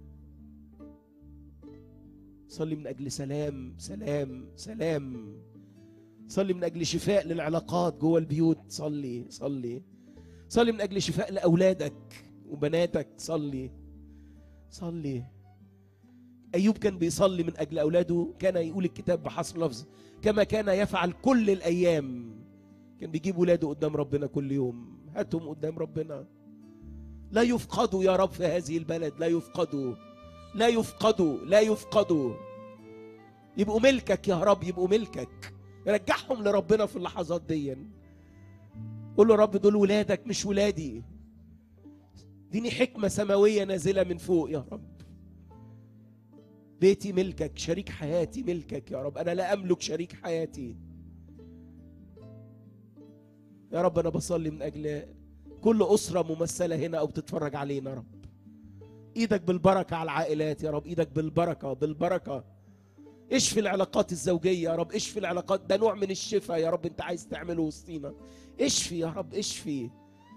صلي من أجل سلام سلام سلام، صلي من أجل شفاء للعلاقات جوه البيوت، صلي صلي صلي من أجل شفاء لأولادك وبناتك، صلي صلي. أيوب كان بيصلي من أجل أولاده، كان يقول الكتاب بحسب لفظ كما كان يفعل كل الأيام. كان بيجيب ولاده قدام ربنا كل يوم، هاتهم قدام ربنا. لا يفقدوا يا رب في هذه البلد، لا يفقدوا لا يفقدوا لا يفقدوا يبقوا ملكك يا رب، يبقوا ملكك. رجعهم لربنا في اللحظات دي. قول له رب دول ولادك مش ولادي، اديني حكمة سماوية نازلة من فوق يا رب. بيتي ملكك، شريك حياتي ملكك يا رب، أنا لا أملك شريك حياتي يا رب. أنا بصلي من أجل كل أسرة ممثلة هنا أو بتتفرج علينا يا رب. إيدك بالبركة على العائلات يا رب، إيدك بالبركة بالبركة. اشفي العلاقات الزوجية يا رب، اشفي العلاقات، ده نوع من الشفاء يا رب أنت عايز تعمله وسطينا. اشفي يا رب، اشفي.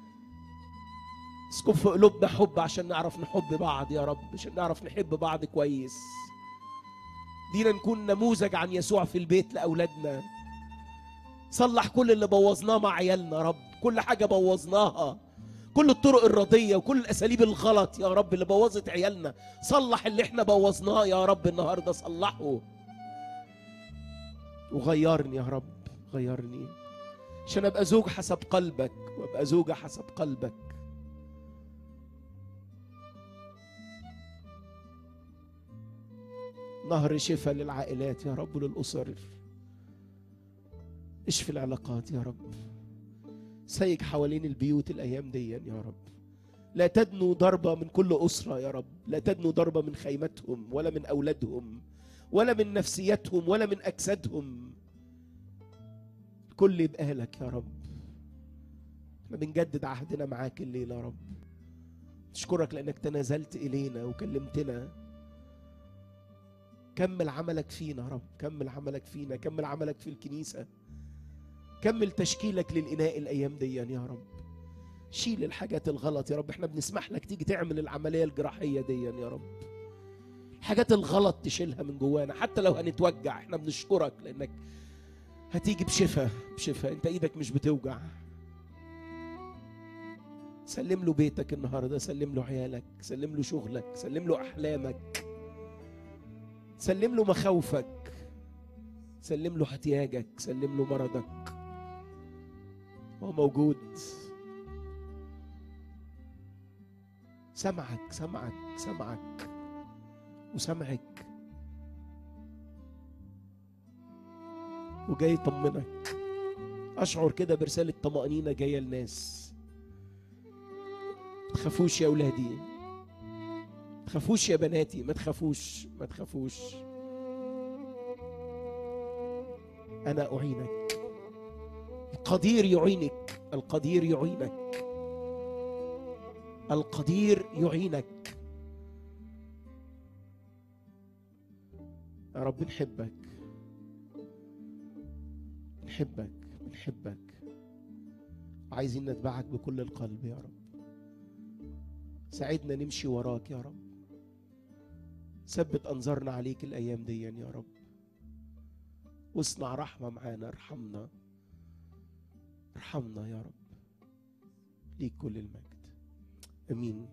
اسكب في قلوبنا حب عشان نعرف نحب بعض يا رب، عشان نعرف نحب بعض كويس. دينا نكون نموذج عن يسوع في البيت لأولادنا. صلح كل اللي بوظناه مع عيالنا يا رب، كل حاجة بوظناها، كل الطرق الردية وكل الأساليب الغلط يا رب اللي بوظت عيالنا. صلح اللي احنا بوظناه يا رب النهاردة، صلحه وغيرني يا رب، غيرني عشان أبقى زوج حسب قلبك وأبقى زوجة حسب قلبك. نهر شفاء للعائلات يا رب وللأسر. اشفي العلاقات يا رب، سيج حوالين البيوت الأيام دي يا رب. لا تدنو ضربة من كل أسرة يا رب، لا تدنو ضربة من خيمتهم ولا من أولادهم ولا من نفسيتهم ولا من أجسادهم. الكل يبقى لك يا رب. احنا بنجدد عهدنا معاك الليلة يا رب. نشكرك لأنك تنازلت إلينا وكلمتنا. كمل عملك فينا يا رب، كمل عملك فينا، كمل عملك في الكنيسة، كمل تشكيلك للإناء الأيام دي يا رب. شيل الحاجات الغلط يا رب، احنا بنسمح لك تيجي تعمل العملية الجراحية دي يا رب. الحاجات الغلط تشيلها من جوانا، حتى لو هنتوجع احنا بنشكرك لأنك هتيجي بشفاء، بشفاء. انت ايدك مش بتوجع. سلم له بيتك النهاردة، سلم له عيالك، سلم له شغلك، سلم له أحلامك، سلم له مخاوفك، سلم له احتياجك، سلم له مرضك. هو موجود. سمعك سمعك سمعك وسمعك، وجاي يطمنك. أشعر كده برسالة طمأنينة جاية للناس. ما تخافوش يا أولادي، ما تخافوش يا بناتي، ما تخافوش ما تخافوش. أنا أعينك. القدير يعينك، القدير يعينك، القدير يعينك. يا رب نحبك، نحبك نحبك، عايزين نتبعك بكل القلب يا رب. ساعدنا نمشي وراك يا رب. ثبت أنظارنا عليك الأيام دي يا رب، واصنع رحمة معانا. ارحمنا ارحمنا يا رب، ليك كل المجد. امين.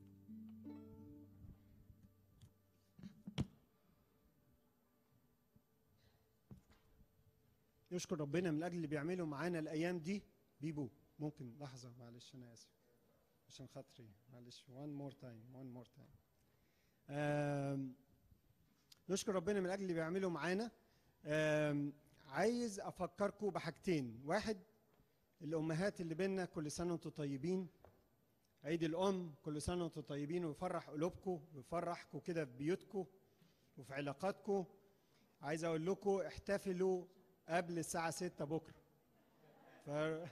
نشكر ربنا من اجل اللي بيعمله معانا الايام دي. بيبو ممكن لحظه، معلش انا اسف عشان خاطري، معلش. one more time one more time. آم نشكر ربنا من اجل اللي بيعمله معانا. عايز افكركم بحاجتين. واحد، الامهات اللي بينا كل سنه وانتم طيبين. عيد الام كل سنه وانتم طيبين، ويفرح قلوبكم ويفرحكم كده في بيوتكم وفي علاقاتكم. عايز اقول لكم احتفلوا قبل الساعه ستة بكره. ف...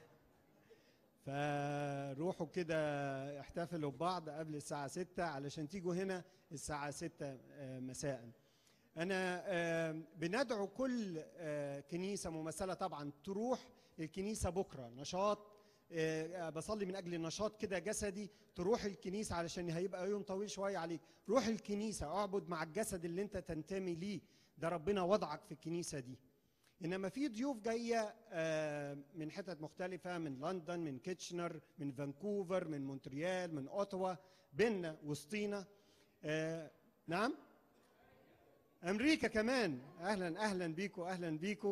فروحوا كده احتفلوا ببعض قبل الساعه ستة علشان تيجوا هنا الساعه ستة مساء. أنا بندعو كل كنيسة ممثلة طبعا تروح الكنيسة بكرة نشاط. بصلي من أجل نشاط كده جسدي، تروح الكنيسة علشان هيبقى يوم طويل شوية عليك. روح الكنيسة، اعبد مع الجسد اللي انت تنتمي ليه، ده ربنا وضعك في الكنيسة دي. إنما في ضيوف جاية من حتت مختلفة، من لندن، من كيتشنر، من فانكوفر، من مونتريال، من أوتوا، بينا وسطينا. نعم، امريكا كمان. اهلا اهلا بيكو اهلا بيكو.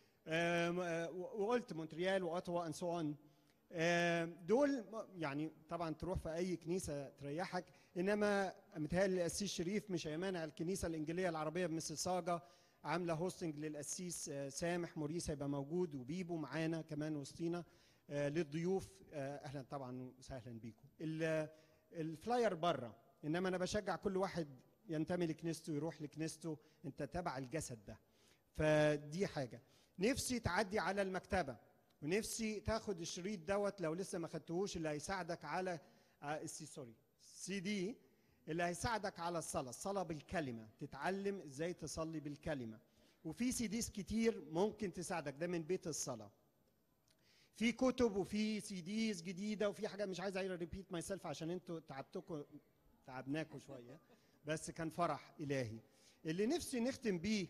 وقلت مونتريال واوتوا اند سو اون. دول يعني طبعا تروح في اي كنيسه تريحك. انما متهيألي القسيس شريف مش هيمانع الكنيسه الانجيليه العربيه بمسيساجا عامله هوستنج للقسيس آه، سامح موريس، هيبقى موجود، وبيبو معانا كمان وسطينا. آه، للضيوف آه، اهلا طبعا وسهلا بيكم. ال- الفلاير بره، انما انا بشجع كل واحد ينتمي لكنيسته يروح لكنيسته، انت تبع الجسد ده. فدي حاجه. نفسي تعدي على المكتبه، ونفسي تاخد الشريط دوت لو لسه ما خدتهوش، اللي هيساعدك على آه، السي سوري سي دي اللي هيساعدك على الصلاه، الصلاه بالكلمه، تتعلم ازاي تصلي بالكلمه. وفي سي ديز كتير ممكن تساعدك، ده من بيت الصلاه. في كتب وفي سي ديز جديده، وفي حاجات مش عايز ريبيت ماي سيلف عشان انتوا تعبتكم تعبناكم شويه، بس كان فرح الهي. اللي نفسي نختم بيه،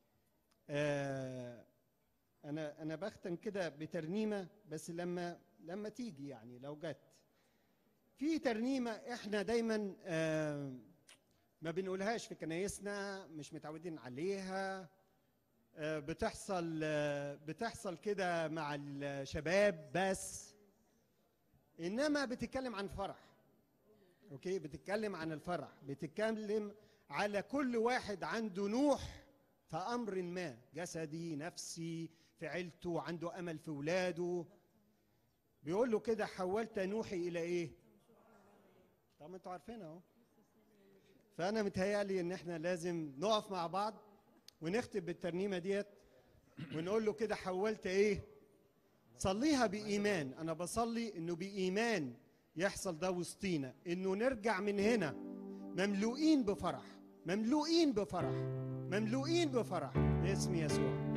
آه انا انا بختم كده بترنيمه، بس لما لما تيجي يعني لو جت. في ترنيمه احنا دايما آه ما بنقولهاش في كنايسنا، مش متعودين عليها، آه بتحصل آه بتحصل كده مع الشباب بس، انما بتتكلم عن فرح. اوكي، بتتكلم عن الفرح، بتتكلم على كل واحد عنده نوح في امر ما، جسدي نفسي في عيلته، عنده امل في ولاده. بيقول له كده حولت نوحي الى ايه؟ طب انتوا عارفين اهو. فانا متهيألي ان احنا لازم نقف مع بعض ونختم بالترنيمه ديت، ونقول له كده حولت ايه؟ صليها بايمان. انا بصلي انه بايمان يحصل ده وسطينا، انه نرجع من هنا مملوئين بفرح، مملوئين بفرح، مملوئين بفرح باسم يسوع.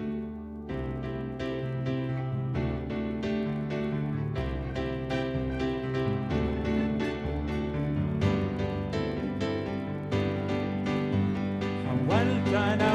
حولتنا